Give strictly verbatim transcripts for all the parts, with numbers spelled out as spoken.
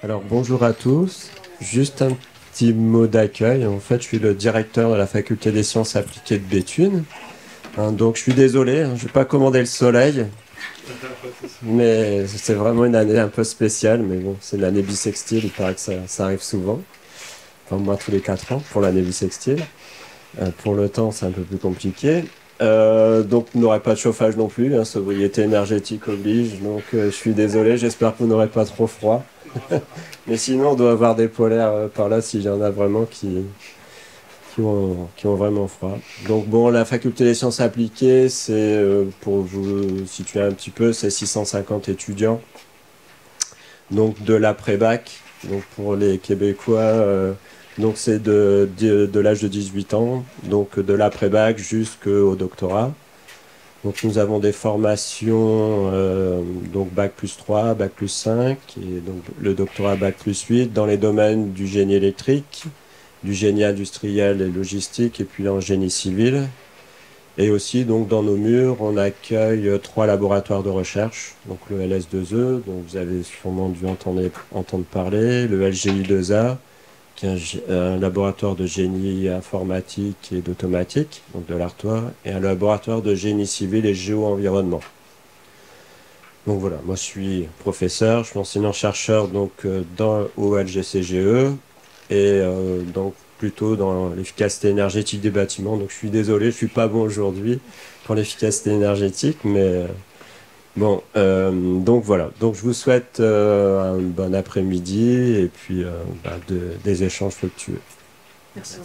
Alors bonjour à tous, juste un petit mot d'accueil. En fait, je suis le directeur de la faculté des sciences appliquées de Béthune. Hein, donc je suis désolé, hein, je n'ai pas commandé le soleil, mais c'est vraiment une année un peu spéciale. Mais bon, c'est l'année bissextile, il paraît que ça, ça arrive souvent. Enfin, moi tous les quatre ans pour l'année bissextile. Euh, pour le temps, c'est un peu plus compliqué. Euh, donc, vous n'aurez pas de chauffage non plus, hein, sobriété énergétique oblige. Donc, euh, je suis désolé, j'espère que vous n'aurez pas trop froid. Mais sinon, on doit avoir des polaires euh, par là s'il y en a vraiment qui, qui, ont, qui ont vraiment froid. Donc, bon, la faculté des sciences appliquées, c'est, euh, pour vous situer un petit peu, c'est six cent cinquante étudiants. Donc, de l'après-bac, donc pour les Québécois. Euh, Donc c'est de, de, de l'âge de dix-huit ans, donc de l'après-bac jusqu'au doctorat. Donc nous avons des formations, euh, donc bac plus trois, bac plus cinq, et donc le doctorat bac plus huit, dans les domaines du génie électrique, du génie industriel et logistique, et puis en génie civil. Et aussi, donc, dans nos murs, on accueille trois laboratoires de recherche, donc le L S deux E, dont vous avez sûrement dû entendre, entendre parler, le L G I deux A, qui est un, un laboratoire de génie informatique et d'automatique, donc de l'Artois, et un laboratoire de génie civil et géo-environnement. Donc voilà, moi je suis professeur, je suis enseignant-chercheur donc, euh, dans, au L G C G E, et euh, donc plutôt dans l'efficacité énergétique des bâtiments. Donc je suis désolé, je ne suis pas bon aujourd'hui pour l'efficacité énergétique, mais... Euh, Bon, euh, donc voilà. Donc je vous souhaite euh, un bon après-midi et puis euh, bah, de, des échanges fructueux. Merci.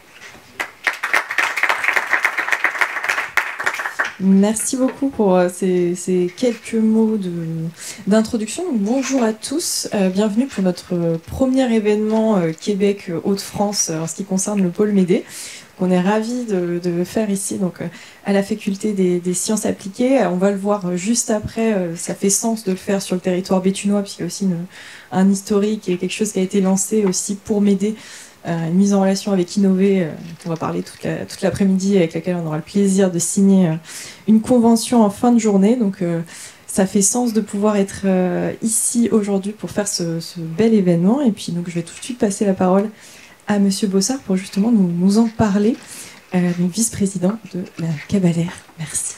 Merci beaucoup pour euh, ces, ces quelques mots d'introduction. Bonjour à tous, euh, bienvenue pour notre premier événement euh, Québec Hauts-de-France euh, en ce qui concerne le pôle Médée. On est ravis de, de faire ici donc, à la faculté des, des sciences appliquées. On va le voir juste après, ça fait sens de le faire sur le territoire béthunois, puisqu'il y a aussi une, un historique et quelque chose qui a été lancé aussi pour m'aider, euh, une mise en relation avec Innové, euh, on va parler toute la, toute l'après-midi, avec laquelle on aura le plaisir de signer euh, une convention en fin de journée. Donc euh, ça fait sens de pouvoir être euh, ici aujourd'hui pour faire ce, ce bel événement. Et puis donc, je vais tout de suite passer la parole à Monsieur Bossard pour justement nous, nous en parler, euh, vice-président de la Cabalère. Merci.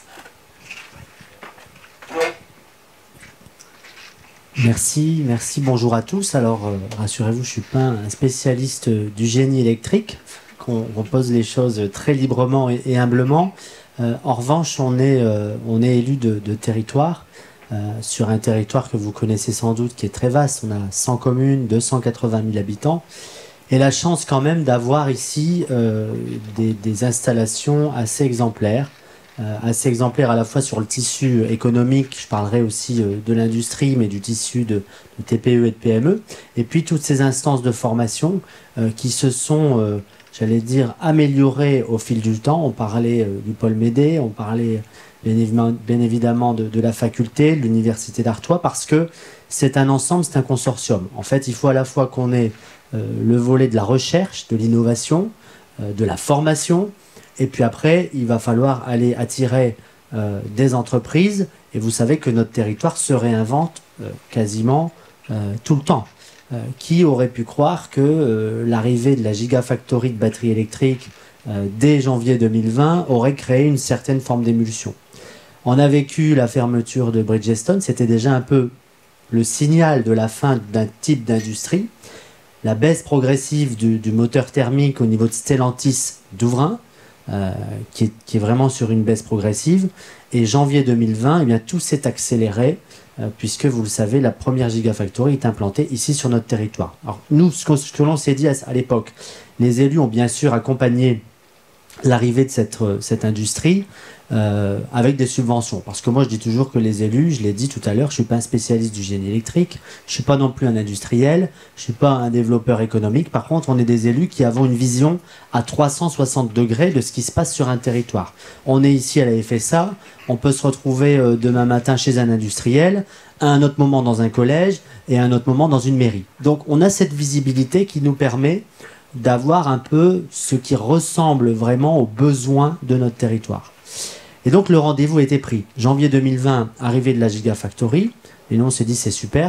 Merci, merci, bonjour à tous. Alors, euh, rassurez-vous, je ne suis pas un spécialiste du génie électrique, qu'on on pose les choses très librement et, et humblement. Euh, en revanche, on est, euh, on est élu de, de territoire, euh, sur un territoire que vous connaissez sans doute, qui est très vaste. On a cent communes, deux cent quatre-vingt mille habitants. Et la chance quand même d'avoir ici euh, des, des installations assez exemplaires, euh, assez exemplaires à la fois sur le tissu économique, je parlerai aussi euh, de l'industrie, mais du tissu de, de T P E et de P M E, et puis toutes ces instances de formation euh, qui se sont, euh, j'allais dire, améliorées au fil du temps. On parlait euh, du pôle Médée, on parlait bien évidemment, bien évidemment de, de la faculté, de l'université d'Artois, parce que c'est un ensemble, c'est un consortium. En fait, il faut à la fois qu'on ait Euh, le volet de la recherche, de l'innovation, euh, de la formation, et puis après, il va falloir aller attirer euh, des entreprises, et vous savez que notre territoire se réinvente euh, quasiment euh, tout le temps. Euh, qui aurait pu croire que euh, l'arrivée de la Gigafactory de batteries électriques euh, dès janvier deux mille vingt aurait créé une certaine forme d'émulsion. On a vécu la fermeture de Bridgestone, c'était déjà un peu le signal de la fin d'un type d'industrie. La baisse progressive du, du moteur thermique au niveau de Stellantis d'Ouvrin, euh, qui, est, qui est vraiment sur une baisse progressive. Et janvier deux mille vingt, eh bien, tout s'est accéléré, euh, puisque vous le savez, la première Gigafactory est implantée ici sur notre territoire. Alors nous, ce que, ce que l'on s'est dit à, à l'époque, les élus ont bien sûr accompagné l'arrivée de cette, cette industrie euh, avec des subventions. Parce que moi, je dis toujours que les élus, je l'ai dit tout à l'heure, je ne suis pas un spécialiste du génie électrique, je ne suis pas non plus un industriel, je ne suis pas un développeur économique. Par contre, on est des élus qui avons une vision à trois cent soixante degrés de ce qui se passe sur un territoire. On est ici à la F S A, on peut se retrouver euh, demain matin chez un industriel, à un autre moment dans un collège et à un autre moment dans une mairie. Donc, on a cette visibilité qui nous permet d'avoir un peu ce qui ressemble vraiment aux besoins de notre territoire. Et donc le rendez-vous a été pris. janvier deux mille vingt, arrivée de la Gigafactory, et nous on s'est dit c'est super.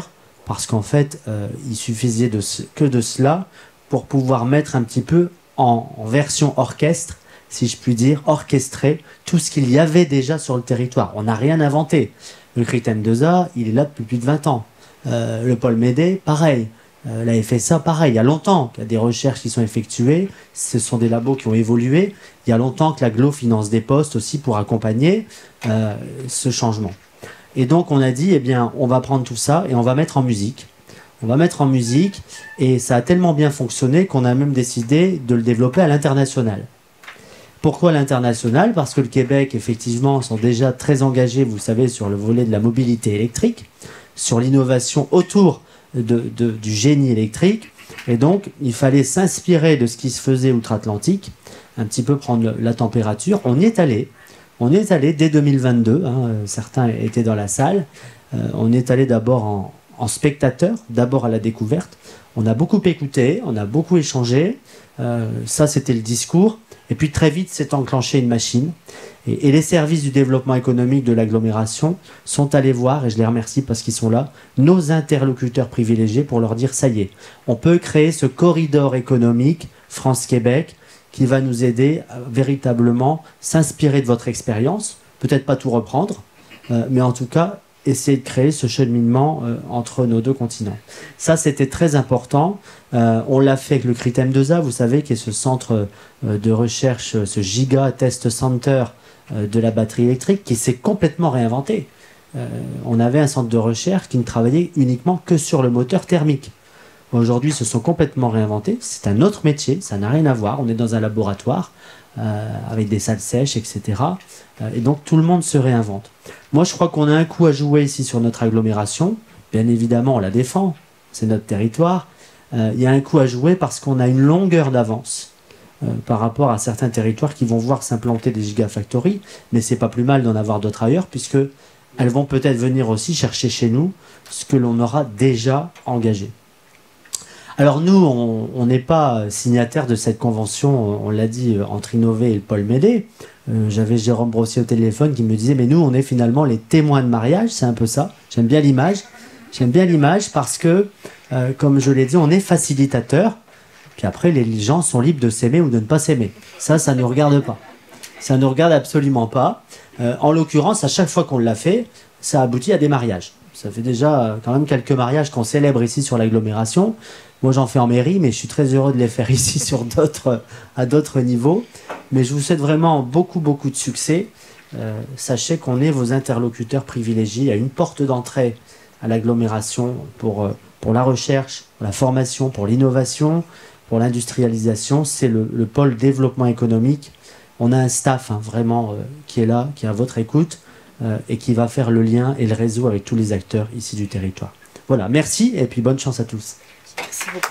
parce qu'en fait, euh, il suffisait de ce, que de cela pour pouvoir mettre un petit peu en, en version orchestre, si je puis dire, orchestrer tout ce qu'il y avait déjà sur le territoire. On n'a rien inventé. Le Crit'M deux A, il est là depuis plus de vingt ans. Euh, le Paul Médé, pareil. Euh, la F S A, pareil. Il y a longtemps qu'il y a des recherches qui sont effectuées. Ce sont des labos qui ont évolué. Il y a longtemps que l'Aglo finance des postes aussi pour accompagner euh, ce changement. Et donc, on a dit, eh bien, on va prendre tout ça et on va mettre en musique. On va mettre en musique. Et ça a tellement bien fonctionné qu'on a même décidé de le développer à l'international. Pourquoi l'international? Parce que le Québec, effectivement, sont déjà très engagés, vous savez, sur le volet de la mobilité électrique, sur l'innovation autour de, de, du génie électrique. Et donc, il fallait s'inspirer de ce qui se faisait outre-Atlantique, un petit peu prendre la température. On y est allé. On y est allé dès deux mille vingt-deux. Hein, certains étaient dans la salle. Euh, on est allé d'abord en, en spectateur, d'abord à la découverte. On a beaucoup écouté, on a beaucoup échangé. Euh, ça, c'était le discours. Et puis très vite s'est enclenchée une machine. Et, et les services du développement économique de l'agglomération sont allés voir, et je les remercie parce qu'ils sont là, nos interlocuteurs privilégiés pour leur dire, ça y est, on peut créer ce corridor économique France-Québec qui va nous aider à véritablement s'inspirer de votre expérience, peut-être pas tout reprendre, euh, mais en tout cas, essayer de créer ce cheminement euh, entre nos deux continents. Ça, c'était très important. Euh, on l'a fait avec le Crit'M deux A, vous savez, qui est ce centre euh, de recherche, ce giga test center euh, de la batterie électrique, qui s'est complètement réinventé. Euh, on avait un centre de recherche qui ne travaillait uniquement que sur le moteur thermique. Aujourd'hui, ils se sont complètement réinventés. C'est un autre métier, ça n'a rien à voir. On est dans un laboratoire euh, avec des salles sèches, et cetera. Euh, et donc, tout le monde se réinvente. Moi, je crois qu'on a un coup à jouer ici sur notre agglomération. Bien évidemment, on la défend. C'est notre territoire. Euh, il y a un coup à jouer parce qu'on a une longueur d'avance euh, par rapport à certains territoires qui vont voir s'implanter des gigafactories. Mais c'est pas plus mal d'en avoir d'autres ailleurs, puisque elles vont peut-être venir aussi chercher chez nous ce que l'on aura déjà engagé. Alors nous, on n'est pas signataire de cette convention, on l'a dit, entre Innové et le Paul Médé. Euh, J'avais Jérôme Brossier au téléphone qui me disait, mais nous, on est finalement les témoins de mariage, c'est un peu ça. J'aime bien l'image. J'aime bien l'image parce que, euh, comme je l'ai dit, on est facilitateur. Puis après, les gens sont libres de s'aimer ou de ne pas s'aimer. Ça, ça ne nous regarde pas. Ça ne nous regarde absolument pas. Euh, en l'occurrence, à chaque fois qu'on l'a fait, ça aboutit à des mariages. Ça fait déjà euh, quand même quelques mariages qu'on célèbre ici sur l'agglomération. Moi, j'en fais en mairie, mais je suis très heureux de les faire ici sur d'autres, à d'autres niveaux. Mais je vous souhaite vraiment beaucoup, beaucoup de succès. Euh, sachez qu'on est vos interlocuteurs privilégiés. Il y a une porte d'entrée à l'agglomération pour, euh, pour la recherche, pour la formation, pour l'innovation, pour l'industrialisation. C'est le, le pôle développement économique. On a un staff hein, vraiment euh, qui est là, qui est à votre écoute euh, et qui va faire le lien et le réseau avec tous les acteurs ici du territoire. Voilà, merci et puis bonne chance à tous. Merci beaucoup.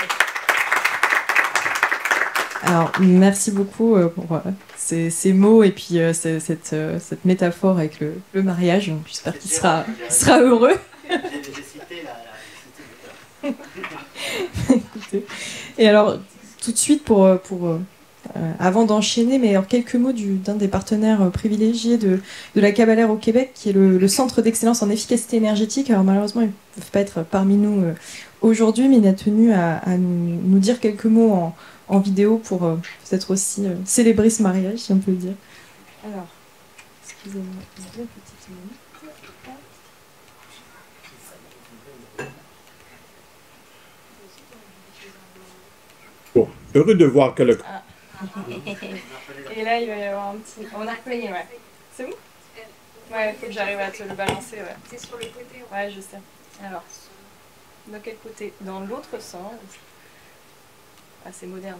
Alors, merci beaucoup euh, pour euh, ces, ces mots et puis euh, cette, cette, euh, cette métaphore avec le, le mariage. J'espère qu'il sera, sera heureux. Écoutez. Et alors, tout de suite, pour, pour, euh, avant d'enchaîner, mais alors quelques mots d'un des partenaires euh, privilégiés de, de la Cabalère au Québec, qui est le, le Centre d'excellence en efficacité énergétique. Alors malheureusement, ils ne peuvent pas être parmi nous euh, aujourd'hui, mais il a tenu à, à nous, nous dire quelques mots en, en vidéo pour euh, peut-être aussi euh, célébrer ce mariage, si on peut le dire. Alors, excusez-moi, une petite minute. Bon, heureux de voir que le... Ah. Et là, il va y avoir un petit... On a replayé, ouais. C'est bon? Ouais, il faut que j'arrive à te le balancer, ouais. C'est sur le côté. Ouais, je sais. Alors, de quel côté? Dans l'autre sens. Ah, c'est moderne.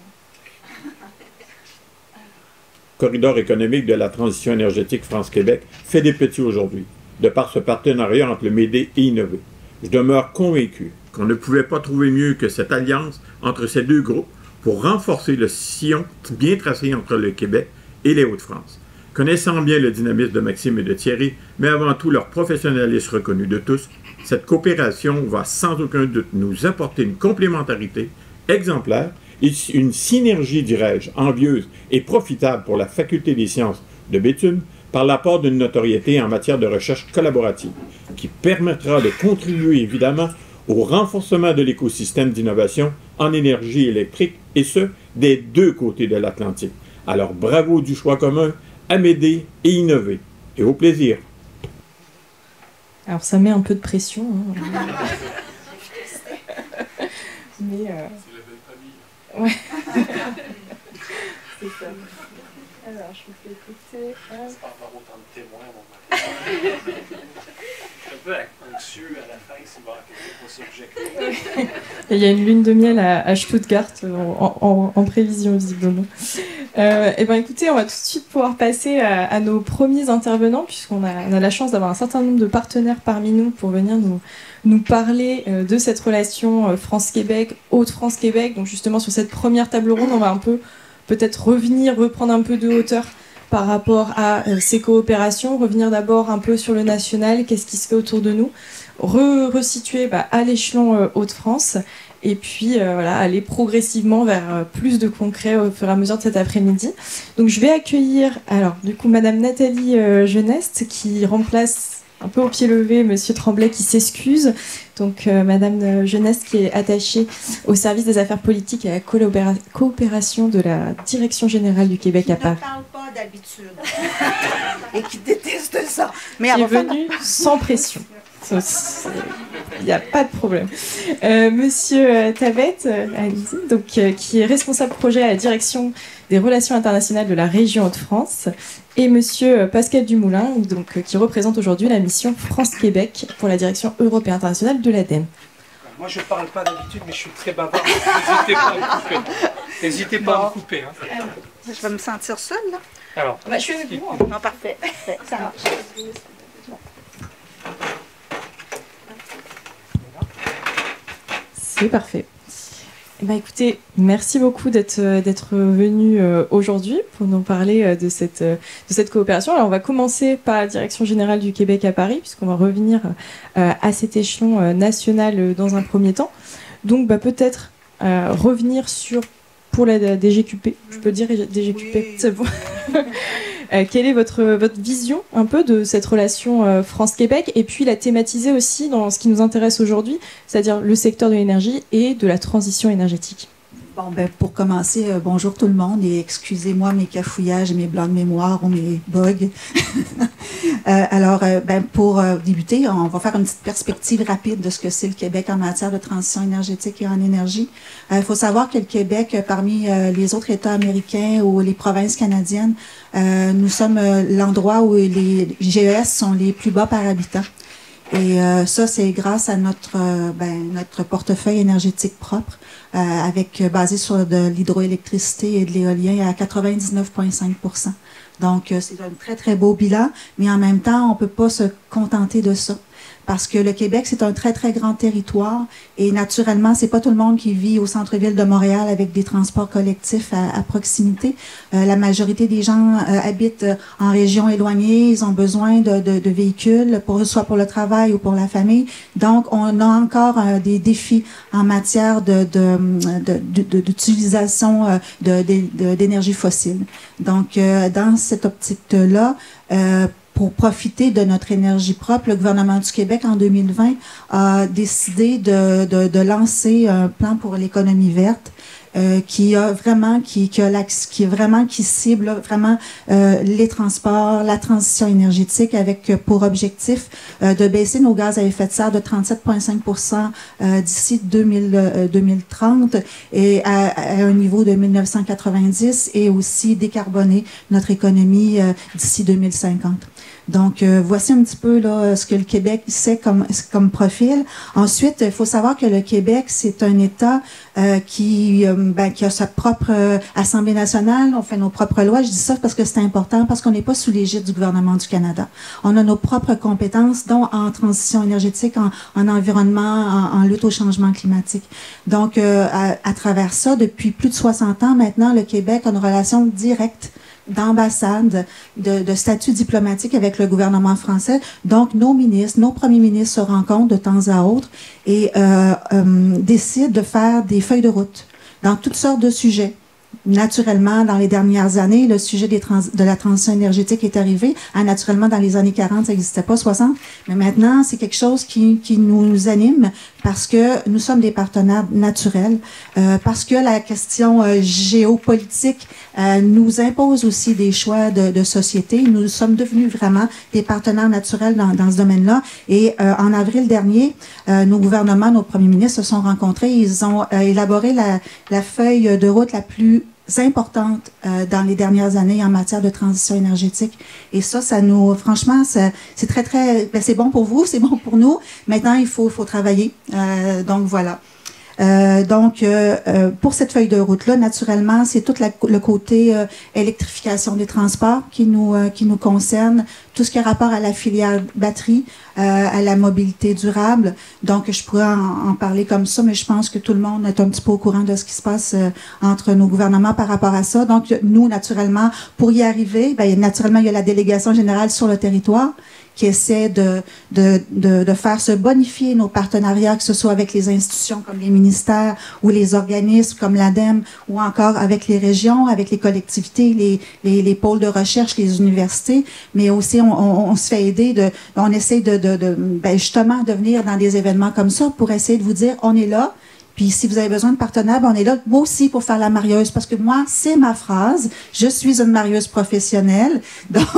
corridor économique de la transition énergétique France-Québec fait des petits aujourd'hui, de par ce partenariat entre le Médé et Innové. Je demeure convaincu qu'on ne pouvait pas trouver mieux que cette alliance entre ces deux groupes pour renforcer le sillon bien tracé entre le Québec et les Hauts-de-France. Connaissant bien le dynamisme de Maxime et de Thierry, mais avant tout leur professionnalisme reconnu de tous, cette coopération va sans aucun doute nous apporter une complémentarité exemplaire et une synergie, dirais-je, envieuse et profitable pour la Faculté des sciences de Béthune par l'apport d'une notoriété en matière de recherche collaborative qui permettra de contribuer évidemment au renforcement de l'écosystème d'innovation en énergie électrique, et ce, des deux côtés de l'Atlantique. Alors bravo du choix commun à m'aider et innover. Et au plaisir. Alors ça met un peu de pression. Hein. Mais euh... c'est la belle famille. Ouais. C'est ça. Alors je vous fais écouter. C'est pas avoir autant de témoins, mon mari. Un peu anxieux à la fin, c'est bon, pas subjecté. Il y a une lune de miel à, à Stuttgart en, en, en prévision visiblement. Euh, et ben écoutez, on va tout de suite pouvoir passer à, à nos premiers intervenants, puisqu'on a, on a la chance d'avoir un certain nombre de partenaires parmi nous pour venir nous, nous parler euh, de cette relation euh, France-Québec, Haute-France-Québec. Donc justement sur cette première table ronde, on va un peu peut-être revenir, reprendre un peu de hauteur par rapport à euh, ces coopérations, revenir d'abord un peu sur le national, qu'est-ce qui se fait autour de nous, re resituer bah, à l'échelon euh, Hauts-de-France, et puis euh, voilà, aller progressivement vers euh, plus de concret au fur et à mesure de cet après-midi. Donc je vais accueillir alors du coup Madame Nathalie euh, Geneste qui remplace un peu au pied levé Monsieur Tremblay qui s'excuse. Donc euh, Madame Geneste qui est attachée au service des affaires politiques et à la coopération de la Direction générale du Québec qui à Paris. Qui ne parle pas d'habitude et qui déteste ça. Mais qui est venue sans pression. Il n'y a pas de problème. Euh, Monsieur euh, Tabet, euh, allez-y, donc, euh, qui est responsable projet à la direction des relations internationales de la région Hauts-de-France, et Monsieur euh, Pascal Dumoulin, donc, euh, qui représente aujourd'hui la mission France-Québec pour la direction Europe et internationale de l'ADEME. Moi, je ne parle pas d'habitude, mais je suis très bavard. N'hésitez pas à me couper. N'hésitez pas bon. à me couper. Hein. Je vais me sentir seule, là. Alors, bah, je suis avec vous. Non, parfait. parfait. Ça marche. C'est parfait. Bah, écoutez, merci beaucoup d'être d'être venu euh, aujourd'hui pour nous parler euh, de, cette, euh, de cette coopération. Alors, on va commencer par la Direction générale du Québec à Paris, puisqu'on va revenir euh, à cet échelon euh, national euh, dans un premier temps. Donc, bah, peut-être euh, revenir sur, pour la D G Q P, je peux dire D G Q P, oui. C'est bon. Euh, quelle est votre, votre vision un peu de cette relation euh, France-Québec, et puis la thématiser aussi dans ce qui nous intéresse aujourd'hui, c'est-à-dire le secteur de l'énergie et de la transition énergétique. Bon, ben, pour commencer, euh, bonjour tout le monde et excusez-moi mes cafouillages, mes blancs de mémoire ou mes bugs. euh, alors, euh, ben, pour euh, débuter, on va faire une petite perspective rapide de ce que c'est le Québec en matière de transition énergétique et en énergie. Il euh, faut savoir que le Québec, euh, parmi euh, les autres États américains ou les provinces canadiennes, euh, nous sommes euh, l'endroit où les G E S sont les plus bas par habitant. Et euh, ça, c'est grâce à notre, euh, ben, notre portefeuille énergétique propre, euh, avec basé sur de l'hydroélectricité et de l'éolien à quatre-vingt-dix-neuf virgule cinq pour cent. Donc, euh, c'est un très, très beau bilan, mais en même temps, on peut pas se contenter de ça. Parce que le Québec, c'est un très, très grand territoire et naturellement, c'est pas tout le monde qui vit au centre-ville de Montréal avec des transports collectifs à, à proximité. Euh, la majorité des gens euh, habitent en région éloignée, ils ont besoin de, de, de véhicules, pour, soit pour le travail ou pour la famille. Donc, on a encore euh, des défis en matière de, de, de, de, d'utilisation euh, de, de, d'énergie fossile. Donc, euh, dans cette optique-là, euh, pour profiter de notre énergie propre, le gouvernement du Québec, en deux mille vingt, a décidé de, de, de lancer un plan pour l'économie verte euh, qui a vraiment, qui, qui, a la, qui est vraiment, qui cible vraiment euh, les transports, la transition énergétique, avec pour objectif euh, de baisser nos gaz à effet de serre de trente-sept virgule cinq pour cent euh, d'ici deux mille trente et à, à un niveau de mille neuf cent quatre-vingt-dix, et aussi décarboner notre économie euh, d'ici deux mille cinquante. Donc, euh, voici un petit peu là ce que le Québec sait comme, comme profil. Ensuite, il faut savoir que le Québec, c'est un État euh, qui, euh, ben, qui a sa propre euh, Assemblée nationale. On fait nos propres lois. Je dis ça parce que c'est important, parce qu'on n'est pas sous l'égide du gouvernement du Canada. On a nos propres compétences, dont en transition énergétique, en, en environnement, en, en lutte au changement climatique. Donc, euh, à, à travers ça, depuis plus de soixante ans maintenant, le Québec a une relation directe d'ambassade, de, de statut diplomatique avec le gouvernement français. Donc, nos ministres, nos premiers ministres se rencontrent de temps à autre et euh, euh, décident de faire des feuilles de route dans toutes sortes de sujets. Naturellement, dans les dernières années, le sujet des trans de la transition énergétique est arrivé. Ah, naturellement, dans les années quarante, ça n'existait pas, soixante. Mais maintenant, c'est quelque chose qui, qui nous anime parce que nous sommes des partenaires naturels, euh, parce que la question euh, géopolitique euh, nous impose aussi des choix de, de société. Nous sommes devenus vraiment des partenaires naturels dans, dans ce domaine-là. Et euh, en avril dernier, euh, nos gouvernements, nos premiers ministres se sont rencontrés. Ils ont euh, élaboré la, la feuille de route la plus importante euh, dans les dernières années en matière de transition énergétique. Et ça, ça nous, franchement, c'est très, très, ben c'est bon pour vous, c'est bon pour nous. Maintenant, il faut, faut travailler. Euh, donc, voilà. Euh, donc, euh, euh, pour cette feuille de route-là, naturellement, c'est tout la, le côté euh, électrification des transports qui nous, euh, qui nous concerne, tout ce qui a rapport à la filière batterie, euh, à la mobilité durable. Donc, je pourrais en, en parler comme ça, mais je pense que tout le monde est un petit peu au courant de ce qui se passe euh, entre nos gouvernements par rapport à ça. Donc, nous, naturellement, pour y arriver, ben, naturellement, il y a la délégation générale sur le territoire qui essaie de, de, de, de faire se bonifier nos partenariats, que ce soit avec les institutions comme les ministères ou les organismes comme l'ADEME ou encore avec les régions, avec les collectivités, les, les, les pôles de recherche, les universités, mais aussi on, on, on se fait aider, de, on essaie de, de, de ben justement de venir dans des événements comme ça pour essayer de vous dire on est là. Puis si vous avez besoin de partenaires, ben on est là, moi aussi, pour faire la marieuse. Parce que moi, c'est ma phrase. Je suis une marieuse professionnelle. Donc,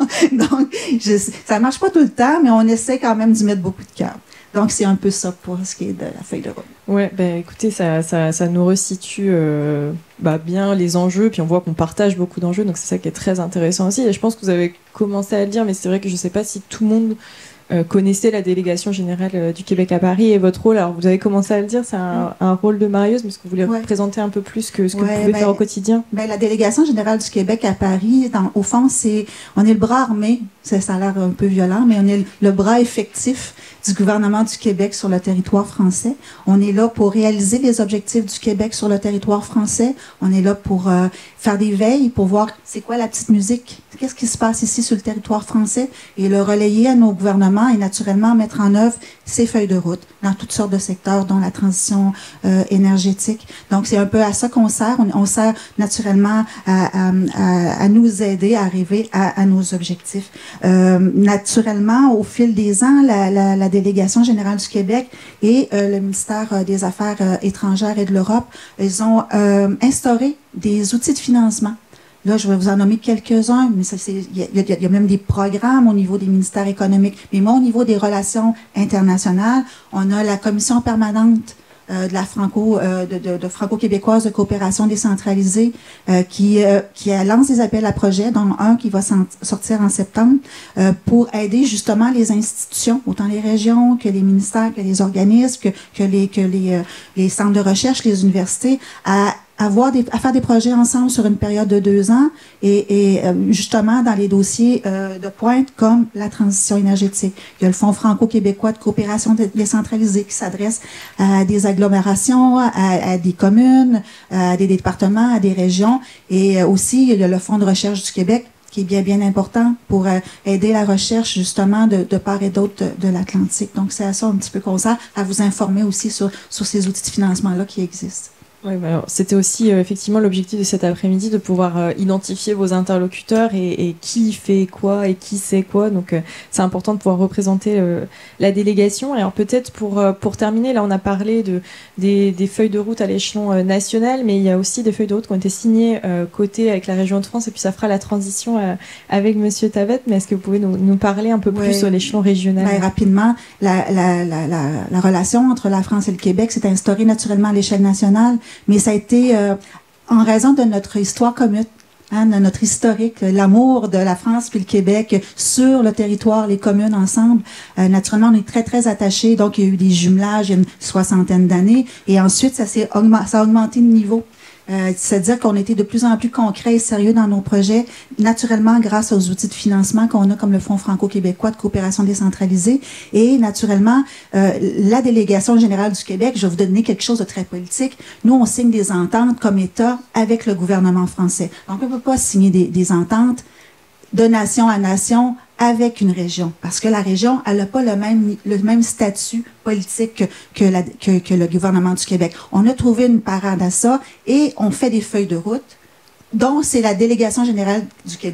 donc je, ça marche pas tout le temps, mais on essaie quand même d'y mettre beaucoup de cœur. Donc, c'est un peu ça pour ce qui est de la feuille de route. Ouais, ben écoutez, ça, ça, ça nous resitue euh, bah, bien les enjeux, puis on voit qu'on partage beaucoup d'enjeux, donc c'est ça qui est très intéressant aussi. Et je pense que vous avez commencé à le dire, mais c'est vrai que je sais pas si tout le monde Euh, connaissez la délégation générale euh, du Québec à Paris et votre rôle. Alors, vous avez commencé à le dire, c'est un, un rôle de marieuse, mais est-ce que vous voulez ouais. présenter un peu plus que ce que ouais, vous pouvez ben, faire au quotidien? Ben, la délégation générale du Québec à Paris, dans, au fond, c'est on est le bras armé, ça, ça a l'air un peu violent, mais on est le, le bras effectif du gouvernement du Québec sur le territoire français. On est là pour réaliser les objectifs du Québec sur le territoire français. On est là pour euh, faire des veilles, pour voir c'est quoi la petite musique, qu'est-ce qui se passe ici sur le territoire français, et le relayer à nos gouvernements et naturellement mettre en œuvre ces feuilles de route dans toutes sortes de secteurs, dont la transition euh, énergétique. Donc, c'est un peu à ça qu'on sert. On, on sert naturellement à, à, à, à nous aider à arriver à, à nos objectifs. Euh, naturellement, au fil des ans, la, la, la délégation générale du Québec et euh, le ministère des Affaires euh, étrangères et de l'Europe, ils ont euh, instauré des outils de financement. Là, je vais vous en nommer quelques-uns, mais il y, y, y a même des programmes au niveau des ministères économiques. Mais moi, au niveau des relations internationales, on a la commission permanente euh, de la franco, euh, de, de, de franco-québécoise de coopération décentralisée euh, qui, euh, qui lance des appels à projets, dont un qui va sortir en septembre, euh, pour aider justement les institutions, autant les régions que les ministères, que les organismes, que, que, les, que les, euh, les centres de recherche, les universités, à Avoir des, à faire des projets ensemble sur une période de deux ans et, et euh, justement dans les dossiers euh, de pointe comme la transition énergétique. Il y a le Fonds franco-québécois de coopération décentralisée qui s'adresse à des agglomérations, à, à des communes, à des départements, à des régions, et aussi il y a le Fonds de recherche du Québec qui est bien, bien important pour euh, aider la recherche justement de, de part et d'autre de, de l'Atlantique. Donc c'est à ça un petit peu qu'on sert, à vous informer aussi sur, sur ces outils de financement-là qui existent. Oui, bah c'était aussi euh, effectivement l'objectif de cet après-midi, de pouvoir euh, identifier vos interlocuteurs et, et qui fait quoi et qui sait quoi. Donc euh, c'est important de pouvoir représenter euh, la délégation. Alors peut-être pour, euh, pour terminer, là on a parlé de, des, des feuilles de route à l'échelon euh, national, mais il y a aussi des feuilles de route qui ont été signées euh, côté avec la région de France, et puis ça fera la transition euh, avec Monsieur Tavet. Mais est-ce que vous pouvez nous, nous parler un peu plus ouais. sur l'échelon régional? Ben, rapidement, la, la, la, la, la relation entre la France et le Québec s'est instaurée naturellement à l'échelle nationale. Mais ça a été euh, en raison de notre histoire commune, hein, de notre historique, l'amour de la France puis le Québec sur le territoire, les communes ensemble. Euh, naturellement, on est très, très attachés. Donc, il y a eu des jumelages il y a une soixantaine d'années. Et ensuite, ça, s'est augmenté, ça a augmenté de niveau. Euh, c'est-à-dire qu'on était de plus en plus concrets et sérieux dans nos projets, naturellement grâce aux outils de financement qu'on a comme le Fonds franco-québécois de coopération décentralisée. Et naturellement, euh, la délégation générale du Québec, je vais vous donner quelque chose de très politique. Nous, on signe des ententes comme État avec le gouvernement français. Donc, on ne peut pas signer des, des ententes de nation à nation avec une région, parce que la région, elle n'a pas le même, le même statut politique que, que, la, que, que le gouvernement du Québec. On a trouvé une parade à ça et on fait des feuilles de route, dont c'est la délégation générale du Québec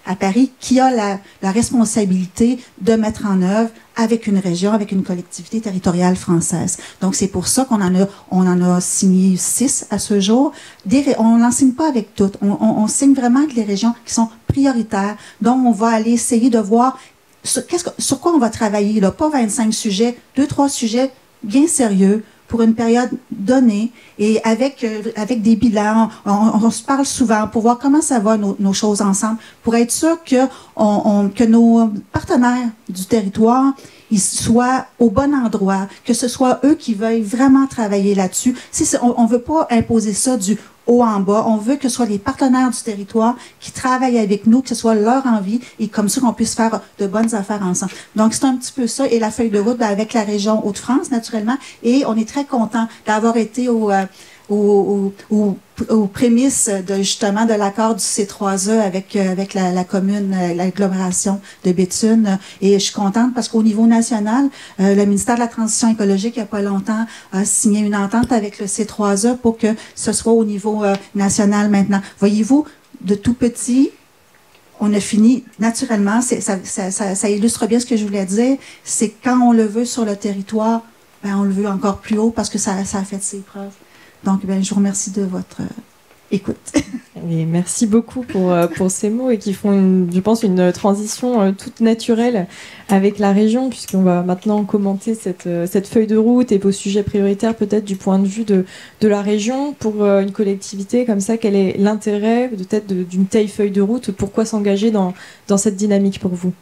à Paris qui a la, la responsabilité de mettre en œuvre avec une région, avec une collectivité territoriale française. Donc, c'est pour ça qu'on en a, on en a signé six à ce jour. Des, on n'en signe pas avec toutes. On, on, on signe vraiment avec les régions qui sont prioritaires. Donc, on va aller essayer de voir sur, qu'est-ce que, sur quoi on va travailler, là. Pas vingt-cinq sujets, deux, trois sujets bien sérieux, pour une période donnée et avec, euh, avec des bilans. On, on, on se parle souvent pour voir comment ça va nos, nos choses ensemble, pour être sûr que, on, on, que nos partenaires du territoire ils soient au bon endroit, que ce soit eux qui veuillent vraiment travailler là-dessus. Si on ne veut pas imposer ça du haut en bas, on veut que ce soit les partenaires du territoire qui travaillent avec nous, que ce soit leur envie, et comme ça qu'on puisse faire de bonnes affaires ensemble. Donc, c'est un petit peu ça, et la feuille de route ben, avec la région Hauts-de-France, naturellement, et on est très content d'avoir été au... Euh, Aux, aux, aux prémices de, justement de l'accord du C trois E avec, avec la, la commune, l'agglomération de Béthune. Et je suis contente parce qu'au niveau national, euh, le ministère de la Transition écologique, il n'y a pas longtemps, a signé une entente avec le C trois E pour que ce soit au niveau euh, national maintenant. Voyez-vous, de tout petit, on a fini naturellement, ça, ça, ça, ça illustre bien ce que je voulais dire, c'est quand on le veut sur le territoire, ben, on le veut encore plus haut parce que ça, ça a fait ses preuves. Donc, ben, je vous remercie de votre euh, écoute. Et merci beaucoup pour, euh, pour ces mots et qui font, une, je pense, une transition euh, toute naturelle avec la région, puisqu'on va maintenant commenter cette, euh, cette feuille de route et vos sujets prioritaires peut-être du point de vue de, de la région. Pour euh, une collectivité comme ça, quel est l'intérêt peut-être d'une telle feuille de route? Pourquoi s'engager dans, dans cette dynamique pour vous?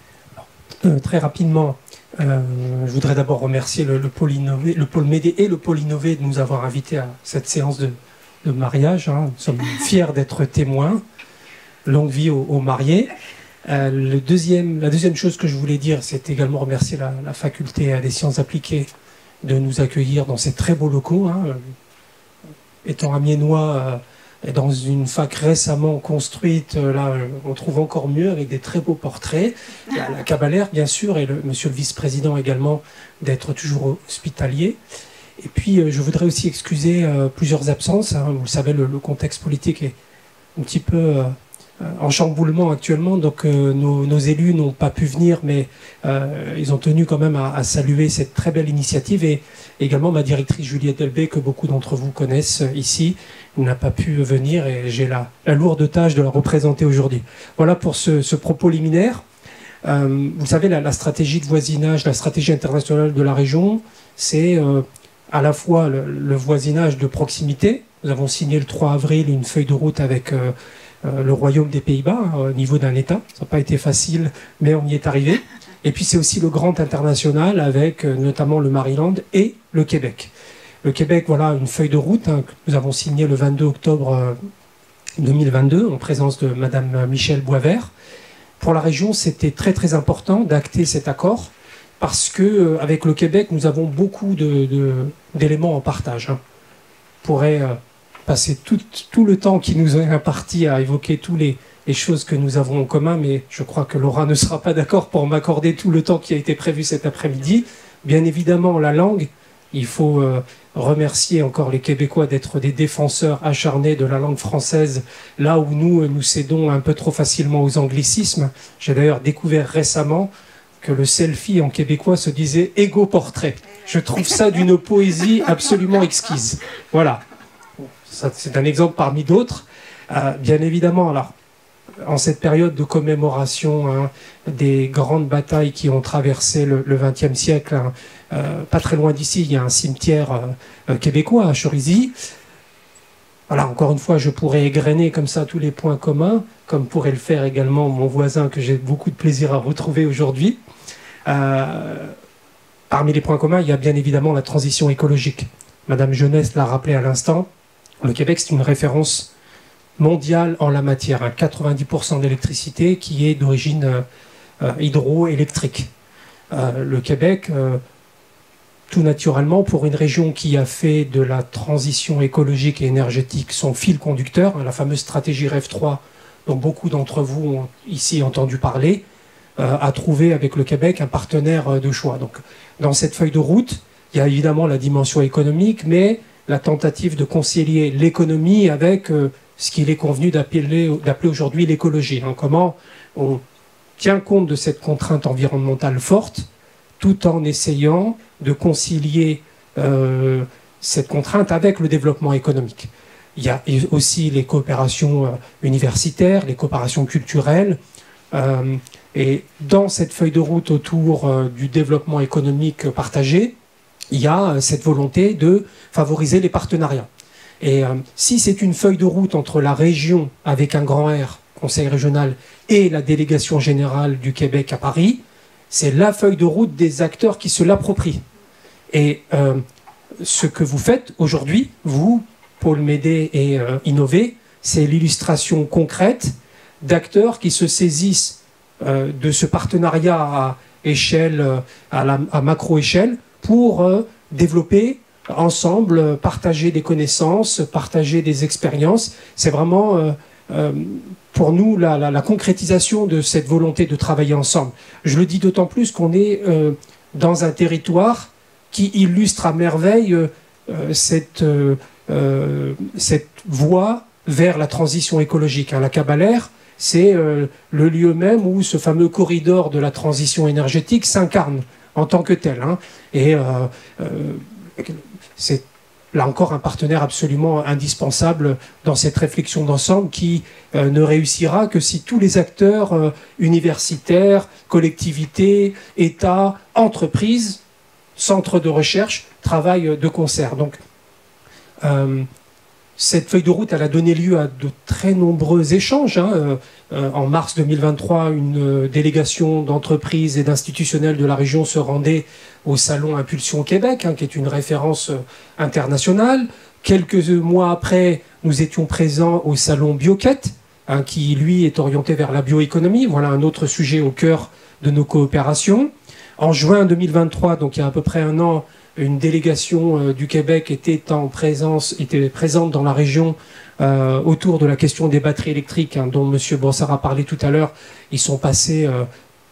euh, Très rapidement. Euh, je voudrais d'abord remercier le, le, pôle innové, le pôle Médé et le pôle Innové de nous avoir invités à cette séance de, de mariage. Hein. Nous sommes fiers d'être témoins. Longue vie aux, aux mariés. Euh, le deuxième, la deuxième chose que je voulais dire, c'est également remercier la, la faculté des sciences appliquées de nous accueillir dans ces très beaux locaux. Hein. Étant amiénois, euh, et dans une fac récemment construite, là, on trouve encore mieux, avec des très beaux portraits. Il y a la Cabalère, bien sûr, et le, monsieur le vice-président également, d'être toujours hospitalier. Et puis, je voudrais aussi excuser euh, plusieurs absences. Hein. Vous le savez, le, le contexte politique est un petit peu euh, en chamboulement actuellement, donc euh, nos, nos élus n'ont pas pu venir, mais euh, ils ont tenu quand même à, à saluer cette très belle initiative, et également ma directrice Juliette Delbé, que beaucoup d'entre vous connaissent ici, n'a pas pu venir, et j'ai la, la lourde tâche de la représenter aujourd'hui. Voilà pour ce, ce propos liminaire. Euh, vous savez, la, la stratégie de voisinage, la stratégie internationale de la région, c'est euh, à la fois le, le voisinage de proximité. Nous avons signé le trois avril une feuille de route avec euh, euh, le Royaume des Pays-Bas, hein, au niveau d'un État. Ça n'a pas été facile, mais on y est arrivé. Et puis c'est aussi le grand international avec euh, notamment le Maryland et le Québec. Le Québec, voilà une feuille de route hein, que nous avons signée le vingt-deux octobre euh, deux mille vingt-deux en présence de Madame Michèle Boisvert. Pour la région, c'était très très important d'acter cet accord parce que euh, avec le Québec, nous avons beaucoup de, de, d'éléments en partage. Hein. On pourrait euh, passer tout, tout le temps qui nous est imparti à évoquer toutes les, les choses que nous avons en commun, mais je crois que Laura ne sera pas d'accord pour m'accorder tout le temps qui a été prévu cet après-midi. Bien évidemment, la langue, il faut euh, remercier encore les Québécois d'être des défenseurs acharnés de la langue française, là où nous, nous cédons un peu trop facilement aux anglicismes. J'ai d'ailleurs découvert récemment que le selfie en québécois se disait égo-portrait. Je trouve ça d'une poésie absolument exquise. Voilà. Ça, c'est un exemple parmi d'autres. Euh, bien évidemment, alors, en cette période de commémoration hein, des grandes batailles qui ont traversé le vingtième siècle, hein, euh, pas très loin d'ici, il y a un cimetière euh, québécois à Chorizy. Voilà, encore une fois, je pourrais égrener comme ça tous les points communs, comme pourrait le faire également mon voisin que j'ai beaucoup de plaisir à retrouver aujourd'hui. Euh, parmi les points communs, il y a bien évidemment la transition écologique. Madame Jeunesse l'a rappelé à l'instant, le Québec, c'est une référence mondiale en la matière. Hein, quatre-vingt-dix pour cent d'électricité qui est d'origine euh, euh, hydroélectrique. Euh, le Québec, euh, tout naturellement, pour une région qui a fait de la transition écologique et énergétique son fil conducteur, hein, la fameuse stratégie REV trois, dont beaucoup d'entre vous ont ici entendu parler, euh, a trouvé avec le Québec un partenaire de choix. Donc, dans cette feuille de route, il y a évidemment la dimension économique, mais la tentative de concilier l'économie avec euh, ce qu'il est convenu d'appeler d'appeler aujourd'hui l'écologie. Hein. Comment on tient compte de cette contrainte environnementale forte, tout en essayant de concilier euh, cette contrainte avec le développement économique. Il y a aussi les coopérations euh, universitaires, les coopérations culturelles. Euh, et dans cette feuille de route autour euh, du développement économique partagé, il y a euh, cette volonté de favoriser les partenariats. Et euh, si c'est une feuille de route entre la région, avec un grand R, Conseil régional, et la délégation générale du Québec à Paris, c'est la feuille de route des acteurs qui se l'approprient. Et euh, ce que vous faites aujourd'hui, vous, Pôle Médé et euh, Innové, c'est l'illustration concrète d'acteurs qui se saisissent euh, de ce partenariat à échelle, à, la, à macro-échelle, pour euh, développer ensemble, partager des connaissances, partager des expériences. C'est vraiment, euh, euh, pour nous, la, la, la concrétisation de cette volonté de travailler ensemble. Je le dis d'autant plus qu'on est euh, dans un territoire qui illustre à merveille euh, cette, euh, euh, cette voie vers la transition écologique. Hein. La Cabalère, c'est euh, le lieu même où ce fameux corridor de la transition énergétique s'incarne en tant que tel. Hein. Et euh, euh, c'est là encore un partenaire absolument indispensable dans cette réflexion d'ensemble qui euh, ne réussira que si tous les acteurs euh, universitaires, collectivités, États, entreprises, centres de recherche travaillent de concert. Donc, euh, cette feuille de route, elle a donné lieu à de très nombreux échanges. Hein. Euh, euh, en mars deux mille vingt-trois, une euh, délégation d'entreprises et d'institutionnels de la région se rendait au salon Impulsion Québec, hein, qui est une référence euh, internationale. Quelques mois après, nous étions présents au salon Bioquette, hein, qui, lui, est orienté vers la bioéconomie. Voilà un autre sujet au cœur de nos coopérations. En juin deux mille vingt-trois, donc il y a à peu près un an, une délégation euh, du Québec était en présence, était présente dans la région euh, autour de la question des batteries électriques, hein, dont M. Bossard a parlé tout à l'heure. Ils sont passés euh,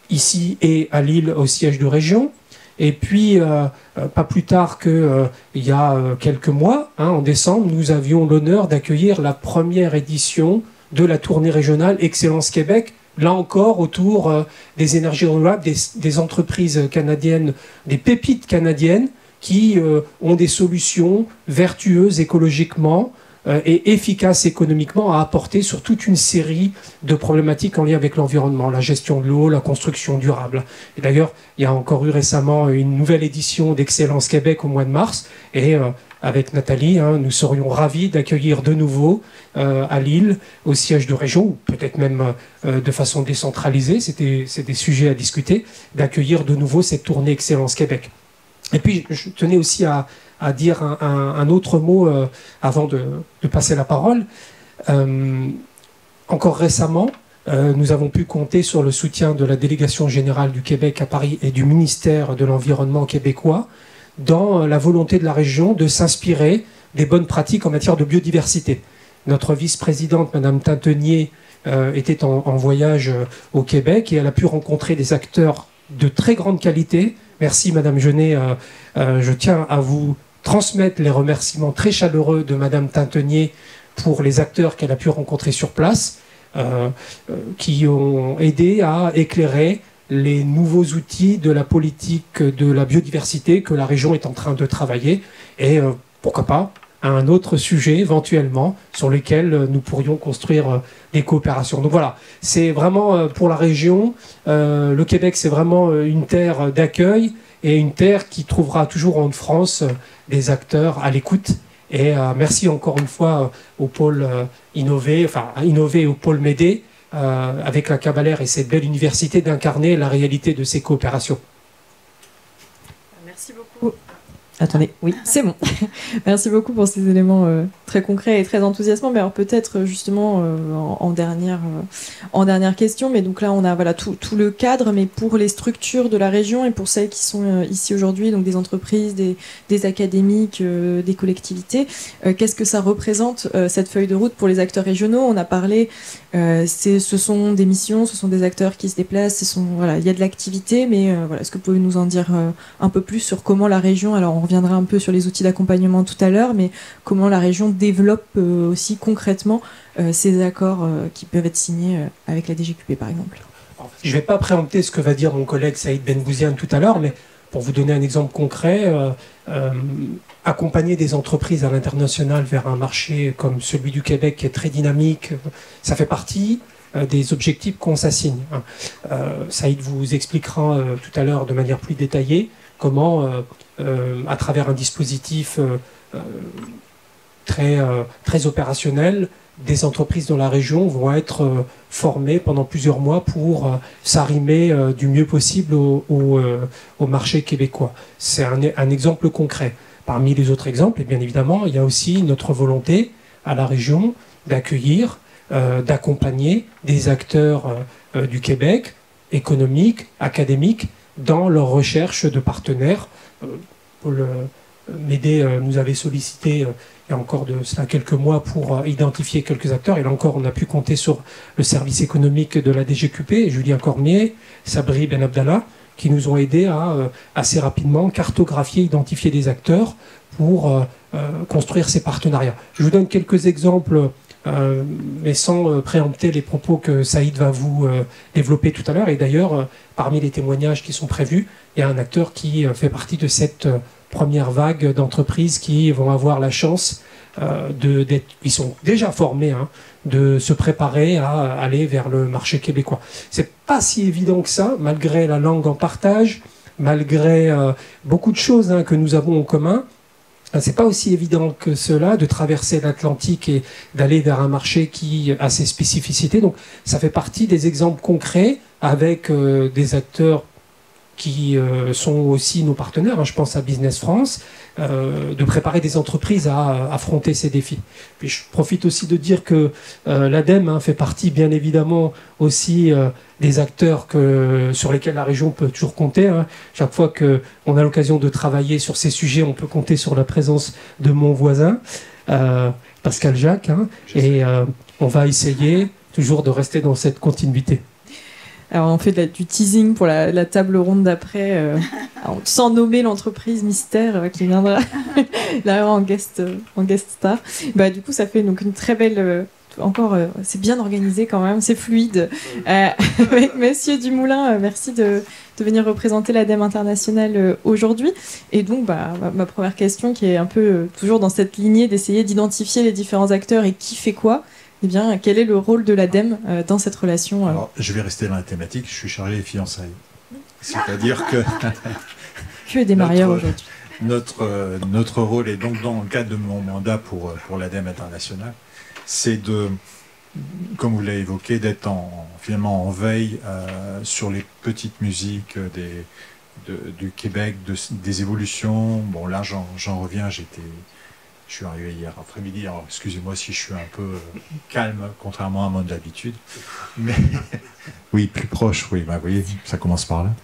ici et à Lille au siège de région. Et puis, euh, euh, pas plus tard qu'il euh, y a euh, quelques mois, hein, en décembre, nous avions l'honneur d'accueillir la première édition de la tournée régionale Excellence Québec, là encore autour euh, des énergies renouvelables, des, des entreprises canadiennes, des pépites canadiennes, qui euh, ont des solutions vertueuses écologiquement euh, et efficaces économiquement à apporter sur toute une série de problématiques en lien avec l'environnement, la gestion de l'eau, la construction durable. Et d'ailleurs, il y a encore eu récemment une nouvelle édition d'Excellence Québec au mois de mars, et euh, avec Nathalie, hein, nous serions ravis d'accueillir de nouveau euh, à Lille, au siège de région, ou peut-être même euh, de façon décentralisée, c'était, c'est des sujets à discuter, d'accueillir de nouveau cette tournée Excellence Québec. Et puis, je tenais aussi à, à dire un, un, un autre mot euh, avant de, de passer la parole. Euh, encore récemment, euh, nous avons pu compter sur le soutien de la délégation générale du Québec à Paris et du ministère de l'Environnement québécois dans la volonté de la région de s'inspirer des bonnes pratiques en matière de biodiversité. Notre vice-présidente, Madame Tintenier, euh, était en, en voyage au Québec et elle a pu rencontrer des acteurs de très grande qualité. Merci Madame Genet, euh, euh, je tiens à vous transmettre les remerciements très chaleureux de Madame Tintenier pour les acteurs qu'elle a pu rencontrer sur place, euh, euh, qui ont aidé à éclairer les nouveaux outils de la politique de la biodiversité que la région est en train de travailler, et euh, pourquoi pas un autre sujet éventuellement sur lequel nous pourrions construire des coopérations. Donc voilà, c'est vraiment pour la région, euh, le Québec c'est vraiment une terre d'accueil et une terre qui trouvera toujours en France des acteurs à l'écoute. Et euh, merci encore une fois au pôle euh, Innové, enfin à Innové et au pôle Médé, euh, avec la Cabalère et cette belle université d'incarner la réalité de ces coopérations. Merci beaucoup. Attendez, oui, c'est bon. Merci beaucoup pour ces éléments euh, très concrets et très enthousiasmants. Mais alors peut-être justement euh, en, en, dernière, euh, en dernière question, mais donc là on a voilà, tout, tout le cadre, mais pour les structures de la région et pour celles qui sont euh, ici aujourd'hui, donc des entreprises, des, des académiques, euh, des collectivités, euh, qu'est-ce que ça représente euh, cette feuille de route pour les acteurs régionaux? On a parlé, euh, c'est, ce sont des missions, ce sont des acteurs qui se déplacent, ce sont, voilà, il y a de l'activité, mais euh, voilà, est-ce que vous pouvez nous en dire euh, un peu plus sur comment la région, alors on reviendra un peu sur les outils d'accompagnement tout à l'heure, mais comment la région développe euh, aussi concrètement euh, ces accords euh, qui peuvent être signés euh, avec la D G Q P par exemple. Je ne vais pas préempter ce que va dire mon collègue Saïd Benbouziane tout à l'heure, mais pour vous donner un exemple concret, euh, euh, accompagner des entreprises à l'international vers un marché comme celui du Québec qui est très dynamique, ça fait partie euh, des objectifs qu'on s'assigne. Euh, Saïd vous expliquera euh, tout à l'heure de manière plus détaillée comment, euh, euh, à travers un dispositif euh, euh, très, euh, très opérationnel, des entreprises dans la région vont être euh, formées pendant plusieurs mois pour euh, s'arrimer euh, du mieux possible au, au, euh, au marché québécois. C'est un, un exemple concret. Parmi les autres exemples, et bien évidemment, il y a aussi notre volonté à la région d'accueillir, euh, d'accompagner des acteurs euh, euh, du Québec, économiques, académiques, dans leur recherche de partenaires. Euh, pour le, Médée euh, nous avait sollicité euh, il y a encore de cela quelques mois pour euh, identifier quelques acteurs. Et là encore, on a pu compter sur le service économique de la D G Q P, Julien Cormier, Sabri Ben Abdallah, qui nous ont aidés à euh, assez rapidement cartographier, identifier des acteurs pour euh, euh, construire ces partenariats. Je vous donne quelques exemples, euh, mais sans euh, préempter les propos que Saïd va vous euh, développer tout à l'heure. Et d'ailleurs, euh, parmi les témoignages qui sont prévus, il y a un acteur qui euh, fait partie de cette euh, première vague d'entreprises qui vont avoir la chance euh, de, d'être, qui sont déjà formées, hein, de se préparer à aller vers le marché québécois. C'est pas si évident que ça, malgré la langue en partage, malgré euh, beaucoup de choses hein, que nous avons en commun. C'est pas aussi évident que cela de traverser l'Atlantique et d'aller vers un marché qui a ses spécificités. Donc, ça fait partie des exemples concrets avec euh, des acteurs qui euh, sont aussi nos partenaires, hein, je pense à Business France, euh, de préparer des entreprises à, à affronter ces défis. Puis je profite aussi de dire que euh, l'ADEME hein, fait partie bien évidemment aussi euh, des acteurs que, sur lesquels la région peut toujours compter. Hein. Chaque fois qu'on a l'occasion de travailler sur ces sujets, on peut compter sur la présence de mon voisin, euh, Pascal Jacques, hein, et euh, on va essayer toujours de rester dans cette continuité. Alors on fait de la, du teasing pour la, la table ronde d'après, euh, sans nommer l'entreprise mystère euh, qui viendra là en guest, euh, en guest star. Bah, du coup ça fait donc une très belle... Euh, encore, euh, c'est bien organisé quand même, c'est fluide. Euh, avec Monsieur Dumoulin, euh, merci de, de venir représenter l'ADEME International euh, aujourd'hui. Et donc bah, ma, ma première question qui est un peu euh, toujours dans cette lignée d'essayer d'identifier les différents acteurs et qui fait quoi. Eh bien, quel est le rôle de l'ADEME euh, dans cette relation euh... Alors, je vais rester dans la thématique, je suis chargé des fiançailles. C'est-à-dire que... que des marieurs aujourd'hui. Notre, euh, notre rôle, et donc dans le cadre de mon mandat pour, pour l'ADEME International, c'est de, comme vous l'avez évoqué, d'être en, finalement en veille euh, sur les petites musiques des, de, du Québec, de, des évolutions. Bon, là, j'en, j'en reviens, j'étais... Je suis arrivé hier après-midi, alors excusez-moi si je suis un peu calme, contrairement à mon d'habitude. Mais oui, plus proche, oui, bah, vous voyez, ça commence par là.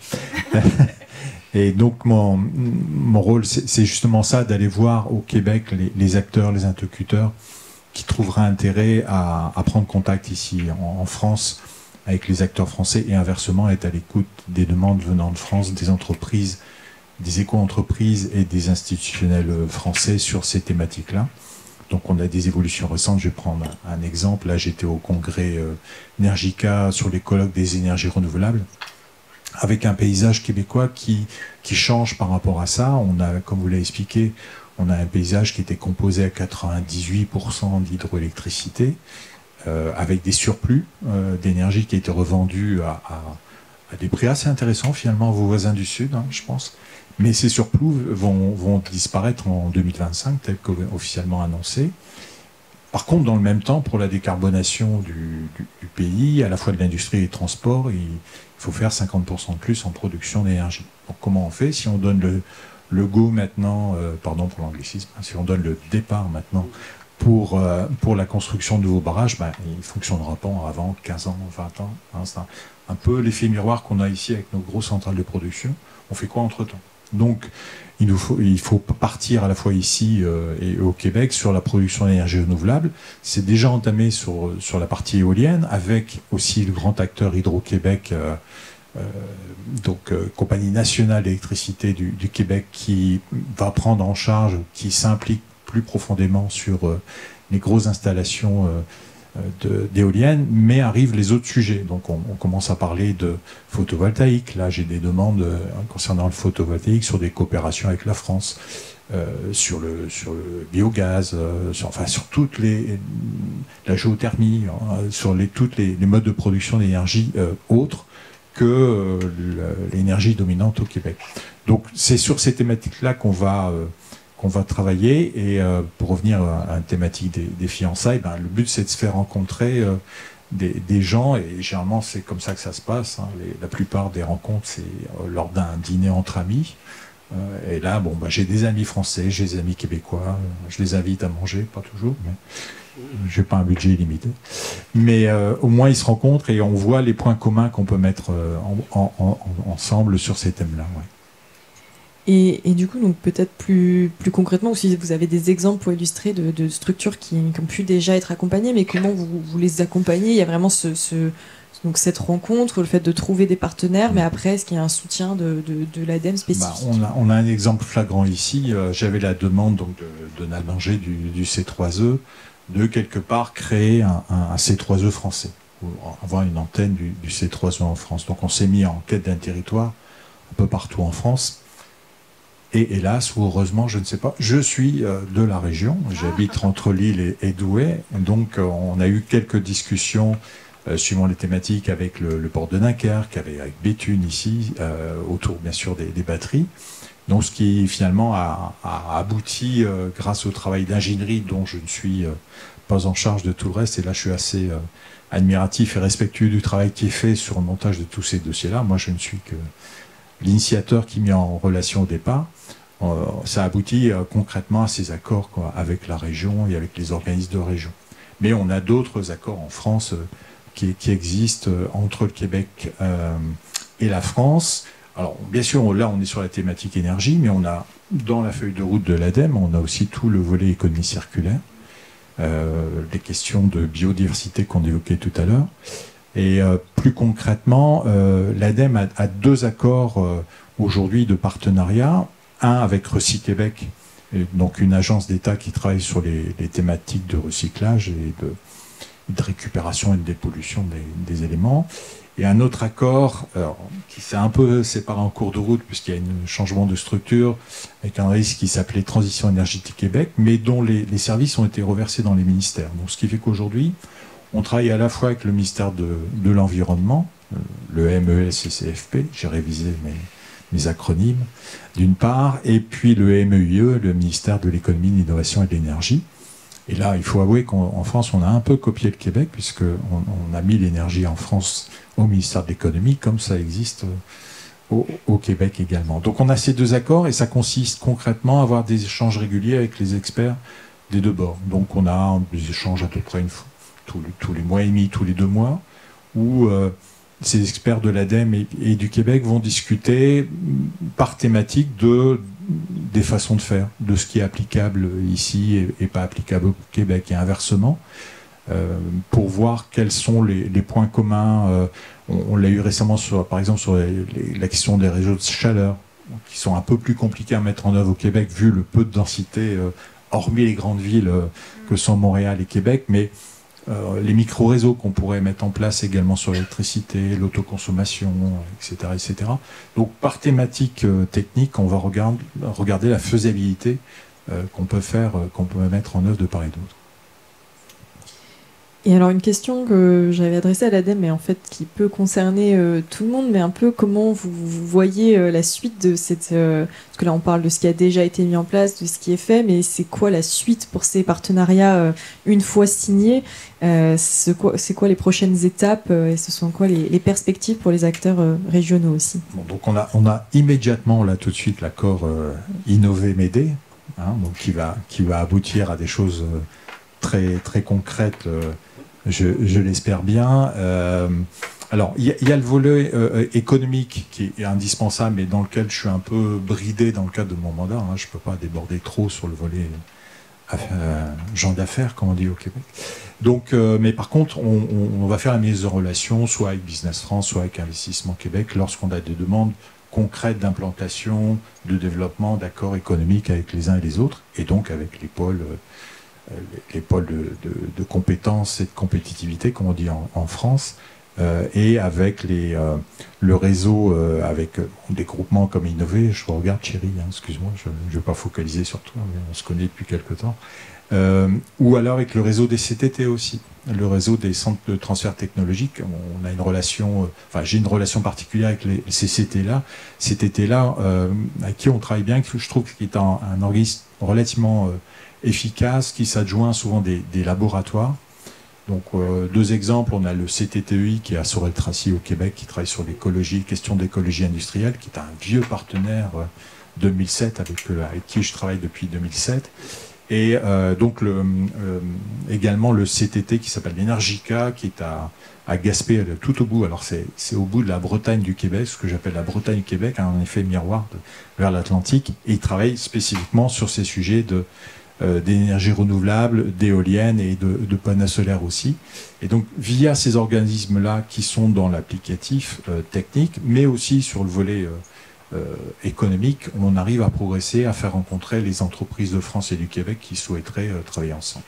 Et donc, mon, mon rôle, c'est, c'est justement ça, d'aller voir au Québec les, les acteurs, les interlocuteurs qui trouveraient intérêt à, à prendre contact ici, en, en France, avec les acteurs français, et inversement, être à l'écoute des demandes venant de France, des entreprises, des éco-entreprises et des institutionnels français sur ces thématiques-là. Donc on a des évolutions récentes. Je vais prendre un, un exemple. Là, j'étais au congrès euh, Energica sur les colloques des énergies renouvelables, avec un paysage québécois qui, qui change par rapport à ça. On a, comme vous l'avez expliqué, on a un paysage qui était composé à quatre-vingt-dix-huit pour cent d'hydroélectricité, euh, avec des surplus euh, d'énergie qui étaient revendus à, à, à des prix assez intéressants, finalement, à vos voisins du Sud, hein, je pense. Mais ces surplus vont, vont disparaître en deux mille vingt-cinq, tel qu'officiellement annoncé. Par contre, dans le même temps, pour la décarbonation du, du, du pays, à la fois de l'industrie et des transports, il faut faire cinquante pour cent de plus en production d'énergie. Donc comment on fait? Si on donne le, le go maintenant, euh, pardon pour l'anglicisme, hein, si on donne le départ maintenant pour, euh, pour la construction de nouveaux barrages, ben, il ne fonctionnera pas avant quinze ans, vingt ans. Hein, c'est un, un peu l'effet miroir qu'on a ici avec nos grosses centrales de production. On fait quoi entre-temps? Donc, il, nous faut, il faut partir à la fois ici euh, et au Québec sur la production d'énergie renouvelable. C'est déjà entamé sur, sur la partie éolienne, avec aussi le grand acteur Hydro-Québec euh, euh, donc euh, Compagnie nationale d'électricité du, du Québec, qui va prendre en charge, qui s'implique plus profondément sur euh, les grosses installations euh, d'éoliennes, mais arrivent les autres sujets. Donc on, on commence à parler de photovoltaïque. Là, j'ai des demandes euh, concernant le photovoltaïque sur des coopérations avec la France, euh, sur, le, sur le biogaz, euh, sur, enfin sur toutes les la géothermie, hein, sur les, toutes les, les modes de production d'énergie euh, autres que euh, l'énergie dominante au Québec. Donc c'est sur ces thématiques-là qu'on va euh, qu'on va travailler. Et euh, pour revenir à la thématique des, des fiançailles, ben, le but c'est de se faire rencontrer euh, des, des gens, et généralement c'est comme ça que ça se passe. Hein. Les, la plupart des rencontres, c'est euh, lors d'un dîner entre amis. Euh, et là, bon, ben, j'ai des amis français, j'ai des amis québécois, je les invite à manger, pas toujours, mais j'ai pas un budget illimité. Mais euh, au moins ils se rencontrent et on voit les points communs qu'on peut mettre euh, en, en, en, ensemble sur ces thèmes-là. Ouais. Et, et du coup, donc peut-être plus, plus concrètement, ou si vous avez des exemples pour illustrer de, de structures qui, qui ont pu déjà être accompagnées, mais comment vous, vous les accompagnez? Il y a vraiment ce, ce, donc cette rencontre, le fait de trouver des partenaires, mais après, est-ce qu'il y a un soutien de, de, de l'ADEME spécifique? Bah, on, a, on a un exemple flagrant ici. Euh, J'avais la demande donc, de, de Nalbanger du, du C trois E de quelque part créer un, un, un C trois E français, ou avoir une antenne du, du C trois E en France. Donc on s'est mis en quête d'un territoire un peu partout en France. Et hélas, ou heureusement, je ne sais pas, je suis euh, de la région, j'habite entre Lille et, et Douai, donc euh, on a eu quelques discussions euh, suivant les thématiques avec le, le port de Dunkerque, avec, avec Béthune ici, euh, autour bien sûr des, des batteries. Donc ce qui finalement a, a abouti euh, grâce au travail d'ingénierie dont je ne suis euh, pas en charge de tout le reste, et là je suis assez euh, admiratif et respectueux du travail qui est fait sur le montage de tous ces dossiers-là. Moi je ne suis que l'initiateur qui met en relation au départ. Euh, ça aboutit euh, concrètement à ces accords quoi, avec la région et avec les organismes de région. Mais on a d'autres accords en France euh, qui, qui existent euh, entre le Québec euh, et la France. Alors bien sûr, là on est sur la thématique énergie, mais on a dans la feuille de route de l'ADEME, on a aussi tout le volet économie circulaire, euh, les questions de biodiversité qu'on évoquait tout à l'heure. Et euh, plus concrètement, euh, l'ADEME a, a deux accords euh, aujourd'hui de partenariat. Un avec Recy-Québec, donc une agence d'État qui travaille sur les, les thématiques de recyclage et de, de récupération et de dépollution des, des éléments. Et un autre accord alors, qui s'est un peu séparé en cours de route puisqu'il y a un changement de structure avec un risque qui s'appelait Transition énergétique Québec, mais dont les, les services ont été reversés dans les ministères. Donc, ce qui fait qu'aujourd'hui, on travaille à la fois avec le ministère de, de l'Environnement, le M E S et C F P, j'ai révisé mes, mes acronymes, d'une part, et puis le M E I E, le ministère de l'Économie, de l'Innovation et de l'Énergie. Et là, il faut avouer qu'en France, on a un peu copié le Québec, puisqu'on on a mis l'énergie en France au ministère de l'Économie, comme ça existe au, au Québec également. Donc on a ces deux accords, et ça consiste concrètement à avoir des échanges réguliers avec les experts des deux bords. Donc on a des échanges à peu près une fois. Tous les, tous les mois et demi, tous les deux mois, où euh, ces experts de l'ADEME et, et du Québec vont discuter par thématique de, des façons de faire, de ce qui est applicable ici et, et pas applicable au Québec, et inversement, euh, pour voir quels sont les, les points communs. Euh, on on l'a eu récemment, sur, par exemple, sur les, les, la question des réseaux de chaleur, qui sont un peu plus compliqués à mettre en œuvre au Québec, vu le peu de densité, euh, hormis les grandes villes euh, que sont Montréal et Québec, mais Euh, les micro-réseaux qu'on pourrait mettre en place également sur l'électricité, l'autoconsommation, et cetera, et cetera. Donc, par thématique euh, technique, on va regarder, regarder la faisabilité euh, qu'on peut faire, euh, qu'on peut mettre en œuvre de part et d'autre. Et alors une question que j'avais adressée à l'ADEME, mais en fait qui peut concerner euh, tout le monde, mais un peu comment vous, vous voyez euh, la suite de cette... Euh, parce que là on parle de ce qui a déjà été mis en place, de ce qui est fait, mais c'est quoi la suite pour ces partenariats euh, une fois signés? euh, C'est quoi, c'est quoi les prochaines étapes euh, et ce sont quoi les, les perspectives pour les acteurs euh, régionaux aussi? Bon, donc on a, on a immédiatement là tout de suite l'accord euh, Innover-Médé, hein, donc qui va, qui va aboutir à des choses euh, très, très concrètes. Euh, Je, je l'espère bien. Euh, alors, il y, y a le volet euh, économique qui est indispensable, mais dans lequel je suis un peu bridé dans le cadre de mon mandat. Hein. Je ne peux pas déborder trop sur le volet euh, gens d'affaires, comme on dit au Québec. Donc, euh, mais par contre, on, on, on va faire la mise en relation, soit avec Business France, soit avec Investissement Québec, lorsqu'on a des demandes concrètes d'implantation, de développement, d'accords économiques avec les uns et les autres, et donc avec les pôles, euh, les pôles de, de, de compétences et de compétitivité, comme on dit en, en France, euh, et avec les, euh, le réseau, euh, avec euh, des groupements comme Innover. Je vous regarde, chérie, hein, excuse-moi, je ne vais pas focaliser sur toi, mais on se connaît depuis quelque temps. Euh, ou alors avec le réseau des C T T aussi, le réseau des centres de transfert technologique. On a une relation, euh, enfin j'ai une relation particulière avec les, ces C T T-là, C T T-là, euh, avec qui on travaille bien, que je trouve qu'il est un, un organisme relativement euh, efficace, qui s'adjoint souvent des, des laboratoires. Donc euh, deux exemples, on a le C T T E I qui est à Sorel-Tracy au Québec, qui travaille sur l'écologie, questions d'écologie industrielle, qui est un vieux partenaire euh, deux mille sept avec, euh, avec qui je travaille depuis deux mille sept. Et euh, donc le, euh, également le C T T qui s'appelle l'Energica, qui est à, à Gaspé, tout au bout. Alors c'est au bout de la Bretagne du Québec, ce que j'appelle la Bretagne du Québec, hein, en effet miroir de, vers l'Atlantique. Et il travaille spécifiquement sur ces sujets de euh, d'énergie renouvelable, d'éoliennes et de, de panneaux solaires aussi. Et donc via ces organismes-là qui sont dans l'applicatif euh, technique, mais aussi sur le volet euh, Euh, économique, on arrive à progresser, à faire rencontrer les entreprises de France et du Québec qui souhaiteraient euh, travailler ensemble.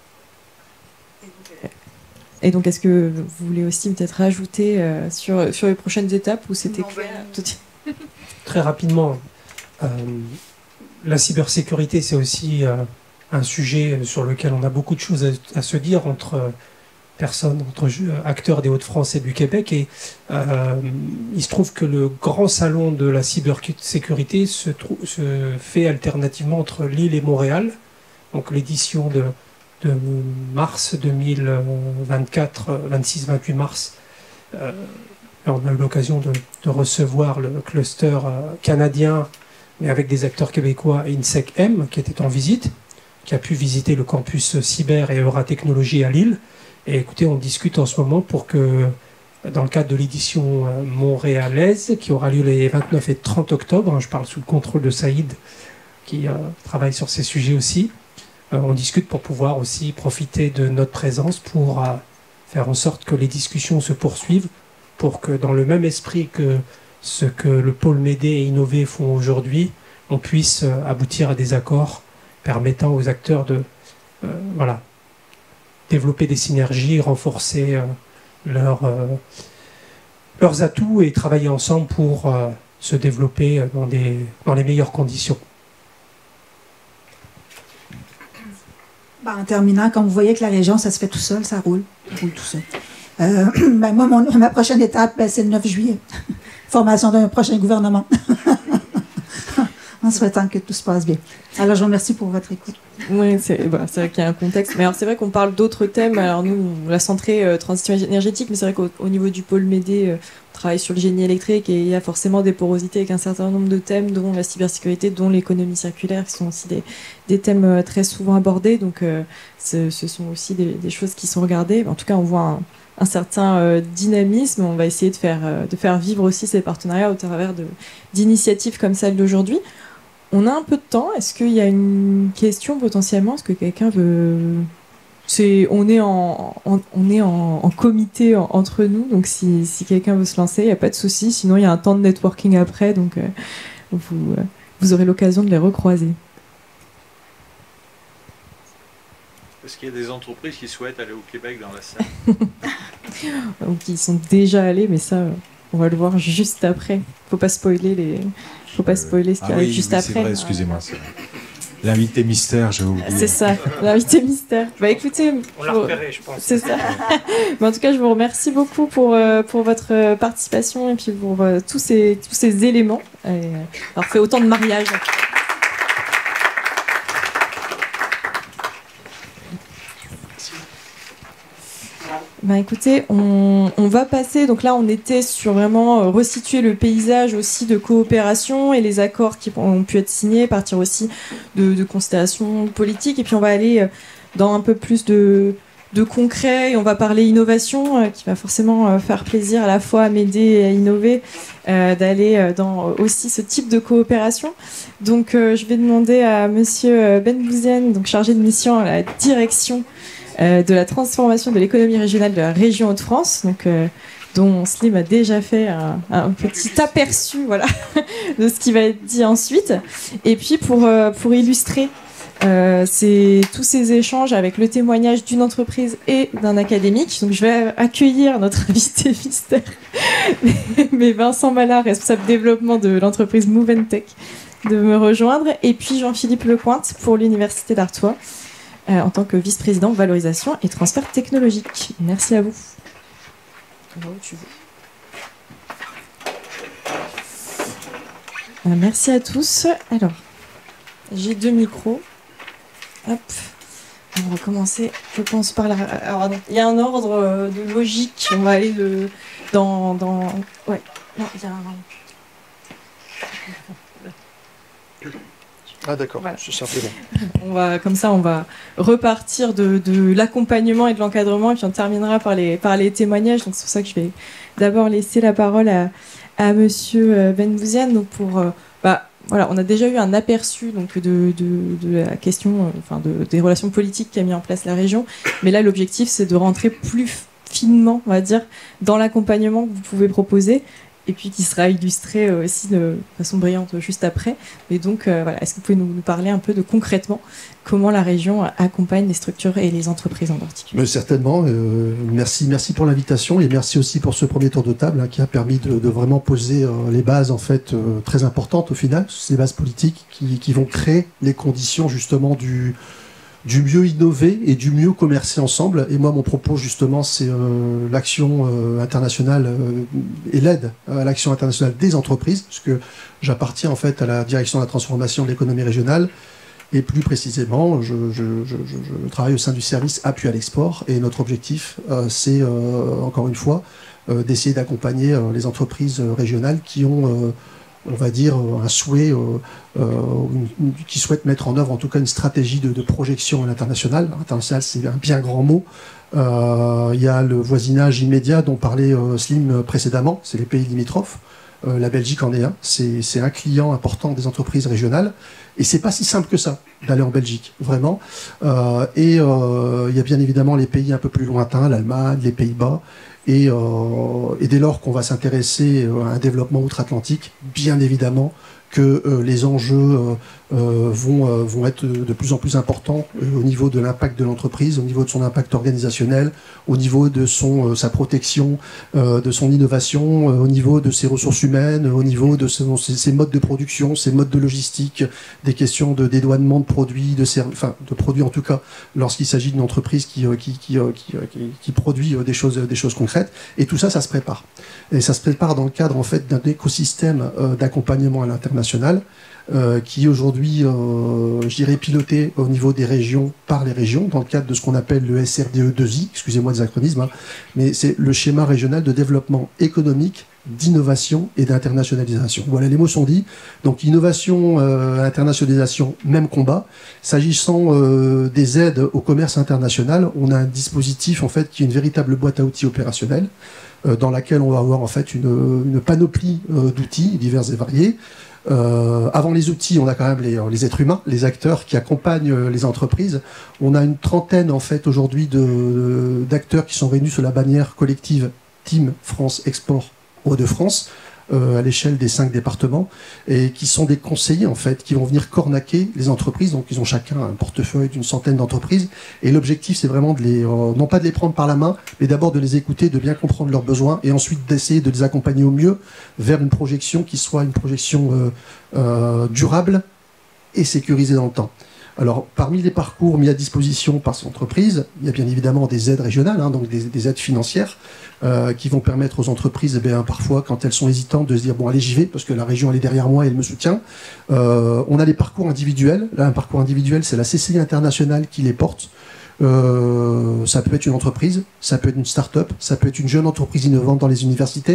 Et donc, est-ce que vous voulez aussi peut-être rajouter euh, sur, sur les prochaines étapes où c'était clair tout... Très rapidement, euh, la cybersécurité, c'est aussi euh, un sujet sur lequel on a beaucoup de choses à, à se dire entre personnes, entre acteurs des Hauts-de-France et du Québec. Et euh, il se trouve que le grand salon de la cybersécurité se, se fait alternativement entre Lille et Montréal. Donc l'édition de, de mars deux mille vingt-quatre, vingt-six vingt-huit mars, euh, on a eu l'occasion de, de recevoir le cluster euh, canadien, mais avec des acteurs québécois, INSEC-M, qui était en visite, qui a pu visiter le campus cyber et Euratechnologie à Lille. Et écoutez, on discute en ce moment pour que, dans le cadre de l'édition montréalaise, qui aura lieu les vingt-neuf et trente octobre, hein, je parle sous le contrôle de Saïd, qui euh, travaille sur ces sujets aussi, euh, on discute pour pouvoir aussi profiter de notre présence pour euh, faire en sorte que les discussions se poursuivent, pour que dans le même esprit que ce que le pôle Médé et Innover font aujourd'hui, on puisse euh, aboutir à des accords permettant aux acteurs de... Euh, voilà, développer des synergies, renforcer euh, leur, euh, leurs atouts et travailler ensemble pour euh, se développer dans, des, dans les meilleures conditions. Ben, en terminant, comme vous voyez que la région, ça se fait tout seul, ça roule, ça roule tout seul. Euh, ben, moi, mon, ma prochaine étape, ben, c'est le neuf juillet. Formation d'un prochain gouvernement. En souhaitant que tout se passe bien. Alors, je vous remercie pour votre écoute. Oui, c'est bah, vrai qu'il y a un contexte. Mais alors, c'est vrai qu'on parle d'autres thèmes. Alors, nous, on l'a centré euh, transition énergétique, mais c'est vrai qu'au au niveau du pôle Médé, euh, on travaille sur le génie électrique et il y a forcément des porosités avec un certain nombre de thèmes, dont la cybersécurité, dont l'économie circulaire, qui sont aussi des, des thèmes euh, très souvent abordés. Donc, euh, ce, ce sont aussi des, des choses qui sont regardées. En tout cas, on voit un, un certain euh, dynamisme. On va essayer de faire, euh, de faire vivre aussi ces partenariats au travers d'initiatives comme celle d'aujourd'hui. On a un peu de temps. Est-ce qu'il y a une question potentiellement? Est-ce que quelqu'un veut... C'est, on est en, en, on est en, en comité en, entre nous, donc si, si quelqu'un veut se lancer, il n'y a pas de souci. Sinon, il y a un temps de networking après, donc euh, vous, euh, vous aurez l'occasion de les recroiser. Est-ce qu'il y a des entreprises qui souhaitent aller au Québec dans la salle? Ou qui sont déjà allés, mais ça, on va le voir juste après. Il ne faut pas spoiler les... Faut pas spoiler ce qui ah arrive oui, juste oui, après. C'est vrai, excusez-moi. L'invité mystère, j'ai oublié. C'est ça, l'invité mystère. Bah écoutez, on l'a repéré, je pense. C'est ça. Mais en tout cas, je vous remercie beaucoup pour euh, pour votre participation et puis pour euh, tous ces tous ces éléments. Et, euh, alors fait autant de mariages. Ben écoutez, on, on va passer, donc là on était sur vraiment euh, resituer le paysage aussi de coopération et les accords qui ont pu être signés, partir aussi de, de considérations politiques, et puis on va aller dans un peu plus de, de concret. Et on va parler innovation, euh, qui va forcément euh, faire plaisir à la fois à m'aider et à innover, euh, d'aller euh, dans aussi ce type de coopération. Donc euh, je vais demander à Monsieur Benbouziane, donc chargé de mission à la direction euh, de la transformation de l'économie régionale de la région Hauts-de-France, donc euh, dont Slim a déjà fait un, un petit aperçu, voilà, de ce qui va être dit ensuite. Et puis pour, euh, pour illustrer euh, ces, tous ces échanges avec le témoignage d'une entreprise et d'un académique, donc je vais accueillir notre invité mystère, mais Vincent Mallard, responsable développement de l'entreprise Moventech, de me rejoindre, et puis Jean-Philippe Lecointe pour l'Université d'Artois, euh, en tant que vice-président valorisation et transfert technologique. Merci à vous. Là où tu veux. Euh, merci à tous. Alors, j'ai deux micros. Hop. On va commencer, je pense, par là. Alors, il y a un ordre de logique. On va aller de, dans, dans... Ouais. Non, il y a un... Ah d'accord, voilà. C'est simplement. On va, comme ça, on va repartir de, de l'accompagnement et de l'encadrement, et puis on terminera par les, par les témoignages. Donc c'est pour ça que je vais d'abord laisser la parole à, à Monsieur Benbouziane. Donc pour, euh, bah, voilà, on a déjà eu un aperçu donc de, de, de la question, euh, enfin de, des relations politiques qu'a mis en place la région. Mais là, l'objectif, c'est de rentrer plus finement, on va dire, dans l'accompagnement que vous pouvez proposer, et puis qui sera illustré aussi de façon brillante juste après. Et donc, euh, voilà, est-ce que vous pouvez nous, nous parler un peu de concrètement comment la région accompagne les structures et les entreprises en particulier? Mais certainement. Euh, merci, merci pour l'invitation et merci aussi pour ce premier tour de table hein, qui a permis de, de vraiment poser euh, les bases en fait euh, très importantes au final, ces bases politiques qui, qui vont créer les conditions justement du du mieux innover et du mieux commercer ensemble. Et moi, mon propos, justement, c'est euh, l'action euh, internationale euh, et l'aide à l'action internationale des entreprises, parce que j'appartiens en fait à la direction de la transformation de l'économie régionale, et plus précisément, je, je, je, je travaille au sein du service appui à l'export, et notre objectif, euh, c'est, euh, encore une fois, euh, d'essayer d'accompagner euh, les entreprises régionales qui ont... Euh, on va dire, un souhait, euh, euh, une, qui souhaite mettre en œuvre en tout cas une stratégie de, de projection à l'international. International, c'est un bien grand mot. Euh, il y a le voisinage immédiat dont parlait euh, Slim précédemment, c'est les pays limitrophes. Euh, la Belgique en est un. C'est, c'est un client important des entreprises régionales. Et c'est pas si simple que ça d'aller en Belgique, vraiment. Euh, et euh, il y a bien évidemment les pays un peu plus lointains, l'Allemagne, les Pays-Bas. Et, euh, et dès lors qu'on va s'intéresser à un développement outre-Atlantique, bien évidemment que euh, les enjeux euh, euh, vont, euh, vont être de plus en plus importants euh, au niveau de l'impact de l'entreprise, au niveau de son impact organisationnel, au niveau de son, euh, sa protection, euh, de son innovation, euh, au niveau de ses ressources humaines, au niveau de ses, ses modes de production, ses modes de logistique, des questions de dédouanement de produits, de, enfin, de produits en tout cas, lorsqu'il s'agit d'une entreprise qui, euh, qui, qui, euh, qui, euh, qui, qui produit euh, des choses, des choses concrètes. Et tout ça, ça se prépare. Et ça se prépare dans le cadre en fait, d'un écosystème euh, d'accompagnement à l'international, Euh, qui est aujourd'hui, euh, je dirais, piloté au niveau des régions par les régions, dans le cadre de ce qu'on appelle le S R D E deux I, excusez-moi des acronymes, hein, mais c'est le schéma régional de développement économique, d'innovation et d'internationalisation. Voilà, les mots sont dits. Donc innovation, euh, internationalisation, même combat. S'agissant euh, des aides au commerce international, on a un dispositif en fait qui est une véritable boîte à outils opérationnelle, euh, dans laquelle on va avoir en fait une, une panoplie euh, d'outils divers et variés. Euh, avant les outils, on a quand même les, les êtres humains, les acteurs qui accompagnent les entreprises. On a une trentaine en fait aujourd'hui de, d'acteurs qui sont réunis sous la bannière collective Team France Export Hauts-de-France euh, à l'échelle des cinq départements et qui sont des conseillers en fait qui vont venir cornaquer les entreprises. Donc ils ont chacun un portefeuille d'une centaine d'entreprises et l'objectif c'est vraiment de les, euh, non pas de les prendre par la main, mais d'abord de les écouter, de bien comprendre leurs besoins et ensuite d'essayer de les accompagner au mieux vers une projection qui soit une projection euh, euh, durable et sécurisée dans le temps. Alors, parmi les parcours mis à disposition par ces entreprises, il y a bien évidemment des aides régionales, hein, donc des, des aides financières, euh, qui vont permettre aux entreprises, eh bien, parfois, quand elles sont hésitantes, de se dire, bon, allez, j'y vais, parce que la région, elle est derrière moi et elle me soutient. Euh, on a les parcours individuels. Là, un parcours individuel, c'est la C C I internationale qui les porte. Euh, ça peut être une entreprise, ça peut être une start-up, ça peut être une jeune entreprise innovante dans les universités.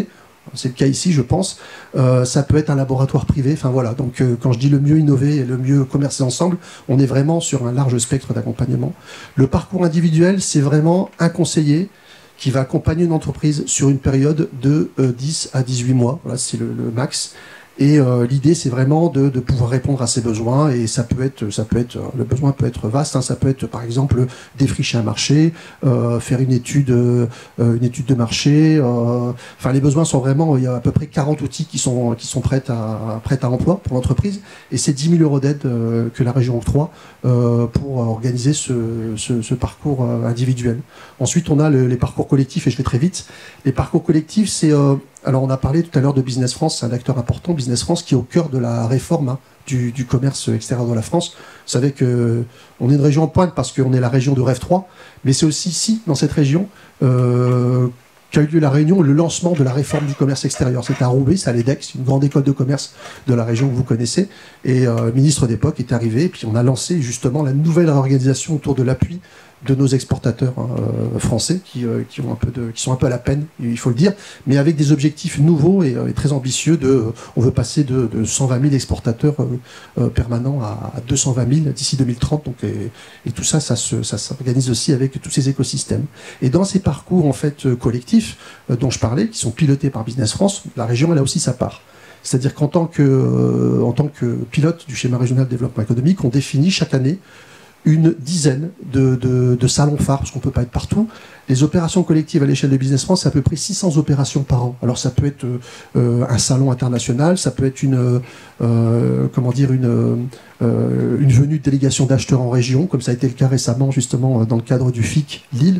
c'est le cas ici, je pense. Euh, ça peut être un laboratoire privé. Enfin voilà. Donc euh, quand je dis le mieux innover et le mieux commercer ensemble, on est vraiment sur un large spectre d'accompagnement. Le parcours individuel, c'est vraiment un conseiller qui va accompagner une entreprise sur une période de euh, dix à dix-huit mois. Voilà, c'est le, le max. Et euh, l'idée, c'est vraiment de, de pouvoir répondre à ses besoins. Et ça peut être, ça peut être, le besoin peut être vaste. Hein. Ça peut être, par exemple, défricher un marché, euh, faire une étude, euh, une étude de marché. Euh, enfin, les besoins sont vraiment. Il y a à peu près quarante outils qui sont qui sont prêts à prêts à emploi pour l'entreprise. Et c'est dix mille euros d'aide euh, que la région octroie euh, pour organiser ce, ce, ce parcours euh, individuel. Ensuite, on a le, les parcours collectifs. Et je vais très vite. Les parcours collectifs, c'est euh, alors, on a parlé tout à l'heure de Business France, c'est un acteur important, Business France, qui est au cœur de la réforme hein, du, du commerce extérieur de la France. Vous savez qu'on est une région en pointe parce qu'on est la région de Rêve trois, mais c'est aussi ici, dans cette région, euh, qu'a eu lieu la réunion, le lancement de la réforme du commerce extérieur. C'est à Roubaix, c'est à l'EDEC, une grande école de commerce de la région que vous connaissez. Et euh, le ministre d'époque est arrivé, et puis on a lancé justement la nouvelle organisation autour de l'appui de nos exportateurs hein, euh, français qui, euh, qui, ont un peu de, qui sont un peu à la peine, il faut le dire, mais avec des objectifs nouveaux et, euh, et très ambitieux. De, euh, on veut passer de, de cent vingt mille exportateurs euh, euh, permanents à, à deux cent vingt mille d'ici deux mille trente. Donc, et, et tout ça, ça, se, ça s'organise aussi avec tous ces écosystèmes. Et dans ces parcours en fait euh, collectifs euh, dont je parlais, qui sont pilotés par Business France, la région elle a aussi sa part. C'est-à-dire qu'en tant que, euh, en tant que pilote du schéma régional de développement économique, on définit chaque année une dizaine de, de, de salons phares, parce qu'on ne peut pas être partout. Les opérations collectives à l'échelle de Business France, c'est à peu près six cents opérations par an. Alors ça peut être euh, un salon international, ça peut être une, euh, comment dire, une, euh, une venue de délégation d'acheteurs en région, comme ça a été le cas récemment justement dans le cadre du F I C Lille.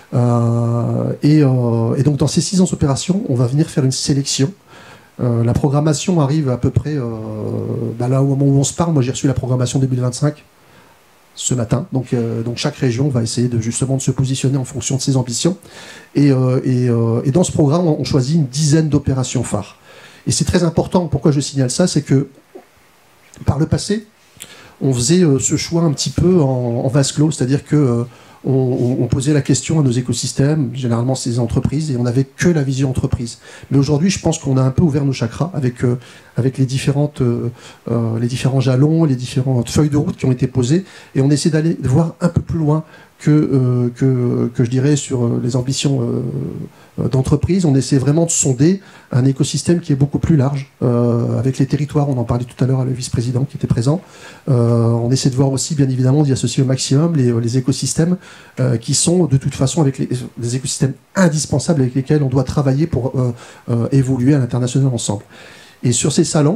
Euh, et, euh, et donc dans ces six cents opérations, on va venir faire une sélection. Euh, la programmation arrive à peu près, euh, bah là au moment où on se parle, moi j'ai reçu la programmation deux mille vingt-cinq. Ce matin. Donc, euh, donc chaque région va essayer de justement de se positionner en fonction de ses ambitions. Et, euh, et, euh, et dans ce programme, on choisit une dizaine d'opérations phares. Et c'est très important. Pourquoi je signale ça, c'est que par le passé, on faisait euh, ce choix un petit peu en, en vase clos, c'est-à-dire que euh, on, on posait la question à nos écosystèmes, généralement ces entreprises, et on n'avait que la vision entreprise. Mais aujourd'hui, je pense qu'on a un peu ouvert nos chakras avec, euh, avec les, différentes, euh, euh, les différents jalons, les différentes feuilles de route qui ont été posées, et on essaie d'aller voir un peu plus loin que, euh, que, que je dirais sur les ambitions euh, d'entreprise. On essaie vraiment de sonder un écosystème qui est beaucoup plus large, euh, avec les territoires, on en parlait tout à l'heure à le vice-président qui était présent. Euh, on essaie de voir aussi, bien évidemment, d'y associer au maximum les, les écosystèmes euh, qui sont de toute façon avec les, les écosystèmes indispensables avec lesquels on doit travailler pour euh, euh, évoluer à l'international ensemble. Et sur ces salons,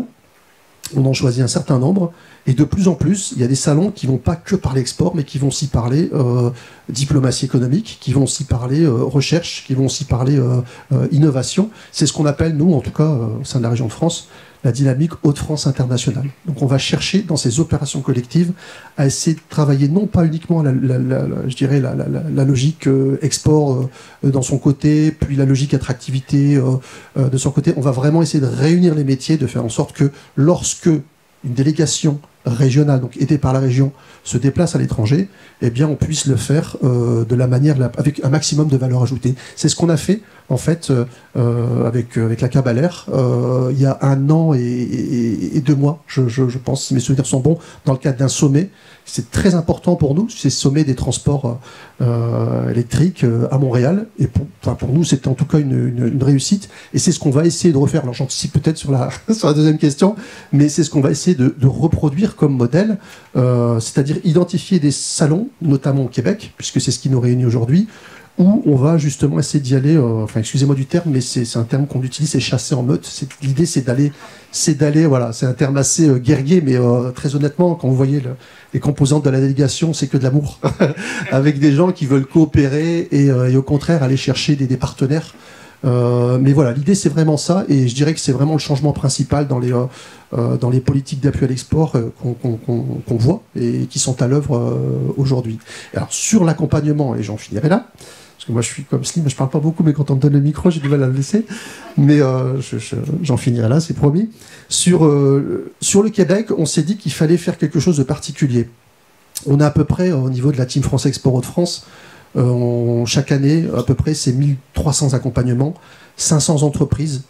on en choisit un certain nombre, et de plus en plus, il y a des salons qui ne vont pas que parler export, mais qui vont aussi parler euh, diplomatie économique, qui vont aussi parler euh, recherche, qui vont aussi parler euh, euh, innovation. C'est ce qu'on appelle, nous, en tout cas, euh, au sein de la région de France, la dynamique Hauts-de-France internationale. Donc on va chercher dans ces opérations collectives à essayer de travailler non pas uniquement la, la, la, la, je dirais la, la, la logique euh, export euh, dans son côté, puis la logique attractivité euh, euh, de son côté. On va vraiment essayer de réunir les métiers, de faire en sorte que lorsque une délégation régionale, donc aidée par la région, se déplace à l'étranger, eh bien on puisse le faire euh, de la manière, avec un maximum de valeur ajoutée. C'est ce qu'on a fait en fait euh, avec, avec la Cabalère euh, il y a un an et, et, et deux mois, je, je, je pense, si mes souvenirs sont bons, dans le cadre d'un sommet. C'est très important pour nous, c'est le sommet des transports euh, électriques euh, à Montréal. Et pour, enfin pour nous, c'était en tout cas une, une, une réussite. Et c'est ce qu'on va essayer de refaire. Alors j'anticipe peut-être sur la, sur la deuxième question, mais c'est ce qu'on va essayer de, de reproduire comme modèle, euh, c'est-à-dire identifier des salons, notamment au Québec, puisque c'est ce qui nous réunit aujourd'hui, où on va justement essayer d'y aller, euh, enfin excusez-moi du terme, mais c'est un terme qu'on utilise, c'est chasser en meute. L'idée c'est d'aller, c'est d'aller, voilà, c'est un terme assez euh, guerrier, mais euh, très honnêtement, quand vous voyez le, les composantes de la délégation, c'est que de l'amour, avec des gens qui veulent coopérer et, euh, et au contraire aller chercher des, des partenaires. Euh, mais voilà, l'idée c'est vraiment ça, et je dirais que c'est vraiment le changement principal dans les, euh, euh, dans les politiques d'appui à l'export euh, qu'on qu'on, qu'on, qu'on voit et qui sont à l'œuvre euh, aujourd'hui. Alors sur l'accompagnement, et j'en finirai là, parce que moi je suis comme Slim, je parle pas beaucoup, mais quand on me donne le micro, j'ai du mal à le laisser. Mais euh, je, je, j'en finirai là, c'est promis. Sur, euh, sur le Québec, on s'est dit qu'il fallait faire quelque chose de particulier. On a à peu près, au niveau de la Team France Export Hauts-de-France, euh, on, chaque année, à peu près, c'est mille trois cents accompagnements, cinq cents entreprises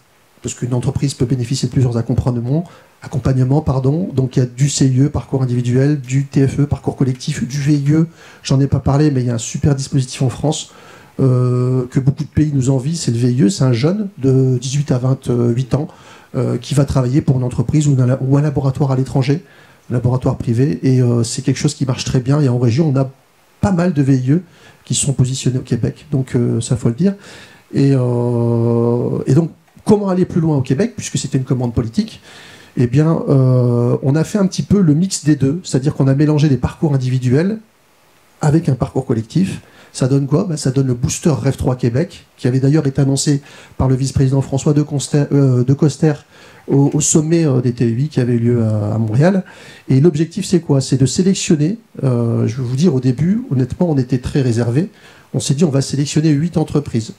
parce qu'une entreprise peut bénéficier de plusieurs accompagnements, accompagnements pardon. Donc il y a du C I E, parcours individuel, du T F E, parcours collectif, du V I E. J'en ai pas parlé, mais il y a un super dispositif en France euh, que beaucoup de pays nous envient, c'est le V I E. C'est un jeune de dix-huit à vingt-huit ans euh, qui va travailler pour une entreprise ou un, ou un laboratoire à l'étranger, un laboratoire privé, et euh, c'est quelque chose qui marche très bien. Et en région, on a pas mal de V I E qui sont positionnés au Québec, donc euh, ça faut le dire. Et, euh, et donc, comment aller plus loin au Québec, puisque c'était une commande politique? Eh bien, euh, on a fait un petit peu le mix des deux, c'est-à-dire qu'on a mélangé des parcours individuels avec un parcours collectif. Ça donne quoi? Ben, ça donne le booster Rêve trois Québec, qui avait d'ailleurs été annoncé par le vice-président François de Coster, euh, de Coster au, au sommet euh, des T U I qui avait eu lieu à, à Montréal. Et l'objectif, c'est quoi? C'est de sélectionner, euh, je vais vous dire, au début, honnêtement, on était très réservé. On s'est dit, on va sélectionner huit entreprises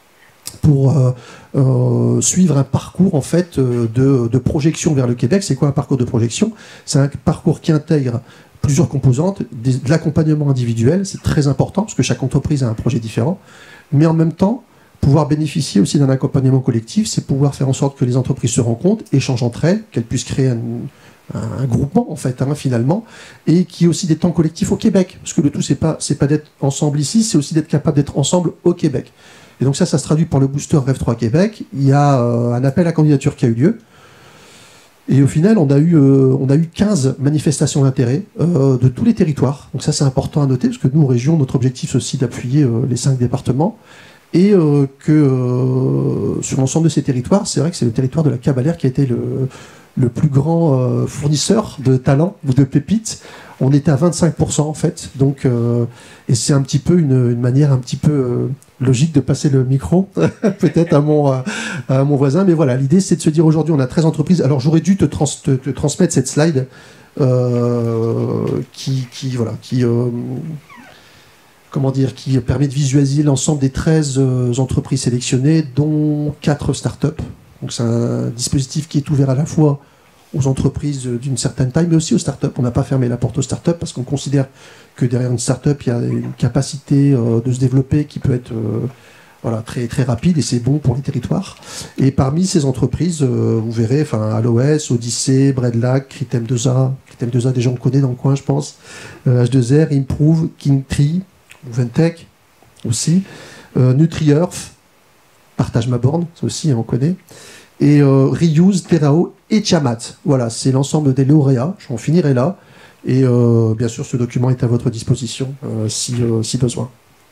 pour euh, euh, suivre un parcours en fait euh, de, de projection vers le Québec. C'est quoi un parcours de projection? C'est un parcours qui intègre plusieurs composantes, des, de l'accompagnement individuel, c'est très important parce que chaque entreprise a un projet différent, mais en même temps, pouvoir bénéficier aussi d'un accompagnement collectif, c'est pouvoir faire en sorte que les entreprises se rencontrent, échangent entre elles, qu'elles puissent créer un, un, un groupement en fait, hein, finalement, et qu'il y ait aussi des temps collectifs au Québec, parce que le tout c'est pas c'est pas d'être ensemble ici, c'est aussi d'être capable d'être ensemble au Québec. Et donc ça, ça se traduit par le booster Rêve trois Québec. Il y a euh, un appel à candidature qui a eu lieu. Et au final, on a eu, euh, on a eu quinze manifestations d'intérêt euh, de tous les territoires. Donc ça, c'est important à noter, parce que nous, en région, notre objectif, c'est aussi d'appuyer euh, les cinq départements. Et euh, que euh, sur l'ensemble de ces territoires, c'est vrai que c'est le territoire de la Cavalère qui a été le, le plus grand euh, fournisseur de talents ou de pépites. On était à vingt-cinq pour cent en fait. Donc, euh, et c'est un petit peu une, une manière un petit peu euh, logique de passer le micro, peut-être à mon, à, à mon voisin. Mais voilà, l'idée c'est de se dire aujourd'hui on a treize entreprises. Alors j'aurais dû te, trans, te, te transmettre cette slide euh, qui, qui, voilà, qui, euh, comment dire, qui permet de visualiser l'ensemble des treize euh, entreprises sélectionnées, dont quatre startups. Donc c'est un dispositif qui est ouvert à la fois aux entreprises d'une certaine taille, mais aussi aux startups. On n'a pas fermé la porte aux startups parce qu'on considère que derrière une startup, il y a une capacité euh, de se développer qui peut être euh, voilà, très, très rapide et c'est bon pour les territoires. Et parmi ces entreprises, euh, vous verrez, enfin, Aloes, Odyssée, Bredlac, Critem deux A, Critem deux A, déjà on connaît dans le coin, je pense, euh, H deux R, Improve, Kingtree, Mouventech aussi, euh, NutriEarth, Partage ma borne, ça aussi on connaît, et euh, Reuse, Terrao et Tiamat. Voilà, c'est l'ensemble des lauréats. J'en finirai là. Et euh, bien sûr, ce document est à votre disposition euh, si, euh, si besoin.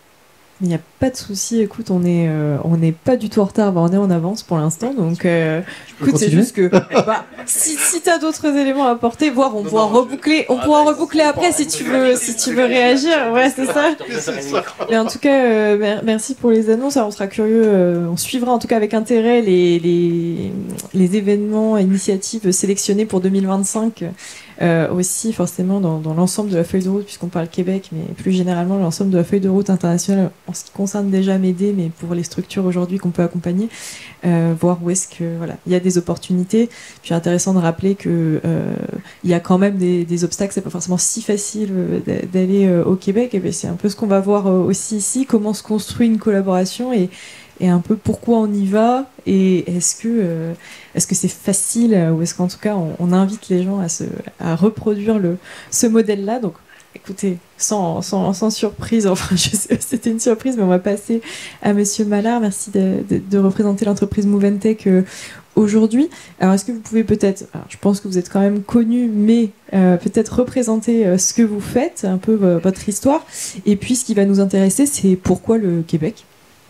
Il n'y a pas de souci. Écoute, on n'est euh, on n'est pas du tout en retard, on est en avance pour l'instant. Donc, euh, écoute, c'est juste que bah, si, si tu as d'autres éléments à apporter, voir, on non, pourra non, reboucler, on pourra reboucler après si tu veux, si tu veux réagir. Ouais, c'est ça. Mais en tout cas, euh, merci pour les annonces. Alors, on sera curieux, euh, on suivra en tout cas avec intérêt les les, les événements, initiatives sélectionnées pour deux mille vingt-cinq. Euh, aussi forcément dans, dans l'ensemble de la feuille de route, puisqu'on parle Québec, mais plus généralement l'ensemble de la feuille de route internationale en ce qui concerne déjà Médé, mais pour les structures aujourd'hui qu'on peut accompagner, euh, voir où est-ce que voilà, il y a des opportunités. Puis intéressant de rappeler que euh, il y a quand même des, des obstacles, c'est pas forcément si facile d'aller euh, au Québec, et bien c'est un peu ce qu'on va voir euh, aussi ici, comment se construit une collaboration et et un peu pourquoi on y va, et est-ce que euh, est-ce que c'est facile, ou est-ce qu'en tout cas on, on invite les gens à, se, à reproduire le, ce modèle-là. Donc écoutez, sans, sans, sans surprise, enfin je sais, c'était une surprise, mais on va passer à Monsieur Mallard. Merci de, de, de représenter l'entreprise Mouventech euh, aujourd'hui. Alors est-ce que vous pouvez peut-être, alors, je pense que vous êtes quand même connu, mais euh, peut-être représenter euh, ce que vous faites, un peu euh, votre histoire, et puis ce qui va nous intéresser, c'est pourquoi le Québec.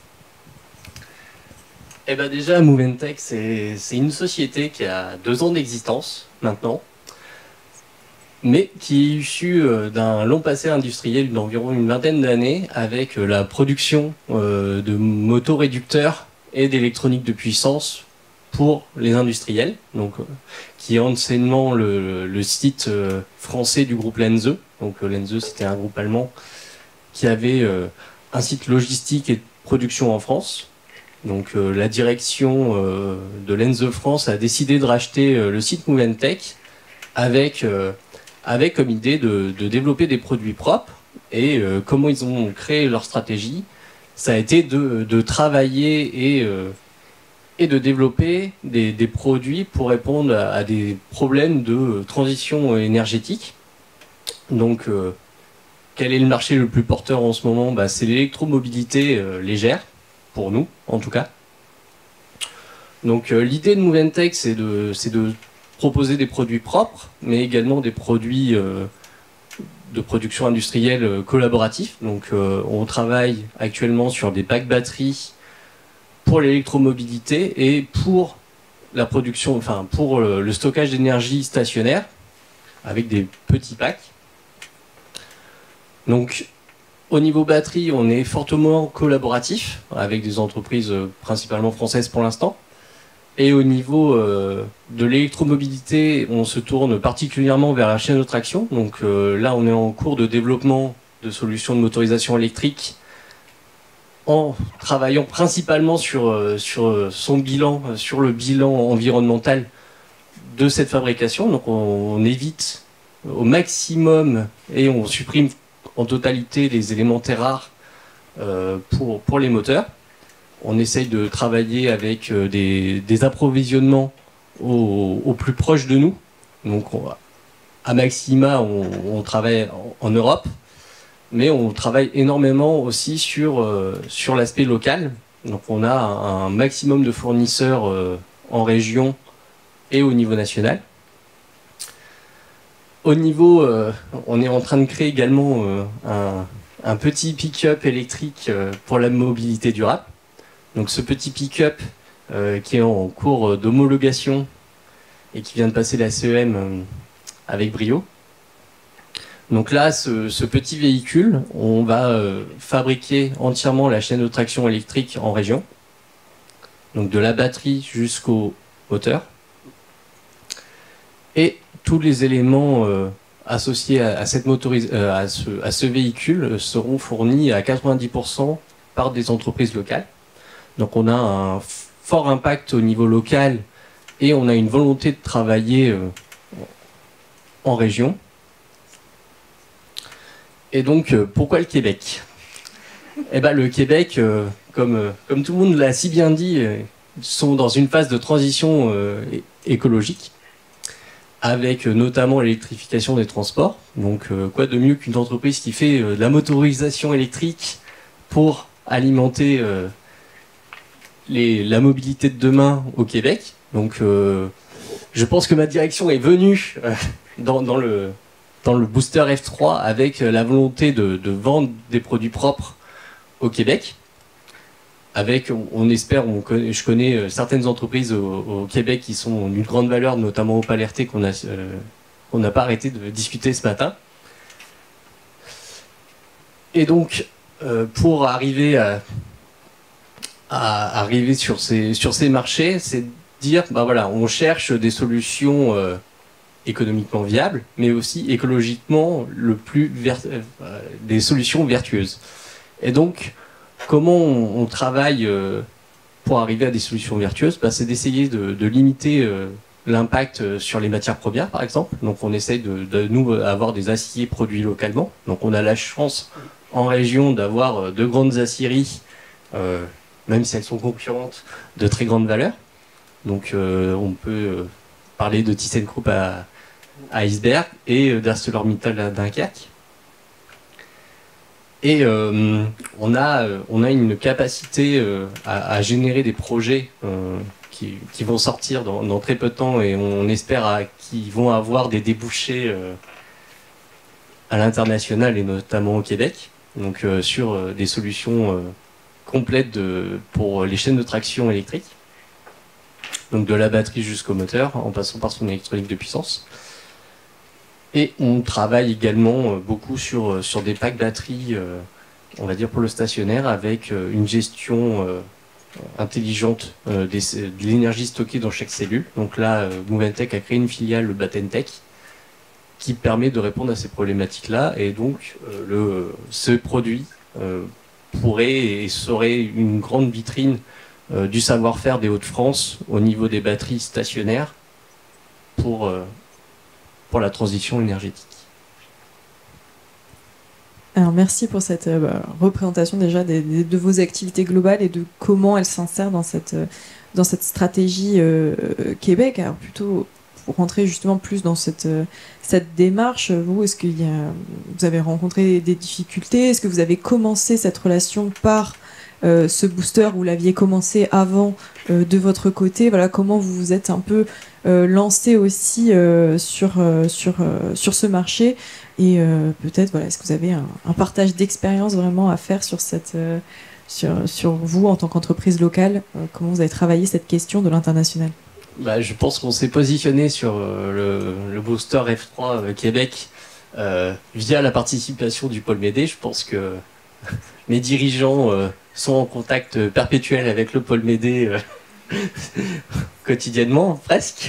Eh ben déjà, Mouventech, c'est une société qui a deux ans d'existence maintenant, mais qui est issue d'un long passé industriel d'environ une vingtaine d'années avec la production euh, de motoréducteurs et d'électronique de puissance pour les industriels, donc euh, qui est anciennement le, le site euh, français du groupe Lenze. Donc euh, Lenze, c'était un groupe allemand qui avait euh, un site logistique et de production en France. Donc euh, la direction euh, de Lenze France a décidé de racheter euh, le site Mouventech avec, euh, avec comme idée de, de développer des produits propres. Et euh, comment ils ont créé leur stratégie, ça a été de, de travailler et, euh, et de développer des, des produits pour répondre à, à des problèmes de transition énergétique. Donc, euh, quel est le marché le plus porteur en ce moment? Bah, c'est l'électromobilité euh, légère, pour nous en tout cas. Donc euh, l'idée de Moventech, c'est de, c'est de proposer des produits propres, mais également des produits euh, de production industrielle euh, collaboratifs. Donc euh, on travaille actuellement sur des packs batteries pour l'électromobilité et pour la production, enfin pour le, le stockage d'énergie stationnaire avec des petits packs. Donc au niveau batterie, on est fortement collaboratif avec des entreprises euh, principalement françaises pour l'instant. Et au niveau euh, de l'électromobilité, on se tourne particulièrement vers la chaîne de traction. Donc euh, là, on est en cours de développement de solutions de motorisation électrique en travaillant principalement sur, euh, sur son bilan, euh, sur le bilan environnemental de cette fabrication. Donc on, on évite au maximum et on supprime en totalité les éléments très rares euh, pour, pour les moteurs. On essaye de travailler avec euh, des, des approvisionnements au, au plus proche de nous. Donc on, à Maxima, on, on travaille en, en Europe, mais on travaille énormément aussi sur, euh, sur l'aspect local. Donc on a un, un maximum de fournisseurs euh, en région et au niveau national. Au niveau, euh, on est en train de créer également euh, un, un petit pick-up électrique euh, pour la mobilité durable. Donc ce petit pick-up euh, qui est en cours d'homologation et qui vient de passer la C E M euh, avec brio. Donc là, ce, ce petit véhicule, on va euh, fabriquer entièrement la chaîne de traction électrique en région. Donc de la batterie jusqu'au moteur. Et tous les éléments euh, associés à, à, cette motoris- euh, à, ce, à ce véhicule seront fournis à quatre-vingt-dix pour cent par des entreprises locales. Donc on a un fort impact au niveau local et on a une volonté de travailler euh, en région. Et donc euh, pourquoi le Québec? Eh ben le Québec, euh, comme, euh, comme tout le monde l'a si bien dit, euh, sont dans une phase de transition euh, écologique, avec euh, notamment l'électrification des transports. Donc euh, quoi de mieux qu'une entreprise qui fait euh, de la motorisation électrique pour alimenter euh, Les, la mobilité de demain au Québec. Donc euh, je pense que ma direction est venue euh, dans, dans, le, dans le booster F trois avec la volonté de, de vendre des produits propres au Québec. Avec, on, on espère, on connaît, je connais euh, certaines entreprises au, au Québec qui sont d'une grande valeur, notamment Opal R T qu'on a, euh, qu'on n'a pas arrêté de discuter ce matin. Et donc, euh, pour arriver à à arriver sur ces, sur ces marchés, c'est de dire, bah voilà, on cherche des solutions euh, économiquement viables, mais aussi écologiquement le plus ver- euh, des solutions vertueuses. Et donc, comment on, on travaille euh, pour arriver à des solutions vertueuses? Bah, c'est d'essayer de, de limiter euh, l'impact sur les matières premières, par exemple. Donc, on essaye de, de nous avoir des aciers produits localement. Donc, on a la chance en région d'avoir de grandes aciéries euh, même si elles sont concurrentes, de très grande valeur. Donc euh, on peut euh, parler de ThyssenKrupp à, à Iceberg et euh, d'ArcelorMittal à Dunkerque. Et euh, on, a, on a une capacité euh, à, à générer des projets euh, qui, qui vont sortir dans, dans très peu de temps et on espère qu'ils vont avoir des débouchés euh, à l'international et notamment au Québec. Donc euh, sur euh, des solutions... Euh, complète de, pour les chaînes de traction électrique, donc de la batterie jusqu'au moteur, en passant par son électronique de puissance. Et on travaille également beaucoup sur, sur des packs batteries, euh, on va dire pour le stationnaire, avec une gestion euh, intelligente euh, des, de l'énergie stockée dans chaque cellule. Donc là, euh, Moventech a créé une filiale, le Batentech, qui permet de répondre à ces problématiques-là. Et donc, euh, le, ce produit euh, pourrait et serait une grande vitrine euh, du savoir-faire des Hauts-de-France au niveau des batteries stationnaires pour, euh, pour la transition énergétique. Alors merci pour cette euh, représentation déjà des, des, de vos activités globales et de comment elles s'insèrent dans cette, dans cette stratégie euh, Québec. Alors plutôt pour rentrer justement plus dans cette, euh, cette démarche, vous, est-ce qu'il y a, vous avez rencontré des difficultés? Est-ce que vous avez commencé cette relation par euh, ce booster? Vous l'aviez commencé avant euh, de votre côté. Voilà, comment vous vous êtes un peu euh, lancé aussi euh, sur, euh, sur, euh, sur ce marché? Et euh, peut-être, voilà, est-ce que vous avez un, un partage d'expérience vraiment à faire sur, cette, euh, sur, sur vous en tant qu'entreprise locale? euh, Comment vous avez travaillé cette question de l'international? Bah, je pense qu'on s'est positionné sur euh, le, le booster F trois euh, Québec euh, via la participation du pôle Médé. Je pense que mes dirigeants euh, sont en contact perpétuel avec le pôle Médé euh, quotidiennement, presque.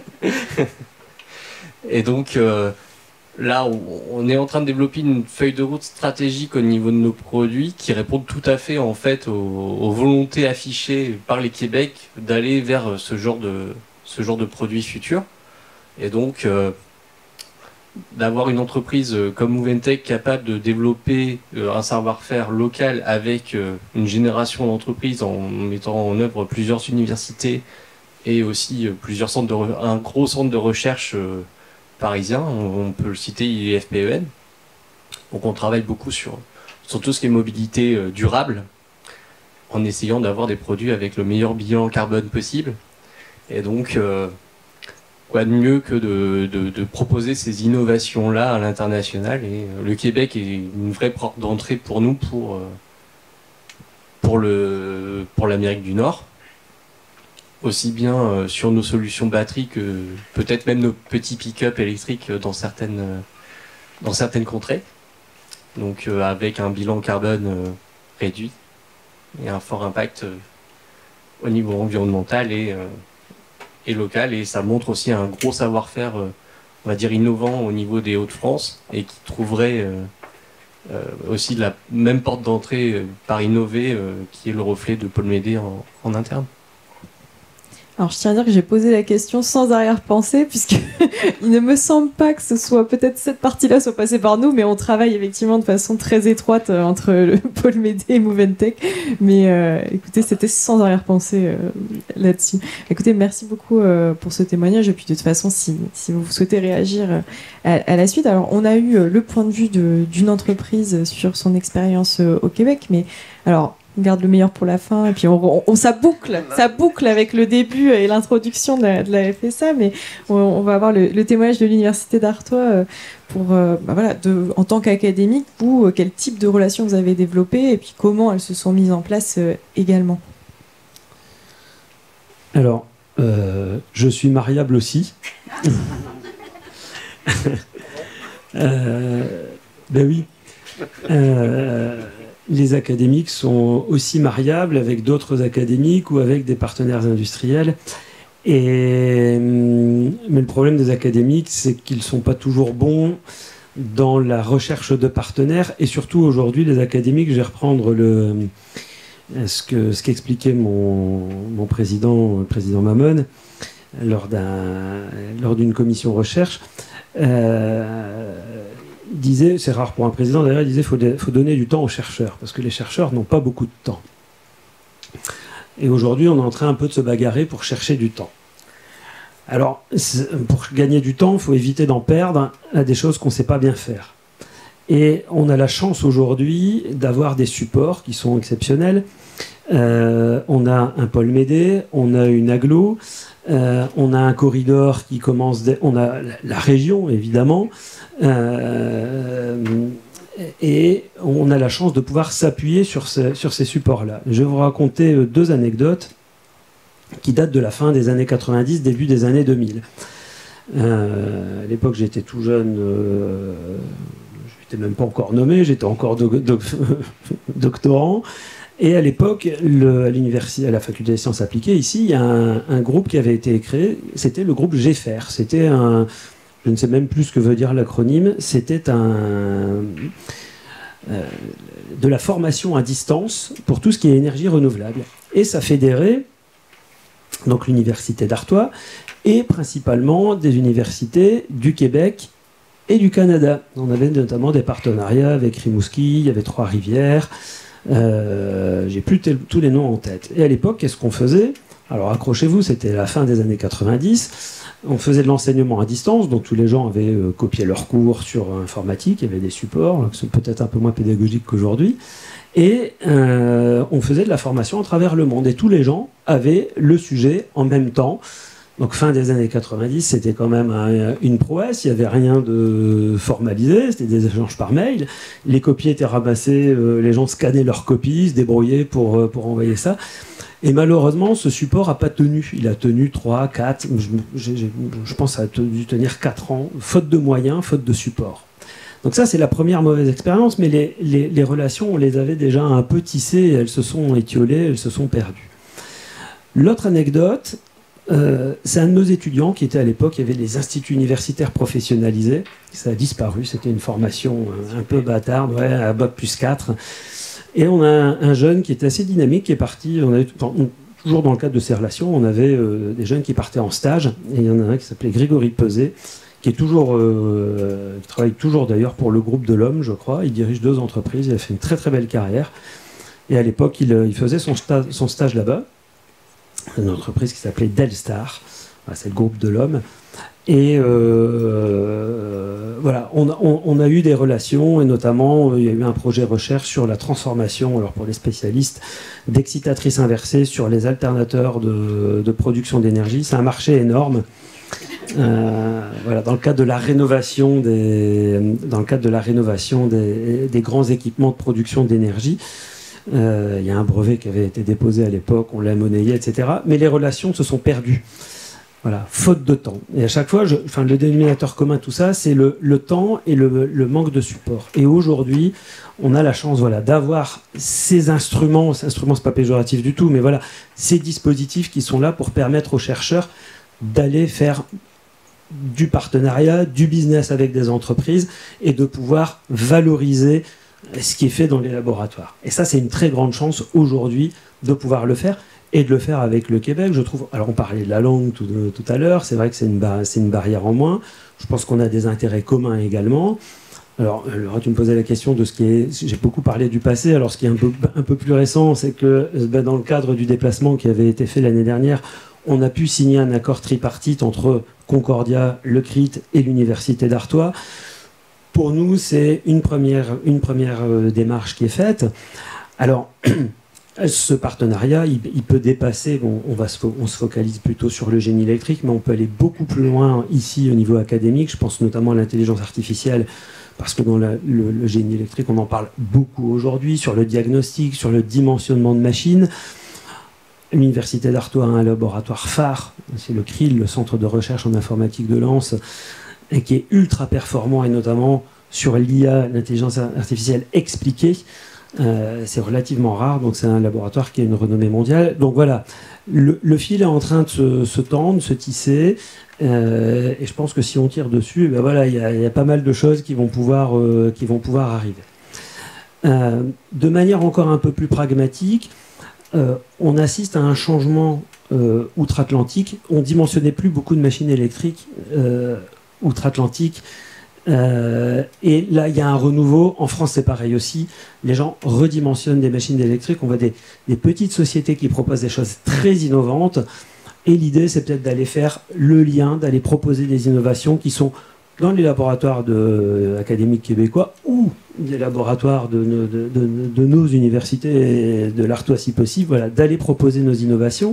Et donc euh, là, on, on est en train de développer une feuille de route stratégique au niveau de nos produits qui répondent tout à fait en fait aux, aux volontés affichées par les Québec d'aller vers ce genre de ce genre de produits futurs. Et donc euh, d'avoir une entreprise comme Moventech capable de développer euh, un savoir-faire local avec euh, une génération d'entreprises en mettant en œuvre plusieurs universités et aussi euh, plusieurs centres de re- un gros centre de recherche euh, parisien, on, on peut le citer, I F P E N. Donc on travaille beaucoup sur, sur tout ce qui est mobilité euh, durable, en essayant d'avoir des produits avec le meilleur bilan carbone possible. Et donc, euh, quoi de mieux que de, de, de proposer ces innovations-là à l'international. Et euh, le Québec est une vraie porte d'entrée pour nous, pour, euh, pour, le, pour l'Amérique du Nord. Aussi bien euh, sur nos solutions batteries que peut-être même nos petits pick-up électriques dans certaines, euh, dans certaines contrées. Donc euh, avec un bilan carbone euh, réduit et un fort impact euh, au niveau environnemental et, euh, et local. Et ça montre aussi un gros savoir-faire, euh, on va dire, innovant au niveau des Hauts-de-France et qui trouverait euh, euh, aussi la même porte d'entrée euh, par innover euh, qui est le reflet de Paul Médé en, en interne. Alors, je tiens à dire que j'ai posé la question sans arrière-pensée, puisque il ne me semble pas que ce soit, peut-être cette partie-là soit passée par nous, mais on travaille effectivement de façon très étroite euh, entre le pôle Médé et Moventech. Mais euh, écoutez, c'était sans arrière-pensée euh, là-dessus. Écoutez, merci beaucoup euh, pour ce témoignage. Et puis, de toute façon, si, si vous souhaitez réagir euh, à, à la suite, alors on a eu euh, le point de vue de, d'une entreprise sur son expérience euh, au Québec, mais alors. On garde le meilleur pour la fin et puis on, on, on ça boucle, ça boucle avec le début et l'introduction de la, de la F S A, mais on, on va avoir le, le témoignage de l'université d'Artois pour, euh, bah voilà, de, en tant qu'académique, vous, euh, quel type de relations vous avez développées et puis comment elles se sont mises en place euh, également. Alors, euh, je suis mariable aussi. euh, ben oui. Euh, Les académiques sont aussi mariables avec d'autres académiques ou avec des partenaires industriels. Et, mais le problème des académiques, c'est qu'ils ne sont pas toujours bons dans la recherche de partenaires. Et surtout, aujourd'hui, les académiques, je vais reprendre le, ce, que, ce qu'expliquait mon, mon président, le président Mamon, lors, d'un, lors d'une commission recherche. Euh, Il disait, c'est rare pour un président d'ailleurs, il disait qu'il faut, faut donner du temps aux chercheurs, parce que les chercheurs n'ont pas beaucoup de temps. Et aujourd'hui, on est en train un peu de se bagarrer pour chercher du temps. Alors, pour gagner du temps, il faut éviter d'en perdre à des choses qu'on ne sait pas bien faire. Et on a la chance aujourd'hui d'avoir des supports qui sont exceptionnels. Euh, on a un pôle Médé, on a une agglo, euh, on a un corridor qui commence, dès, on a la, la région évidemment, euh, et on a la chance de pouvoir s'appuyer sur, ce, sur ces supports-là. Je vais vous raconter deux anecdotes qui datent de la fin des années quatre-vingt-dix, début des années deux mille. Euh, à l'époque, j'étais tout jeune, euh, je n'étais même pas encore nommé, j'étais encore do- do- doctorant. Et à l'époque, le, à l'université, à la faculté des sciences appliquées, ici, il y a un, un groupe qui avait été créé, c'était le groupe G F R. C'était un, je ne sais même plus ce que veut dire l'acronyme, c'était un, euh, de la formation à distance pour tout ce qui est énergie renouvelable. Et ça fédérait donc l'université d'Artois et principalement des universités du Québec et du Canada. On avait notamment des partenariats avec Rimouski, il y avait Trois-Rivières. Euh, j'ai plus tel, tous les noms en tête. Et à l'époque, qu'est-ce qu'on faisait? Alors accrochez-vous, c'était la fin des années quatre-vingt-dix. On faisait de l'enseignement à distance, donc tous les gens avaient euh, copié leurs cours sur informatique, il y avait des supports qui sont peut-être un peu moins pédagogiques qu'aujourd'hui. Et euh, on faisait de la formation à travers le monde. Et tous les gens avaient le sujet en même temps. Donc fin des années quatre-vingt-dix, c'était quand même un, une prouesse. Il n'y avait rien de formalisé, c'était des échanges par mail. Les copies étaient ramassées, euh, les gens scannaient leurs copies, se débrouillaient pour, euh, pour envoyer ça. Et malheureusement, ce support n'a pas tenu. Il a tenu trois, quatre, je, je, je, je pense qu'il a dû tenir quatre ans, faute de moyens, faute de support. Donc ça, c'est la première mauvaise expérience, mais les, les, les relations, on les avait déjà un peu tissées, elles se sont étiolées, elles se sont perdues. L'autre anecdote, euh, c'est un de nos étudiants qui était à l'époque, il y avait les instituts universitaires professionnalisés, ça a disparu, c'était une formation un peu bâtarde, ouais, à bac plus quatre. Et on a un, un jeune qui était assez dynamique, qui est parti, on avait, on, toujours dans le cadre de ces relations, on avait euh, des jeunes qui partaient en stage, et il y en a un qui s'appelait Grégory Peset, qui est toujours, euh, qui travaille toujours d'ailleurs pour le groupe de l'Homme, je crois. Il dirige deux entreprises, il a fait une très très belle carrière. Et à l'époque, il, il faisait son, sta son stage là-bas, une entreprise qui s'appelait Delstar, voilà, c'est le groupe de l'Homme. Et euh, voilà, on, on, on a eu des relations, et notamment, il y a eu un projet recherche sur la transformation, alors pour les spécialistes, d'excitatrices inversées sur les alternateurs de, de production d'énergie. C'est un marché énorme. Euh, voilà, dans le cadre de la rénovation des, dans le cadre de la rénovation des, des grands équipements de production d'énergie, euh, il y a un brevet qui avait été déposé à l'époque, on l'a monnayé, et cetera. Mais les relations se sont perdues. Voilà, faute de temps. Et à chaque fois, je, enfin, le dénominateur commun, tout ça, c'est le, le temps et le, le manque de support. Et aujourd'hui, on a la chance, voilà, d'avoir ces instruments, ces instruments, c'est pas péjoratif du tout, mais voilà, ces dispositifs qui sont là pour permettre aux chercheurs d'aller faire du partenariat, du business avec des entreprises et de pouvoir valoriser ce qui est fait dans les laboratoires. Et ça, c'est une très grande chance aujourd'hui de pouvoir le faire et de le faire avec le Québec, je trouve. Alors, on parlait de la langue tout, de, tout à l'heure, c'est vrai que c'est une, c'est une barrière en moins. Je pense qu'on a des intérêts communs également. Alors, alors, tu me posais la question de ce qui est... J'ai beaucoup parlé du passé, alors ce qui est un peu, un peu plus récent, c'est que ben, dans le cadre du déplacement qui avait été fait l'année dernière, on a pu signer un accord tripartite entre Concordia, le C R I T et l'Université d'Artois. Pour nous, c'est une première, une première euh, démarche qui est faite. Alors, ce partenariat, il, il peut dépasser, bon, on, va se, on se focalise plutôt sur le génie électrique, mais on peut aller beaucoup plus loin ici au niveau académique. Je pense notamment à l'intelligence artificielle, parce que dans la, le, le génie électrique, on en parle beaucoup aujourd'hui, sur le diagnostic, sur le dimensionnement de machines. L'Université d'Artois a un laboratoire phare, c'est le C R I L, le Centre de recherche en informatique de Lens, et qui est ultra performant, et notamment sur l'I A, l'intelligence artificielle expliquée. Euh, c'est relativement rare, donc c'est un laboratoire qui a une renommée mondiale. Donc voilà, le, le fil est en train de se, se tendre, de se tisser, euh, et je pense que si on tire dessus, ben voilà, il y, y a pas mal de choses qui vont pouvoir, euh, qui vont pouvoir arriver. Euh, de manière encore un peu plus pragmatique, Euh, on assiste à un changement euh, outre-Atlantique. On ne dimensionnait plus beaucoup de machines électriques euh, outre-Atlantique. Euh, et là, il y a un renouveau. En France, c'est pareil aussi. Les gens redimensionnent des machines électriques. On voit des, des petites sociétés qui proposent des choses très innovantes. Et l'idée, c'est peut-être d'aller faire le lien, d'aller proposer des innovations qui sont dans les laboratoires de, euh, académiques québécois ou des laboratoires de, de, de, de nos universités, et de l'Artois si possible, voilà, d'aller proposer nos innovations.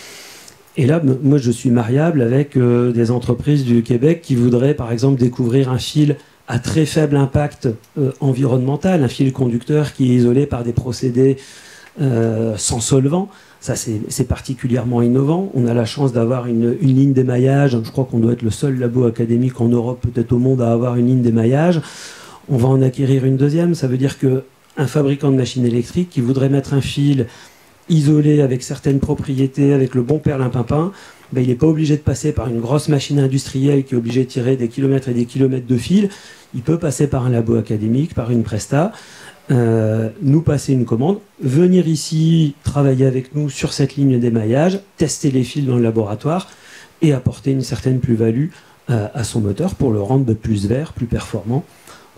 Et là, moi, je suis mariable avec euh, des entreprises du Québec qui voudraient, par exemple, découvrir un fil à très faible impact euh, environnemental, un fil conducteur qui est isolé par des procédés euh, sans solvant. Ça, c'est particulièrement innovant. On a la chance d'avoir une, une ligne d'émaillage. Je crois qu'on doit être le seul labo académique en Europe, peut-être au monde, à avoir une ligne d'émaillage. On va en acquérir une deuxième. Ça veut dire qu'un fabricant de machines électriques qui voudrait mettre un fil isolé avec certaines propriétés, avec le bon perlimpinpin, ben, il n'est pas obligé de passer par une grosse machine industrielle qui est obligée de tirer des kilomètres et des kilomètres de fil. Il peut passer par un labo académique, par une presta. Euh, nous passer une commande, venir ici travailler avec nous sur cette ligne d'émaillage, tester les fils dans le laboratoire et apporter une certaine plus-value euh, à son moteur pour le rendre plus vert, plus performant.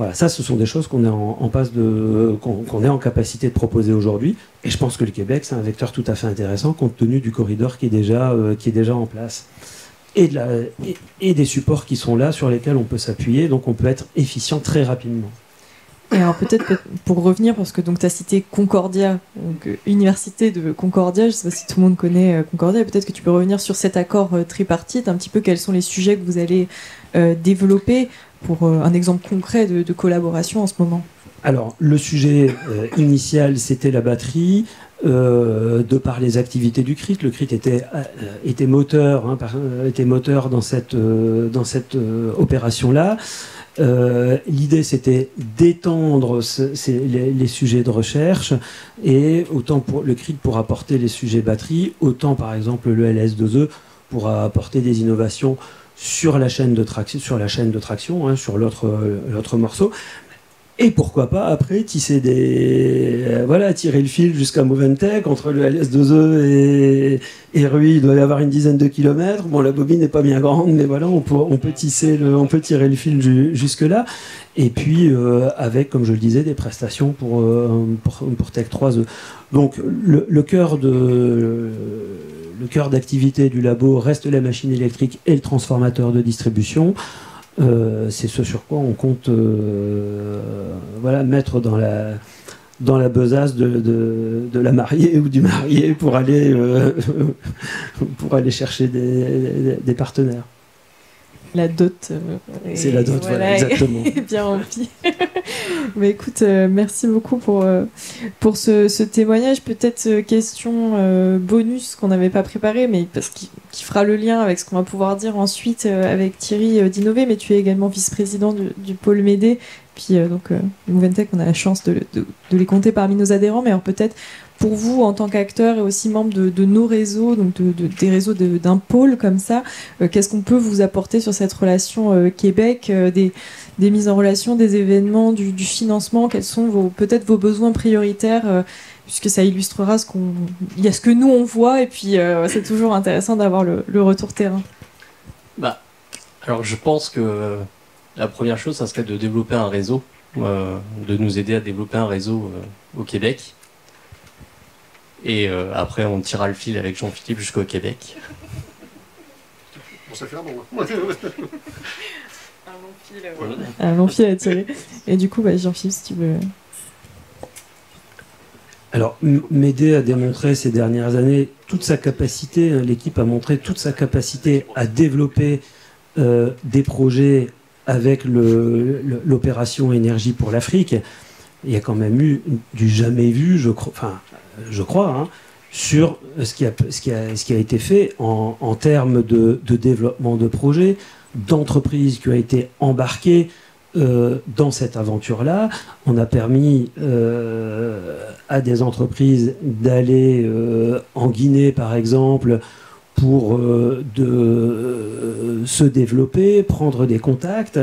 Voilà, ça, ce sont des choses qu'on est en, en passe de, qu'on, qu'on est en capacité de proposer aujourd'hui. Et je pense que le Québec, c'est un vecteur tout à fait intéressant compte tenu du corridor qui est déjà, euh, qui est déjà en place. Et, de la, et, et des supports qui sont là sur lesquels on peut s'appuyer, donc on peut être efficient très rapidement. Et alors peut-être pour revenir, parce que donc tu as cité Concordia, donc euh, Université de Concordia, je ne sais pas si tout le monde connaît euh, Concordia, peut-être que tu peux revenir sur cet accord euh, tripartite, un petit peu quels sont les sujets que vous allez euh, développer pour euh, un exemple concret de, de collaboration en ce moment. Alors, le sujet euh, initial, c'était la batterie. Euh, de par les activités du C R I T, le C R I T était, euh, était moteur, hein, par, était moteur dans cette, euh, dans cette euh, opération-là. Euh, l'idée, c'était d'étendre ce, ces, les, les sujets de recherche, et autant pour le C R I T pour apporter les sujets batterie, autant par exemple le L S deux E pour apporter des innovations sur la chaîne de traction, sur la chaîne de traction, hein, sur l'autre, l'autre morceau. Et pourquoi pas après tisser des, euh, voilà, tirer le fil jusqu'à Moventech entre le L S deux E et, et Rui, il doit y avoir une dizaine de kilomètres. Bon, la bobine n'est pas bien grande, mais voilà, on peut, on peut tisser, le, on peut tirer le fil ju, jusque là. Et puis euh, avec, comme je le disais, des prestations pour euh, pour, pour Tech trois E. Donc le, le cœur de le, le cœur d'activité du labo reste la machine électrique et le transformateur de distribution. Euh, c'est ce sur quoi on compte euh, voilà, mettre dans la, dans la besace de, de, de la mariée ou du marié pour aller, euh, pour aller chercher des, des partenaires. La dot. Euh, c'est la dot, voilà, voilà, exactement. Est bien remplie. Mais écoute, euh, merci beaucoup pour, euh, pour ce, ce témoignage. Peut-être euh, question euh, bonus qu'on n'avait pas préparé, mais parce qu'il qui fera le lien avec ce qu'on va pouvoir dire ensuite euh, avec Thierry euh, d'Innover, mais tu es également vice-président du, du pôle Médé. Puis euh, donc, euh, Moventech, on a la chance de, de, de les compter parmi nos adhérents, mais alors peut-être pour vous, en tant qu'acteur et aussi membre de, de nos réseaux, donc de, de, des réseaux de, d'un pôle comme ça, euh, qu'est-ce qu'on peut vous apporter sur cette relation euh, Québec, euh, des, des mises en relation, des événements, du, du financement, quels sont vos, peut-être vos besoins prioritaires, euh, puisque ça illustrera ce qu'on, il y a ce que nous on voit, et puis euh, c'est toujours intéressant d'avoir le, le retour terrain. Bah, alors je pense que la première chose, ça serait de développer un réseau, euh, de nous aider à développer un réseau euh, au Québec. Et euh, après, on tirera le fil avec Jean-Philippe jusqu'au Québec. Bon, ça fait un bon. Un long fil, euh, un long fil à tirer. Et du coup, bah, Jean-Philippe, si tu veux... Alors, Médé a démontré ces dernières années toute sa capacité, hein, l'équipe a montré toute sa capacité à développer euh, des projets avec le, le, l'opération Énergie pour l'Afrique. Il y a quand même eu du jamais vu, je crois, enfin, je crois, hein, sur ce qui a, ce qui a, ce qui a été fait en, en termes de, de développement de projets, d'entreprises qui ont été embarquées euh, dans cette aventure-là. On a permis euh, à des entreprises d'aller euh, en Guinée, par exemple, pour euh, de, euh, se développer, prendre des contacts.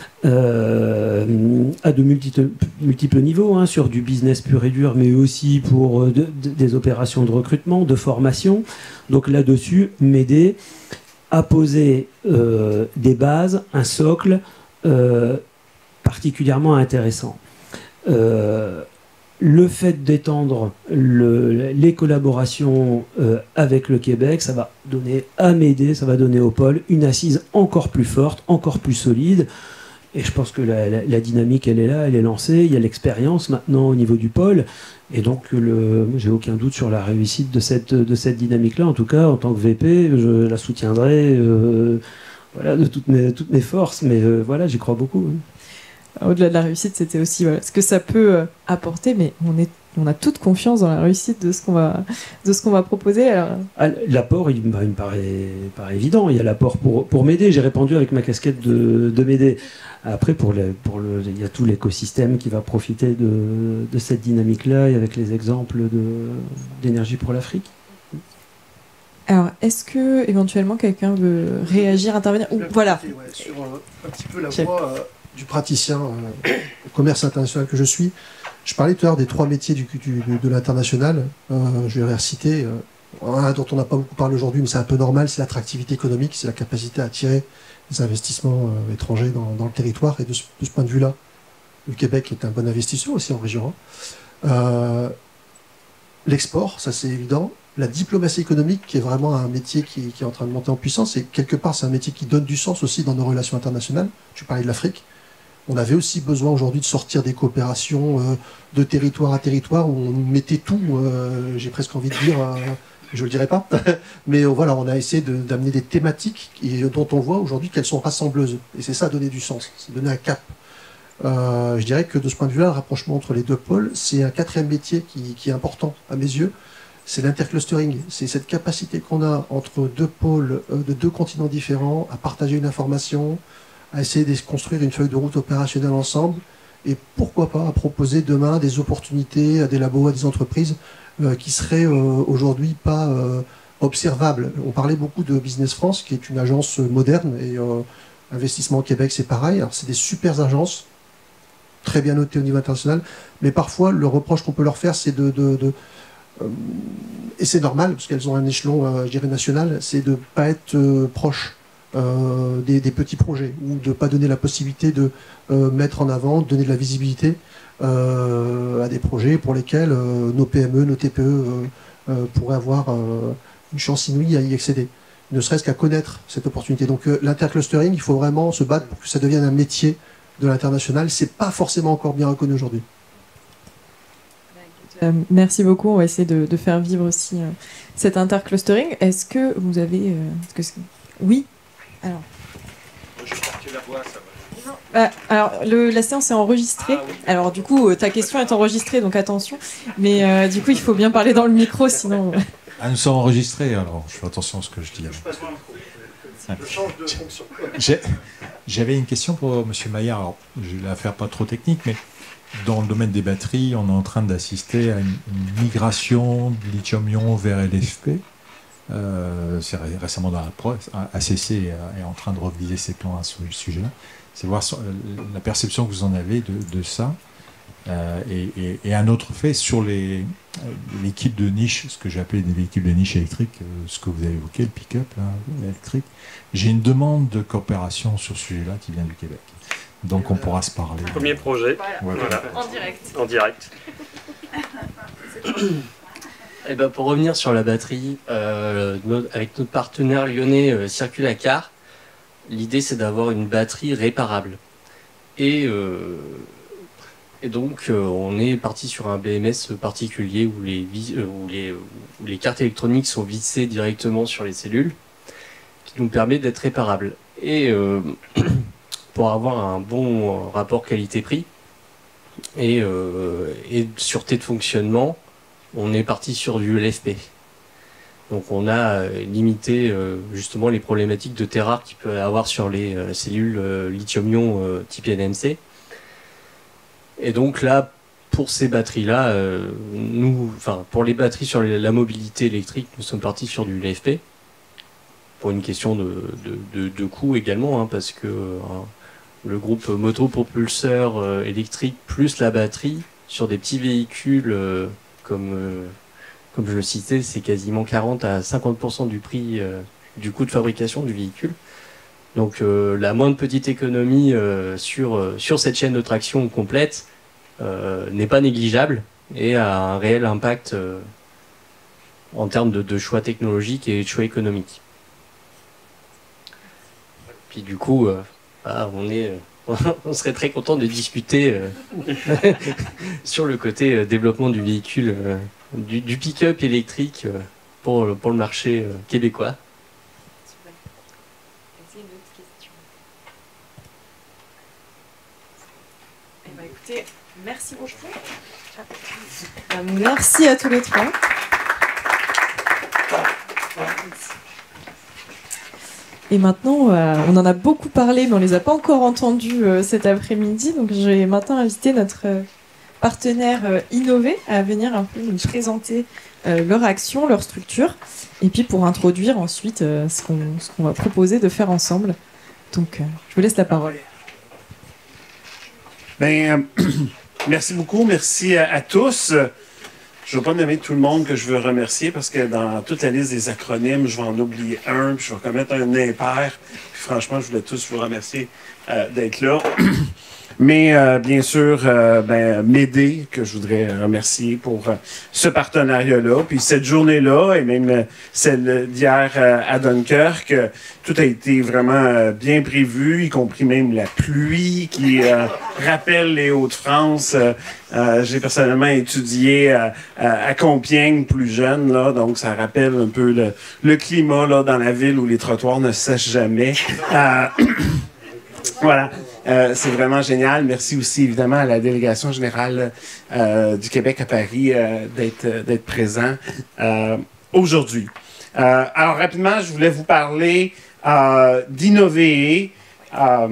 Euh, à de multiples, multiples niveaux, hein, sur du business pur et dur, mais aussi pour euh, de, de, des opérations de recrutement, de formation. Donc là-dessus, Médé a posé euh, des bases, un socle euh, particulièrement intéressant. Euh, le fait d'étendre le, les collaborations euh, avec le Québec, ça va donner à Médé, ça va donner au pôle une assise encore plus forte, encore plus solide. Et je pense que la, la, la dynamique, elle est là, elle est lancée. Il y a l'expérience maintenant au niveau du pôle. Et donc, le, j'ai aucun doute sur la réussite de cette, de cette dynamique-là. En tout cas, en tant que V P, je la soutiendrai euh, voilà, de toutes mes, toutes mes forces. Mais euh, voilà, j'y crois beaucoup. Hein. Au-delà de la réussite, c'était aussi voilà, ce que ça peut euh, apporter. Mais on, est, on a toute confiance dans la réussite de ce qu'on va, de ce qu'on va proposer. Alors... Ah, l'apport, il, bah, il me paraît, paraît évident. Il y a l'apport pour, pour Médé. J'ai répondu avec ma casquette de, de Médé. Après, pour le, pour le, il y a tout l'écosystème qui va profiter de, de cette dynamique-là, et avec les exemples de, d'énergie pour l'Afrique. Alors, est-ce que éventuellement quelqu'un veut réagir, intervenir ou, voilà. Ouais, sur euh, un petit peu la voix euh, du praticien euh, au commerce international que je suis. Je parlais tout à l'heure des trois métiers du, du, de, de l'international. Euh, je vais les reciter. Euh, un dont on n'a pas beaucoup parlé aujourd'hui, mais c'est un peu normal, c'est l'attractivité économique, c'est la capacité à attirer des investissements euh, étrangers dans, dans le territoire. Et de ce, de ce point de vue-là, Le Québec est un bon investisseur aussi en région. Euh, L'export, ça c'est évident. La diplomatie économique, qui est vraiment un métier qui, qui est en train de monter en puissance, et quelque part c'est un métier qui donne du sens aussi dans nos relations internationales. Tu parlais de l'Afrique. On avait aussi besoin aujourd'hui de sortir des coopérations euh, de territoire à territoire où on mettait tout, euh, j'ai presque envie de dire, euh, je ne le dirai pas, mais euh, voilà, on a essayé d'amener des thématiques et, dont on voit aujourd'hui qu'elles sont rassembleuses. Et c'est ça, donner du sens, c'est donner un cap. Euh, je dirais que de ce point de vue-là, le rapprochement entre les deux pôles, c'est un quatrième métier qui, qui est important à mes yeux, c'est l'interclustering. C'est cette capacité qu'on a entre deux pôles euh, de deux continents différents à partager une information, à essayer de construire une feuille de route opérationnelle ensemble, et pourquoi pas à proposer demain des opportunités à des labos, à des entreprises euh, qui seraient euh, aujourd'hui pas euh, observables. On parlait beaucoup de Business France, qui est une agence moderne, et euh, Investissement Québec, c'est pareil. Alors c'est des super agences, très bien notées au niveau international, mais parfois le reproche qu'on peut leur faire, c'est de... de, de euh, et c'est normal, parce qu'elles ont un échelon, euh, je dirais, national, c'est de ne pas être euh, proche Euh, des, des petits projets, ou de ne pas donner la possibilité de euh, mettre en avant, de donner de la visibilité euh, à des projets pour lesquels euh, nos P M E, nos T P E euh, euh, pourraient avoir euh, une chance inouïe à y accéder, ne serait-ce qu'à connaître cette opportunité. Donc euh, l'interclustering, il faut vraiment se battre pour que ça devienne un métier de l'international. C'est pas forcément encore bien reconnu aujourd'hui. Euh, merci beaucoup, on va essayer de, de faire vivre aussi euh, cet interclustering. Est-ce que vous avez... Euh, est-ce que oui. Alors. Je vais porter la voix, ça va. Bah, alors, le, la séance est enregistrée. Ah, oui. Alors, du coup, ta question est enregistrée, donc attention. Mais euh, du coup, il faut bien parler dans le micro, sinon. Ah, nous sommes enregistrés, alors je fais attention à ce que je dis. Je change de fonction. J'avais une question pour M. Maillard. Alors, je vais la faire pas trop technique, mais dans le domaine des batteries, on est en train d'assister à une, une migration de lithium-ion vers L F P. Euh, c'est récemment dans la presse, A C C est en train de reviser ses plans à ce sujet-là. C'est voir la perception que vous en avez de, de ça. Euh, et, et, et un autre fait sur les, les kits de niche, ce que j'ai appelé des véhicules de niche électriques, euh, ce que vous avez évoqué, le pick-up électrique. J'ai une demande de coopération sur ce sujet-là qui vient du Québec. Donc on pourra se parler. Premier projet. Voilà. Voilà. En direct. En direct. Eh ben, pour revenir sur la batterie, euh, notre, avec notre partenaire lyonnais euh, Circulacar, l'idée c'est d'avoir une batterie réparable. Et, euh, et donc euh, on est parti sur un B M S particulier où les, euh, où, les, où les cartes électroniques sont vissées directement sur les cellules, qui nous permet d'être réparable. Et euh, pour avoir un bon rapport qualité-prix et, euh, et sûreté de fonctionnement, on est parti sur du L F P. Donc on a limité euh, justement les problématiques de terres rares qu'il peut y avoir sur les euh, cellules euh, lithium-ion euh, type N M C. Et donc là, pour ces batteries-là, euh, nous, enfin pour les batteries sur les, la mobilité électrique, nous sommes partis sur du L F P. Pour une question de, de, de, de coût également, hein, parce que euh, le groupe motopropulseur euh, électrique plus la batterie sur des petits véhicules euh, Comme, euh, comme je le citais, c'est quasiment quarante à cinquante pour cent du prix euh, du coût de fabrication du véhicule. Donc euh, la moindre petite économie euh, sur, euh, sur cette chaîne de traction complète euh, n'est pas négligeable et a un réel impact euh, en termes de, de choix technologiques et de choix économiques. Puis du coup, euh, bah, on est... Euh, on serait très content de discuter euh, sur le côté euh, développement du véhicule, euh, du, du pick-up électrique euh, pour, pour le marché euh, québécois. Une autre question. Eh ben, écoutez, merci beaucoup. Ah. Merci à tous les trois. Et maintenant, euh, on en a beaucoup parlé, mais on ne les a pas encore entendus euh, cet après-midi. Donc, je vais maintenant inviter notre euh, partenaire euh, Innové à venir un peu nous présenter euh, leur action, leur structure, et puis pour introduire ensuite euh, ce qu'on ce qu'on va proposer de faire ensemble. Donc, euh, je vous laisse la parole. Ben, euh, merci beaucoup, merci à, à tous. Je ne vais pas nommer tout le monde que je veux remercier parce que dans toute la liste des acronymes, je vais en oublier un, puis je vais commettre un impair. Puis franchement, je voulais tous vous remercier euh, d'être là. Mais euh, bien sûr, euh, ben, Médée, que je voudrais remercier pour euh, ce partenariat-là. Puis cette journée-là, et même euh, celle d'hier euh, à Dunkerque, euh, tout a été vraiment euh, bien prévu, y compris même la pluie qui euh, rappelle les Hauts-de-France. Euh, euh, J'ai personnellement étudié à, à, à Compiègne plus jeune, là, donc ça rappelle un peu le, le climat là, dans la ville où les trottoirs ne sèchent jamais. Euh, voilà. Euh, c'est vraiment génial. Merci aussi évidemment à la délégation générale euh, du Québec à Paris euh, d'être euh, d'être présent euh, aujourd'hui. Euh, alors rapidement, je voulais vous parler euh, d'Innover. Euh,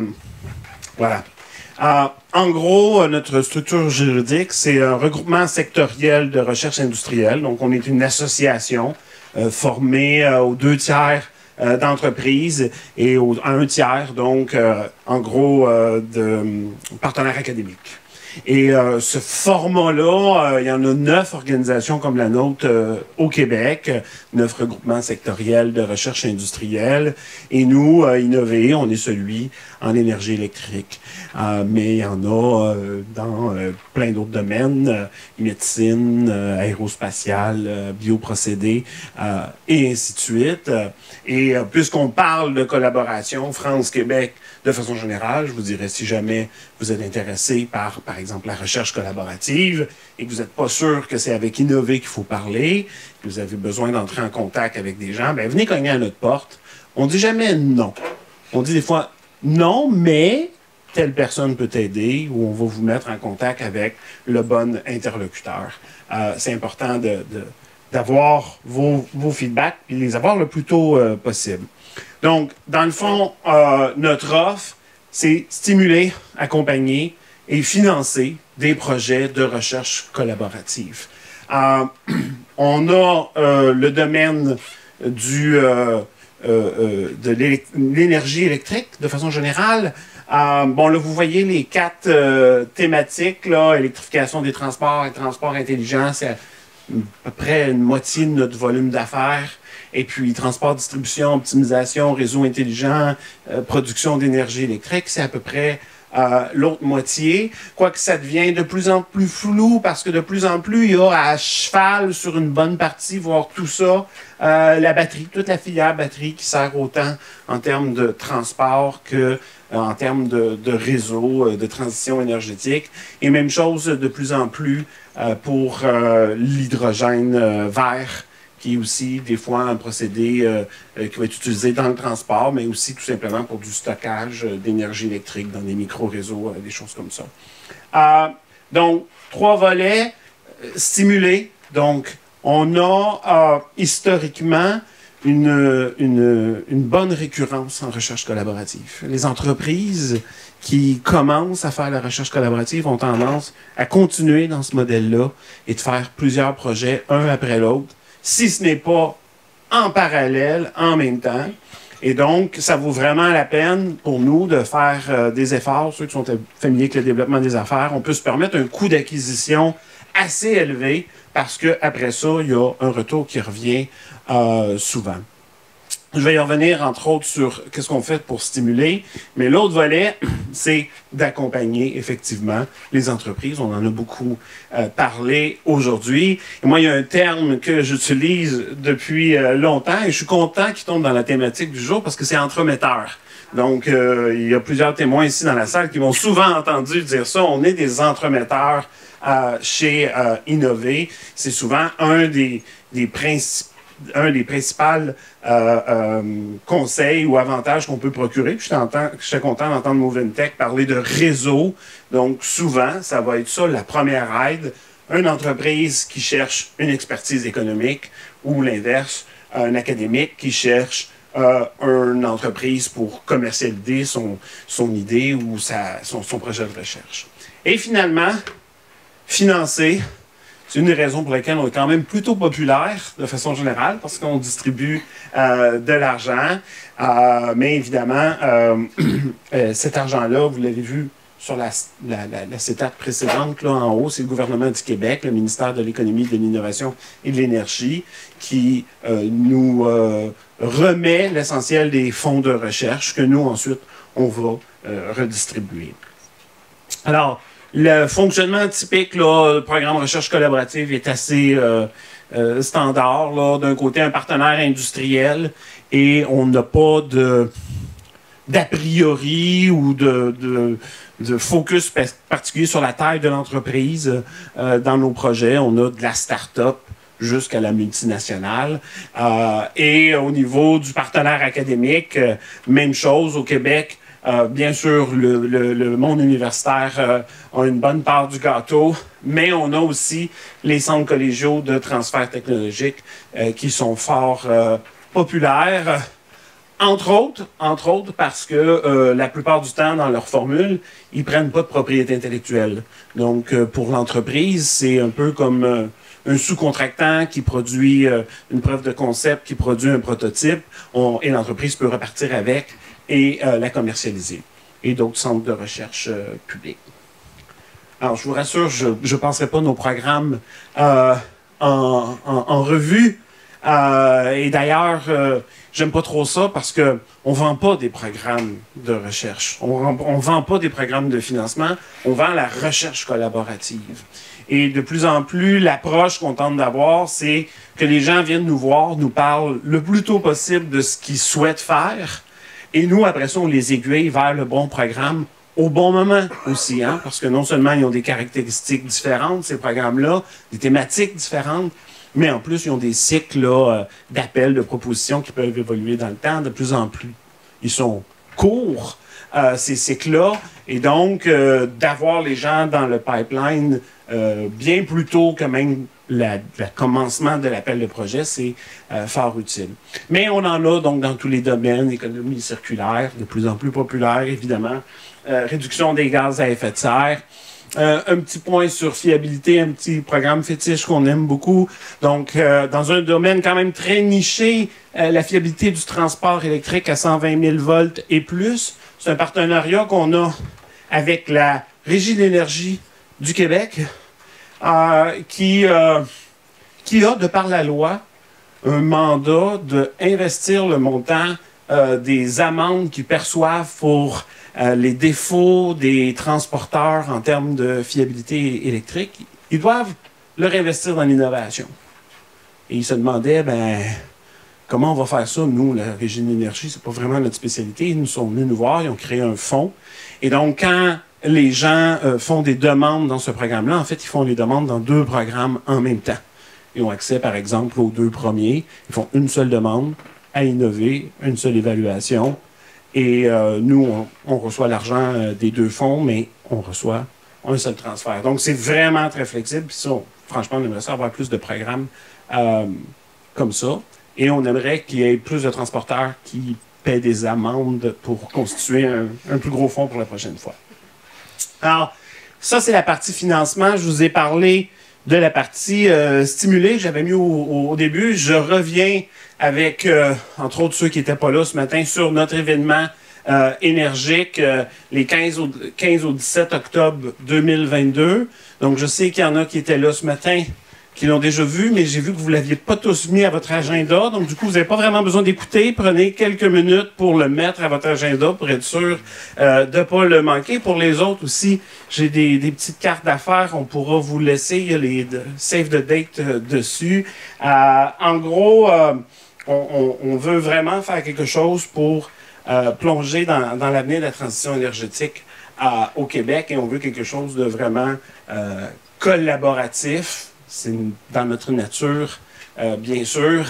voilà. Euh, en gros, notre structure juridique, c'est un regroupement sectoriel de recherche industrielle. Donc, on est une association euh, formée euh, aux deux tiers Euh, d'entreprises et au, à un tiers, donc, euh, en gros, euh, de euh, partenaires académiques. Et euh, ce format-là, euh, il y en a neuf organisations comme la nôtre euh, au Québec, neuf regroupements sectoriels de recherche industrielle. Et nous, euh, Innover, on est celui en énergie électrique. Euh, mais il y en a euh, dans euh, plein d'autres domaines, euh, médecine, euh, aérospatiale, euh, bioprocédés, euh, et ainsi de suite. Et euh, puisqu'on parle de collaboration France-Québec de façon générale, je vous dirais, si jamais vous êtes intéressé par, par exemple, la recherche collaborative et que vous n'êtes pas sûr que c'est avec Innover qu'il faut parler, que vous avez besoin d'entrer en contact avec des gens, bien, venez cogner à notre porte. On ne dit jamais non. On dit des fois non, mais telle personne peut t'aider ou on va vous mettre en contact avec le bon interlocuteur. Euh, c'est important de, de, d'avoir vos, vos feedbacks et les avoir le plus tôt euh, possible. Donc, dans le fond, euh, notre offre, c'est stimuler, accompagner et financer des projets de recherche collaborative. Euh, on a euh, le domaine du, euh, euh, de l'énergie électrique de façon générale. Euh, bon, là, vous voyez les quatre euh, thématiques, là, électrification des transports et transports intelligents, c'est à peu près une moitié de notre volume d'affaires. Et puis, transport, distribution, optimisation, réseau intelligent, euh, production d'énergie électrique, c'est à peu près euh, l'autre moitié. Quoique ça devient de plus en plus flou parce que de plus en plus, il y a à cheval sur une bonne partie, voire tout ça, euh, la batterie, toute la filière batterie qui sert autant en termes de transport que euh, en termes de, de réseau, euh, de transition énergétique. Et même chose de plus en plus euh, pour euh, l'hydrogène euh, vert, qui est aussi des fois un procédé euh, euh, qui va être utilisé dans le transport, mais aussi tout simplement pour du stockage euh, d'énergie électrique dans des micro-réseaux, euh, des choses comme ça. Euh, donc, trois volets, euh, stimulés. Donc, on a euh, historiquement une, une, une bonne récurrence en recherche collaborative. Les entreprises qui commencent à faire la recherche collaborative ont tendance à continuer dans ce modèle-là et de faire plusieurs projets, un après l'autre, si ce n'est pas en parallèle, en même temps. Et donc, ça vaut vraiment la peine pour nous de faire euh, des efforts. Ceux qui sont familiers avec le développement des affaires, on peut se permettre un coût d'acquisition assez élevé parce qu'après ça, il y a un retour qui revient euh, souvent. Je vais y revenir, entre autres, sur qu'est-ce qu'on fait pour stimuler. Mais l'autre volet, c'est d'accompagner, effectivement, les entreprises. On en a beaucoup euh, parlé aujourd'hui. Et moi, il y a un terme que j'utilise depuis euh, longtemps et je suis content qu'il tombe dans la thématique du jour parce que c'est entremetteur. Donc, euh, il y a plusieurs témoins ici dans la salle qui m'ont souvent entendu dire ça. On est des entremetteurs euh, chez euh, Innover. C'est souvent un des, des principaux un des principaux euh, euh, conseils ou avantages qu'on peut procurer. Je suis content d'entendre Moventech parler de réseau. Donc, souvent, ça va être ça, la première aide. Une entreprise qui cherche une expertise économique ou l'inverse, un académique qui cherche euh, une entreprise pour commercialiser son, son idée ou sa, son, son projet de recherche. Et finalement, financer. C'est une des raisons pour lesquelles on est quand même plutôt populaire de façon générale, parce qu'on distribue euh, de l'argent. Euh, mais évidemment, euh, euh, cet argent-là, vous l'avez vu sur la, la, la, la cétate précédente, là en haut, c'est le gouvernement du Québec, le ministère de l'Économie, de l'Innovation et de l'Énergie, qui euh, nous euh, remet l'essentiel des fonds de recherche que nous, ensuite, on va euh, redistribuer. Alors, le fonctionnement typique, là, le programme recherche collaborative est assez euh, euh, standard. Là. D'un côté, un partenaire industriel et on n'a pas de d'a priori ou de, de, de focus particulier sur la taille de l'entreprise euh, dans nos projets. On a de la start-up jusqu'à la multinationale. Euh, et au niveau du partenaire académique, euh, même chose au Québec. Euh, bien sûr, le, le, le monde universitaire euh, a une bonne part du gâteau, mais on a aussi les centres collégiaux de transfert technologique euh, qui sont fort euh, populaires, entre autres, entre autres parce que euh, la plupart du temps, dans leur formule, ils prennent pas de propriété intellectuelle. Donc, euh, pour l'entreprise, c'est un peu comme euh, un sous-contractant qui produit euh, une preuve de concept, qui produit un prototype, on, et l'entreprise peut repartir avec et euh, la commercialiser, et d'autres centres de recherche euh, publics. Alors, je vous rassure, je ne passerai pas nos programmes euh, en, en, en revue, euh, et d'ailleurs, euh, j'aime pas trop ça parce qu'on ne vend pas des programmes de recherche, on ne vend pas des programmes de financement, on vend la recherche collaborative. Et de plus en plus, l'approche qu'on tente d'avoir, c'est que les gens viennent nous voir, nous parlent le plus tôt possible de ce qu'ils souhaitent faire, et nous, après ça, on les aiguille vers le bon programme au bon moment aussi, hein, parce que non seulement ils ont des caractéristiques différentes, ces programmes-là, des thématiques différentes, mais en plus, ils ont des cycles là, d'appels, de propositions qui peuvent évoluer dans le temps de plus en plus. Ils sont courts, euh, ces cycles-là, et donc euh, d'avoir les gens dans le pipeline euh, bien plus tôt que même le commencement de l'appel de projet, c'est euh, fort utile. Mais on en a donc dans tous les domaines, économie circulaire, de plus en plus populaire, évidemment, euh, réduction des gaz à effet de serre. Euh, un petit point sur fiabilité, un petit programme fétiche qu'on aime beaucoup. Donc, euh, dans un domaine quand même très niché, euh, la fiabilité du transport électrique à cent vingt mille volts et plus. C'est un partenariat qu'on a avec la Régie de l'énergie du Québec, euh, qui, euh, qui a, de par la loi, un mandat d'investir le montant euh, des amendes qu'ils perçoivent pour Euh, les défauts des transporteurs en termes de fiabilité électrique, ils doivent le réinvestir dans l'innovation. Et ils se demandaient, ben, comment on va faire ça, nous, la Régie de l'énergie, c'est pas vraiment notre spécialité. Ils nous sont venus nous voir, ils ont créé un fonds. Et donc, quand les gens euh, font des demandes dans ce programme-là, en fait, ils font les demandes dans deux programmes en même temps. Ils ont accès, par exemple, aux deux premiers. Ils font une seule demande à innover, une seule évaluation. Et euh, nous, on, on reçoit l'argent euh, des deux fonds, mais on reçoit un seul transfert. Donc, c'est vraiment très flexible. Puis ça, on, franchement, on aimerait ça avoir plus de programmes euh, comme ça. Et on aimerait qu'il y ait plus de transporteurs qui paient des amendes pour constituer un, un plus gros fonds pour la prochaine fois. Alors, ça, c'est la partie financement. Je vous ai parlé de la partie euh, stimulée que j'avais mis au, au, au début. Je reviens avec, euh, entre autres, ceux qui n'étaient pas là ce matin, sur notre événement euh, énergique, euh, les quinze au, quinze au dix-sept octobre deux mille vingt-deux. Donc, je sais qu'il y en a qui étaient là ce matin, qui l'ont déjà vu, mais j'ai vu que vous ne l'aviez pas tous mis à votre agenda. Donc, du coup, vous n'avez pas vraiment besoin d'écouter. Prenez quelques minutes pour le mettre à votre agenda pour être sûr euh, de ne pas le manquer. Pour les autres aussi, j'ai des, des petites cartes d'affaires. On pourra vous laisser. Il y a les de, save the date euh, dessus. Euh, en gros, euh, on, on, on veut vraiment faire quelque chose pour euh, plonger dans, dans l'avenir de la transition énergétique à, au Québec. Et on veut quelque chose de vraiment euh, collaboratif. C'est dans notre nature, euh, bien sûr.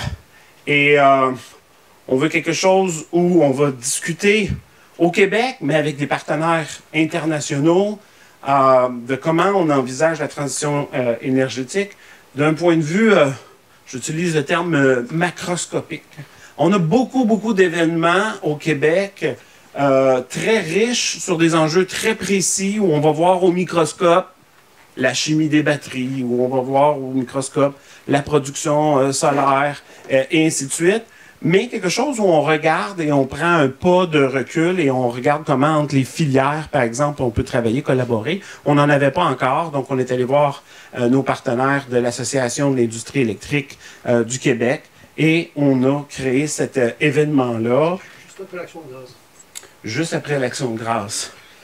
Et euh, on veut quelque chose où on va discuter au Québec, mais avec des partenaires internationaux, euh, de comment on envisage la transition euh, énergétique d'un point de vue, euh, j'utilise le terme euh, macroscopique. On a beaucoup, beaucoup d'événements au Québec euh, très riches sur des enjeux très précis où on va voir au microscope la chimie des batteries, où on va voir au microscope la production euh, solaire, euh, et ainsi de suite. Mais quelque chose où on regarde et on prend un pas de recul et on regarde comment entre les filières, par exemple, on peut travailler, collaborer. On n'en avait pas encore, donc on est allé voir euh, nos partenaires de l'Association de l'industrie électrique euh, du Québec et on a créé cet euh, événement-là. Juste après l'Action de grâce. Juste après l'Action de grâce.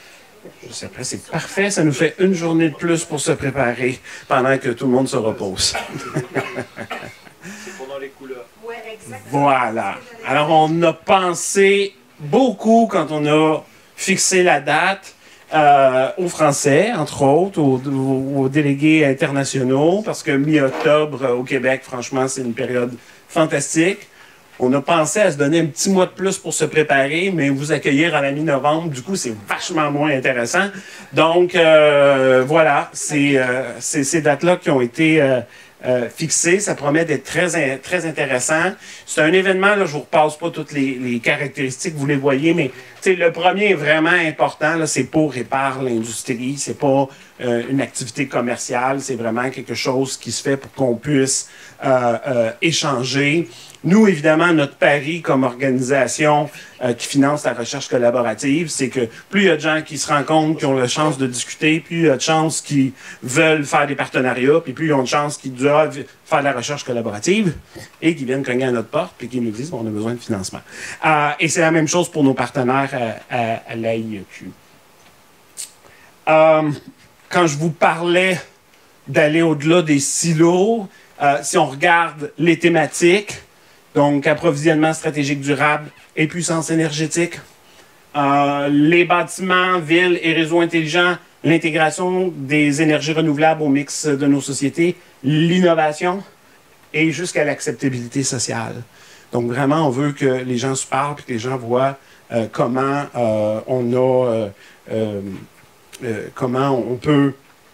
Je sais pas, c'est parfait. Ça nous fait une journée de plus pour se préparer pendant que tout le monde se repose. C'est pendant les couleurs. Ouais, exactement. Voilà. Alors, on a pensé beaucoup quand on a fixé la date euh, aux Français, entre autres, aux, aux, aux délégués internationaux, parce que mi-octobre au Québec, franchement, c'est une période fantastique. On a pensé à se donner un petit mois de plus pour se préparer, mais vous accueillir à la mi-novembre, du coup, c'est vachement moins intéressant. Donc, euh, voilà, c'est euh, ces dates-là qui ont été euh, euh, fixées. Ça promet d'être très, in très intéressant. C'est un événement, là, je ne vous repasse pas toutes les, les caractéristiques, vous les voyez, mais le premier est vraiment important, c'est pour et par l'industrie. C'est pas euh, une activité commerciale, c'est vraiment quelque chose qui se fait pour qu'on puisse euh, euh, échanger. Nous, évidemment, notre pari comme organisation euh, qui finance la recherche collaborative, c'est que plus il y a de gens qui se rencontrent, qui ont la chance de discuter, plus il y a de chances qui veulent faire des partenariats, puis plus ils ont de chances qui doivent faire de la recherche collaborative et qui viennent cogner à notre porte puis qui nous disent bon, on a besoin de financement. Euh, et c'est la même chose pour nos partenaires à, à, à l'A I E Q. Euh, quand je vous parlais d'aller au-delà des silos, euh, si on regarde les thématiques, donc approvisionnement stratégique durable et puissance énergétique, euh, les bâtiments, villes et réseaux intelligents, l'intégration des énergies renouvelables au mix de nos sociétés, l'innovation et jusqu'à l'acceptabilité sociale. Donc vraiment, on veut que les gens se parlent et que les gens voient euh, comment euh, on a, euh, euh, euh, comment on peut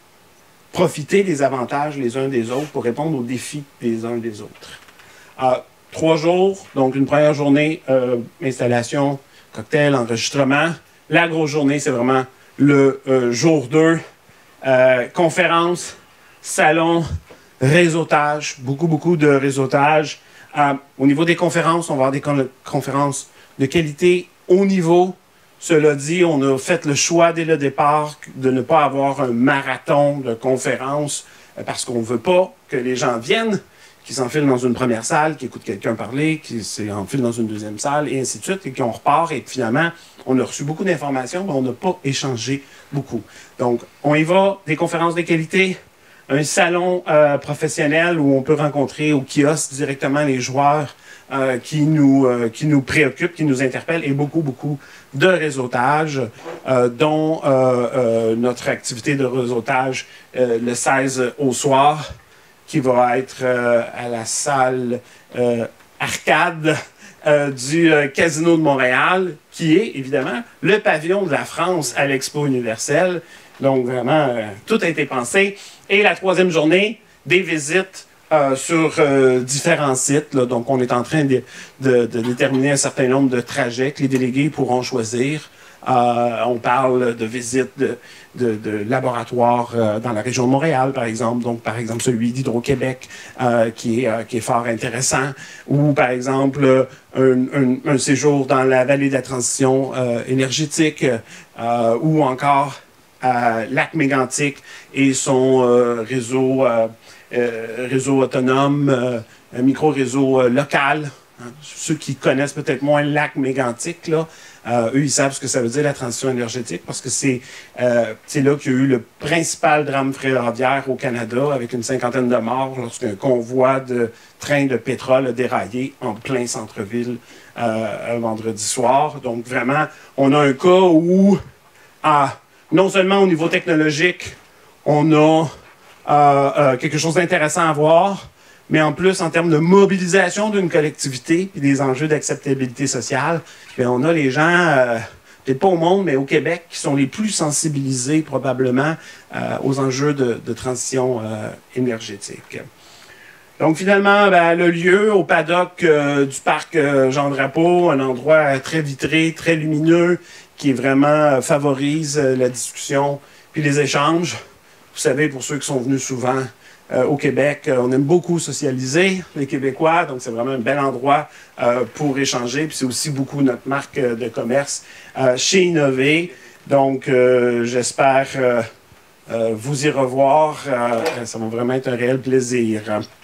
profiter des avantages les uns des autres pour répondre aux défis des uns des autres. Euh, trois jours, donc une première journée, euh, installation, cocktail, enregistrement. La grosse journée, c'est vraiment le euh, jour deux, euh, conférence, salon, réseautage, beaucoup, beaucoup de réseautage. Euh, au niveau des conférences, on va avoir des con conférences de qualité haut niveau. Cela dit, on a fait le choix dès le départ de ne pas avoir un marathon de conférences euh, parce qu'on ne veut pas que les gens viennent, qui s'enfilent dans une première salle, qui écoutent quelqu'un parler, qui s'enfilent dans une deuxième salle, et ainsi de suite, et qu'on repart, et finalement, on a reçu beaucoup d'informations, mais on n'a pas échangé beaucoup. Donc, on y va, des conférences de qualité, un salon euh, professionnel où on peut rencontrer au kiosque directement les joueurs euh, qui, nous, euh, qui nous préoccupent, qui nous interpellent, et beaucoup, beaucoup de réseautage, euh, dont euh, euh, notre activité de réseautage euh, le seize au soir, qui va être euh, à la salle euh, arcade euh, du euh, Casino de Montréal, qui est évidemment le pavillon de la France à l'Expo universelle. Donc vraiment, euh, tout a été pensé. Et la troisième journée, des visites euh, sur euh, différents sites. Là. Donc on est en train de, de, de déterminer un certain nombre de trajets que les délégués pourront choisir. Euh, on parle de visites de, de, de laboratoires euh, dans la région de Montréal, par exemple. Donc, par exemple, celui d'Hydro-Québec, euh, qui, est, euh, qui est fort intéressant. Ou, par exemple, un, un, un séjour dans la vallée de la transition euh, énergétique. Euh, ou encore euh, Lac-Mégantic et son euh, réseau, euh, euh, réseau autonome, euh, un micro-réseau euh, local. Hein. Ceux qui connaissent peut-être moins Lac-Mégantic, là, Euh, eux, ils savent ce que ça veut dire la transition énergétique parce que c'est euh, là qu'il y a eu le principal drame ferroviaire au Canada avec une cinquantaine de morts lorsqu'un convoi de trains de pétrole a déraillé en plein centre-ville euh, un vendredi soir. Donc vraiment, on a un cas où, ah, non seulement au niveau technologique, on a euh, euh, quelque chose d'intéressant à voir, mais en plus, en termes de mobilisation d'une collectivité et des enjeux d'acceptabilité sociale, bien, on a les gens, euh, peut-être pas au monde, mais au Québec, qui sont les plus sensibilisés probablement euh, aux enjeux de, de transition euh, énergétique. Donc finalement, ben, le lieu au paddock euh, du parc euh, Jean-Drapeau, un endroit très vitré, très lumineux, qui vraiment euh, favorise euh, la discussion puis les échanges. Vous savez, pour ceux qui sont venus souvent, Euh, au Québec, euh, on aime beaucoup socialiser, les Québécois, donc c'est vraiment un bel endroit euh, pour échanger. Puis c'est aussi beaucoup notre marque euh, de commerce euh, chez Innové. Donc euh, j'espère euh, euh, vous y revoir. Euh, ça va vraiment être un réel plaisir.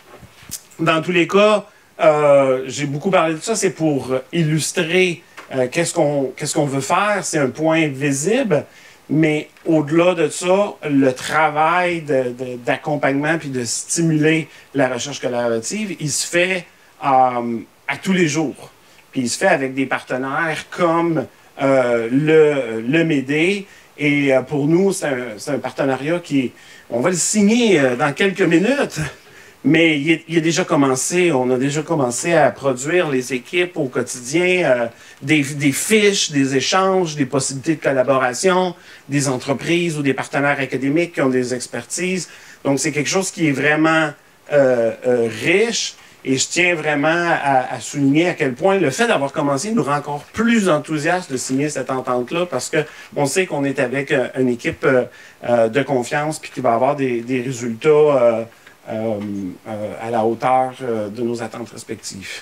Dans tous les cas, euh, j'ai beaucoup parlé de ça, c'est pour illustrer euh, qu'est-ce qu'on qu'est-ce qu'on veut faire. C'est un point visible. Mais au-delà de ça, le travail de, de, d'accompagnement puis de stimuler la recherche collaborative, il se fait euh, à tous les jours. Puis il se fait avec des partenaires comme euh, le, le Médé. Et euh, pour nous, c'est un, c'est un partenariat qui, on va le signer euh, dans quelques minutes. Mais il, est, il a déjà commencé, on a déjà commencé à produire les équipes au quotidien, euh, des, des fiches, des échanges, des possibilités de collaboration, des entreprises ou des partenaires académiques qui ont des expertises. Donc, c'est quelque chose qui est vraiment euh, euh, riche. Et je tiens vraiment à, à souligner à quel point le fait d'avoir commencé nous rend encore plus enthousiastes de signer cette entente-là, parce qu'on sait qu'on est avec euh, une équipe euh, euh, de confiance puis qui va avoir des, des résultats euh, Euh, euh, à la hauteur euh, de nos attentes respectives.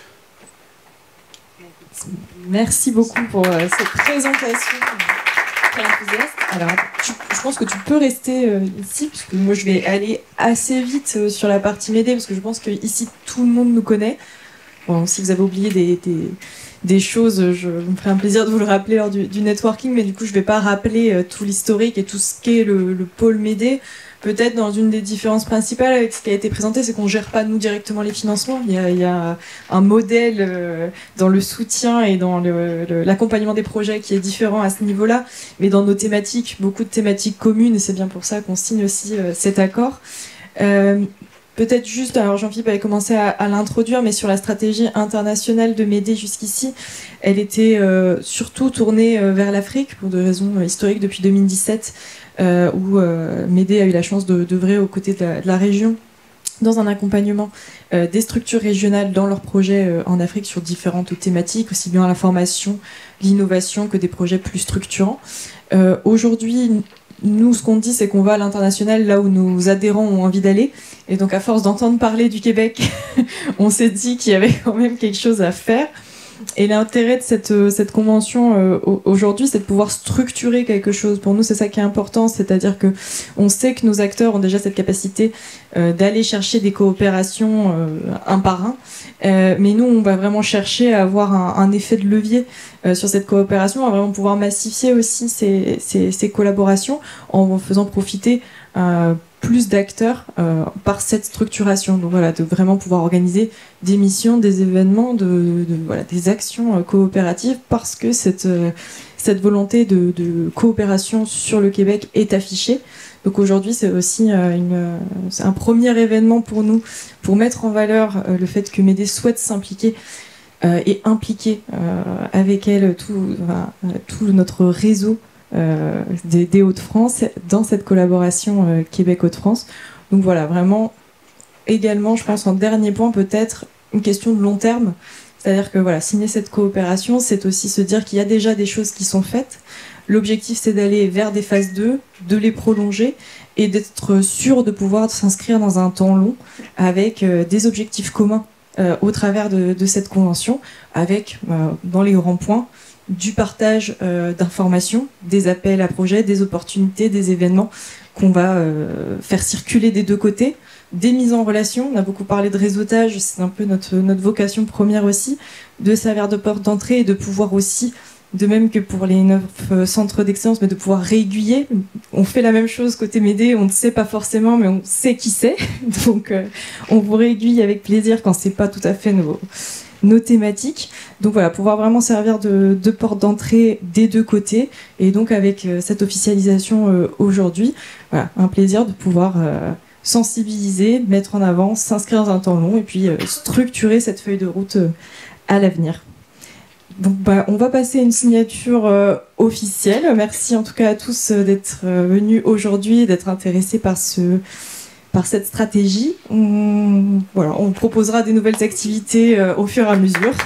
Merci beaucoup pour euh, cette présentation très enthousiaste. Alors, tu, je pense que tu peux rester euh, ici, puisque moi je vais aller assez vite euh, sur la partie Médé, parce que je pense qu'ici tout le monde nous connaît. Bon, si vous avez oublié des, des, des choses, je me ferai un plaisir de vous le rappeler lors du, du networking, mais du coup je ne vais pas rappeler euh, tout l'historique et tout ce qu'est le, le pôle Médé. Peut-être dans une des différences principales avec ce qui a été présenté, c'est qu'on ne gère pas nous directement les financements. Il y a, il y a un modèle euh, dans le soutien et dans le, le, l'accompagnement des projets qui est différent à ce niveau-là. Mais dans nos thématiques, beaucoup de thématiques communes, et c'est bien pour ça qu'on signe aussi euh, cet accord. Euh, Peut-être juste, alors Jean-Philippe avait commencé à, à l'introduire, mais sur la stratégie internationale de Médé jusqu'ici, elle était euh, surtout tournée euh, vers l'Afrique, pour des raisons euh, historiques depuis deux mille dix-sept, euh, où euh, Médé a eu la chance de d'œuvrer aux côtés de la, de la région dans un accompagnement euh, des structures régionales dans leurs projets euh, en Afrique sur différentes thématiques, aussi bien la formation, l'innovation que des projets plus structurants. Euh, Aujourd'hui, nous, ce qu'on dit, c'est qu'on va à l'international là où nos adhérents ont envie d'aller. Et donc, à force d'entendre parler du Québec, on s'est dit qu'il y avait quand même quelque chose à faire. Et l'intérêt de cette, cette convention euh, aujourd'hui, c'est de pouvoir structurer quelque chose. Pour nous, c'est ça qui est important, c'est-à-dire que on sait que nos acteurs ont déjà cette capacité euh, d'aller chercher des coopérations euh, un par un. Euh, mais nous, on va vraiment chercher à avoir un, un effet de levier euh, sur cette coopération, à vraiment pouvoir massifier aussi ces, ces, ces collaborations en faisant profiter euh, plus d'acteurs euh, par cette structuration. Donc voilà, de vraiment pouvoir organiser des missions, des événements, de, de, voilà, des actions euh, coopératives, parce que cette, euh, cette volonté de, de coopération sur le Québec est affichée. Donc aujourd'hui, c'est aussi euh, une, c'est un premier événement pour nous, pour mettre en valeur euh, le fait que Médé souhaite s'impliquer euh, et impliquer euh, avec elle tout, euh, tout notre réseau Euh, des, des Hauts-de-France dans cette collaboration euh, Québec-Hauts-de-France. Donc voilà, vraiment, également, je pense, en dernier point, peut-être une question de long terme. C'est-à-dire que voilà, signer cette coopération, c'est aussi se dire qu'il y a déjà des choses qui sont faites. L'objectif, c'est d'aller vers des phases deux, de les prolonger et d'être sûr de pouvoir s'inscrire dans un temps long avec euh, des objectifs communs euh, au travers de, de cette convention, avec, euh, dans les grands points, du partage euh, d'informations, des appels à projets, des opportunités, des événements qu'on va euh, faire circuler des deux côtés, des mises en relation. On a beaucoup parlé de réseautage, c'est un peu notre, notre vocation première aussi, de servir de porte d'entrée et de pouvoir aussi, de même que pour les neuf euh, centres d'excellence, mais de pouvoir réaiguiller. On fait la même chose côté Médé, on ne sait pas forcément, mais on sait qui c'est. Donc euh, on vous réaiguille avec plaisir quand c'est pas tout à fait nos... nos thématiques. Donc voilà, pouvoir vraiment servir de, de porte d'entrée des deux côtés. Et donc avec euh, cette officialisation euh, aujourd'hui, voilà, un plaisir de pouvoir euh, sensibiliser, mettre en avant, s'inscrire dans un temps long et puis euh, structurer cette feuille de route euh, à l'avenir. Donc bah, on va passer à une signature euh, officielle. Merci en tout cas à tous euh, d'être euh, venus aujourd'hui et d'être intéressés par ce par cette stratégie. On, voilà, on proposera des nouvelles activités euh, au fur et à mesure.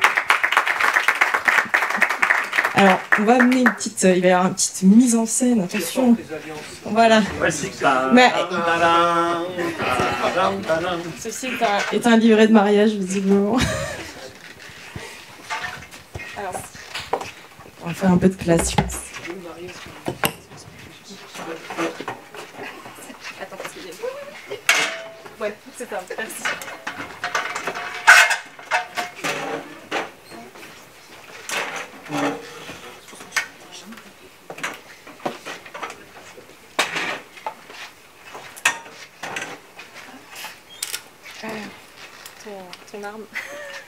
Alors, on va amener une petite, euh, il va y avoir une petite mise en scène, attention. Voilà. Mais, ceci est un, est un livret de mariage, visiblement. Alors, on va faire un peu de place, je pense. Ouais, c'est ça, merci.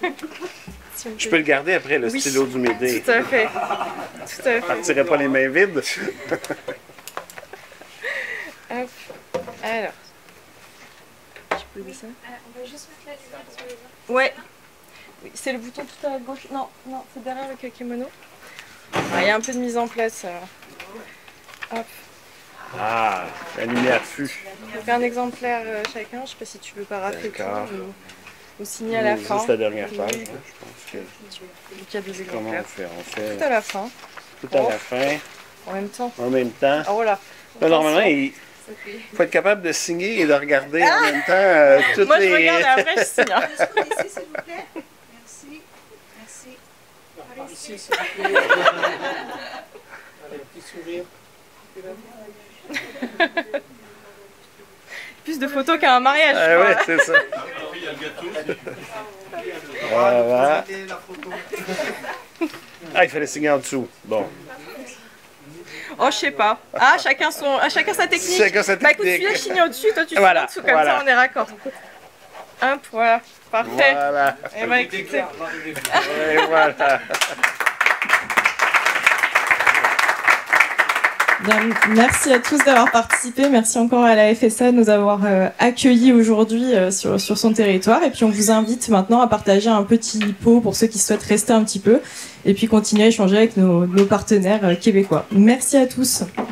Si on Je peut- peux le garder après, le Oui. stylo du Médée. Tout à fait. Tout à Je fait. partirai pas les mains vides. Hop. Alors. Je peux lever ça? On va juste mettre la lumière sur les mains. Ouais. Oui, c'est le bouton tout à gauche. Non, non, c'est derrière le kakémono. Ah, il y a un peu de mise en place. euh. Hop. Ah, la lumière fut. On fait un exemplaire euh, chacun. Je sais pas si tu veux parapher tout D'accord. ou, ou signer à la Juste fin. la dernière page, Oui. hein, je pense que... Donc il y a deux Comment exemplaires. on fait? On fait Tout à la fin. tout à Oh. la fin, En même temps. en même temps. Oh là. Là, normalement, il Ça fait- faut être capable de signer et de regarder en même temps euh, toutes Moi, les... je regarde et après, je signe. hein. Est-ce que vous laissez, s'il vous plaît? Merci. Merci. Allez, Ici, s'il vous plaît. Allez, un petit sourire. Plus de photos qu'à un mariage. Ah je ouais, crois. c'est ça. Voilà. Ah, il fallait signer en dessous. Bon. Oh, je sais pas. Ah, chacun, son... ah, chacun sa technique. Chacun sa Bah écoute, technique. celui-là, je signe au-dessus, toi tu signes Voilà, en dessous, comme voilà. ça on est raccord. Hop, voilà. Parfait. Voilà. Et bah écoutez. Et voilà. Bien, merci à tous d'avoir participé. Merci encore à la F S A de nous avoir euh, accueillis aujourd'hui euh, sur, sur son territoire. Et puis on vous invite maintenant à partager un petit pot pour ceux qui souhaitent rester un petit peu et puis continuer à échanger avec nos, nos partenaires euh, québécois. Merci à tous.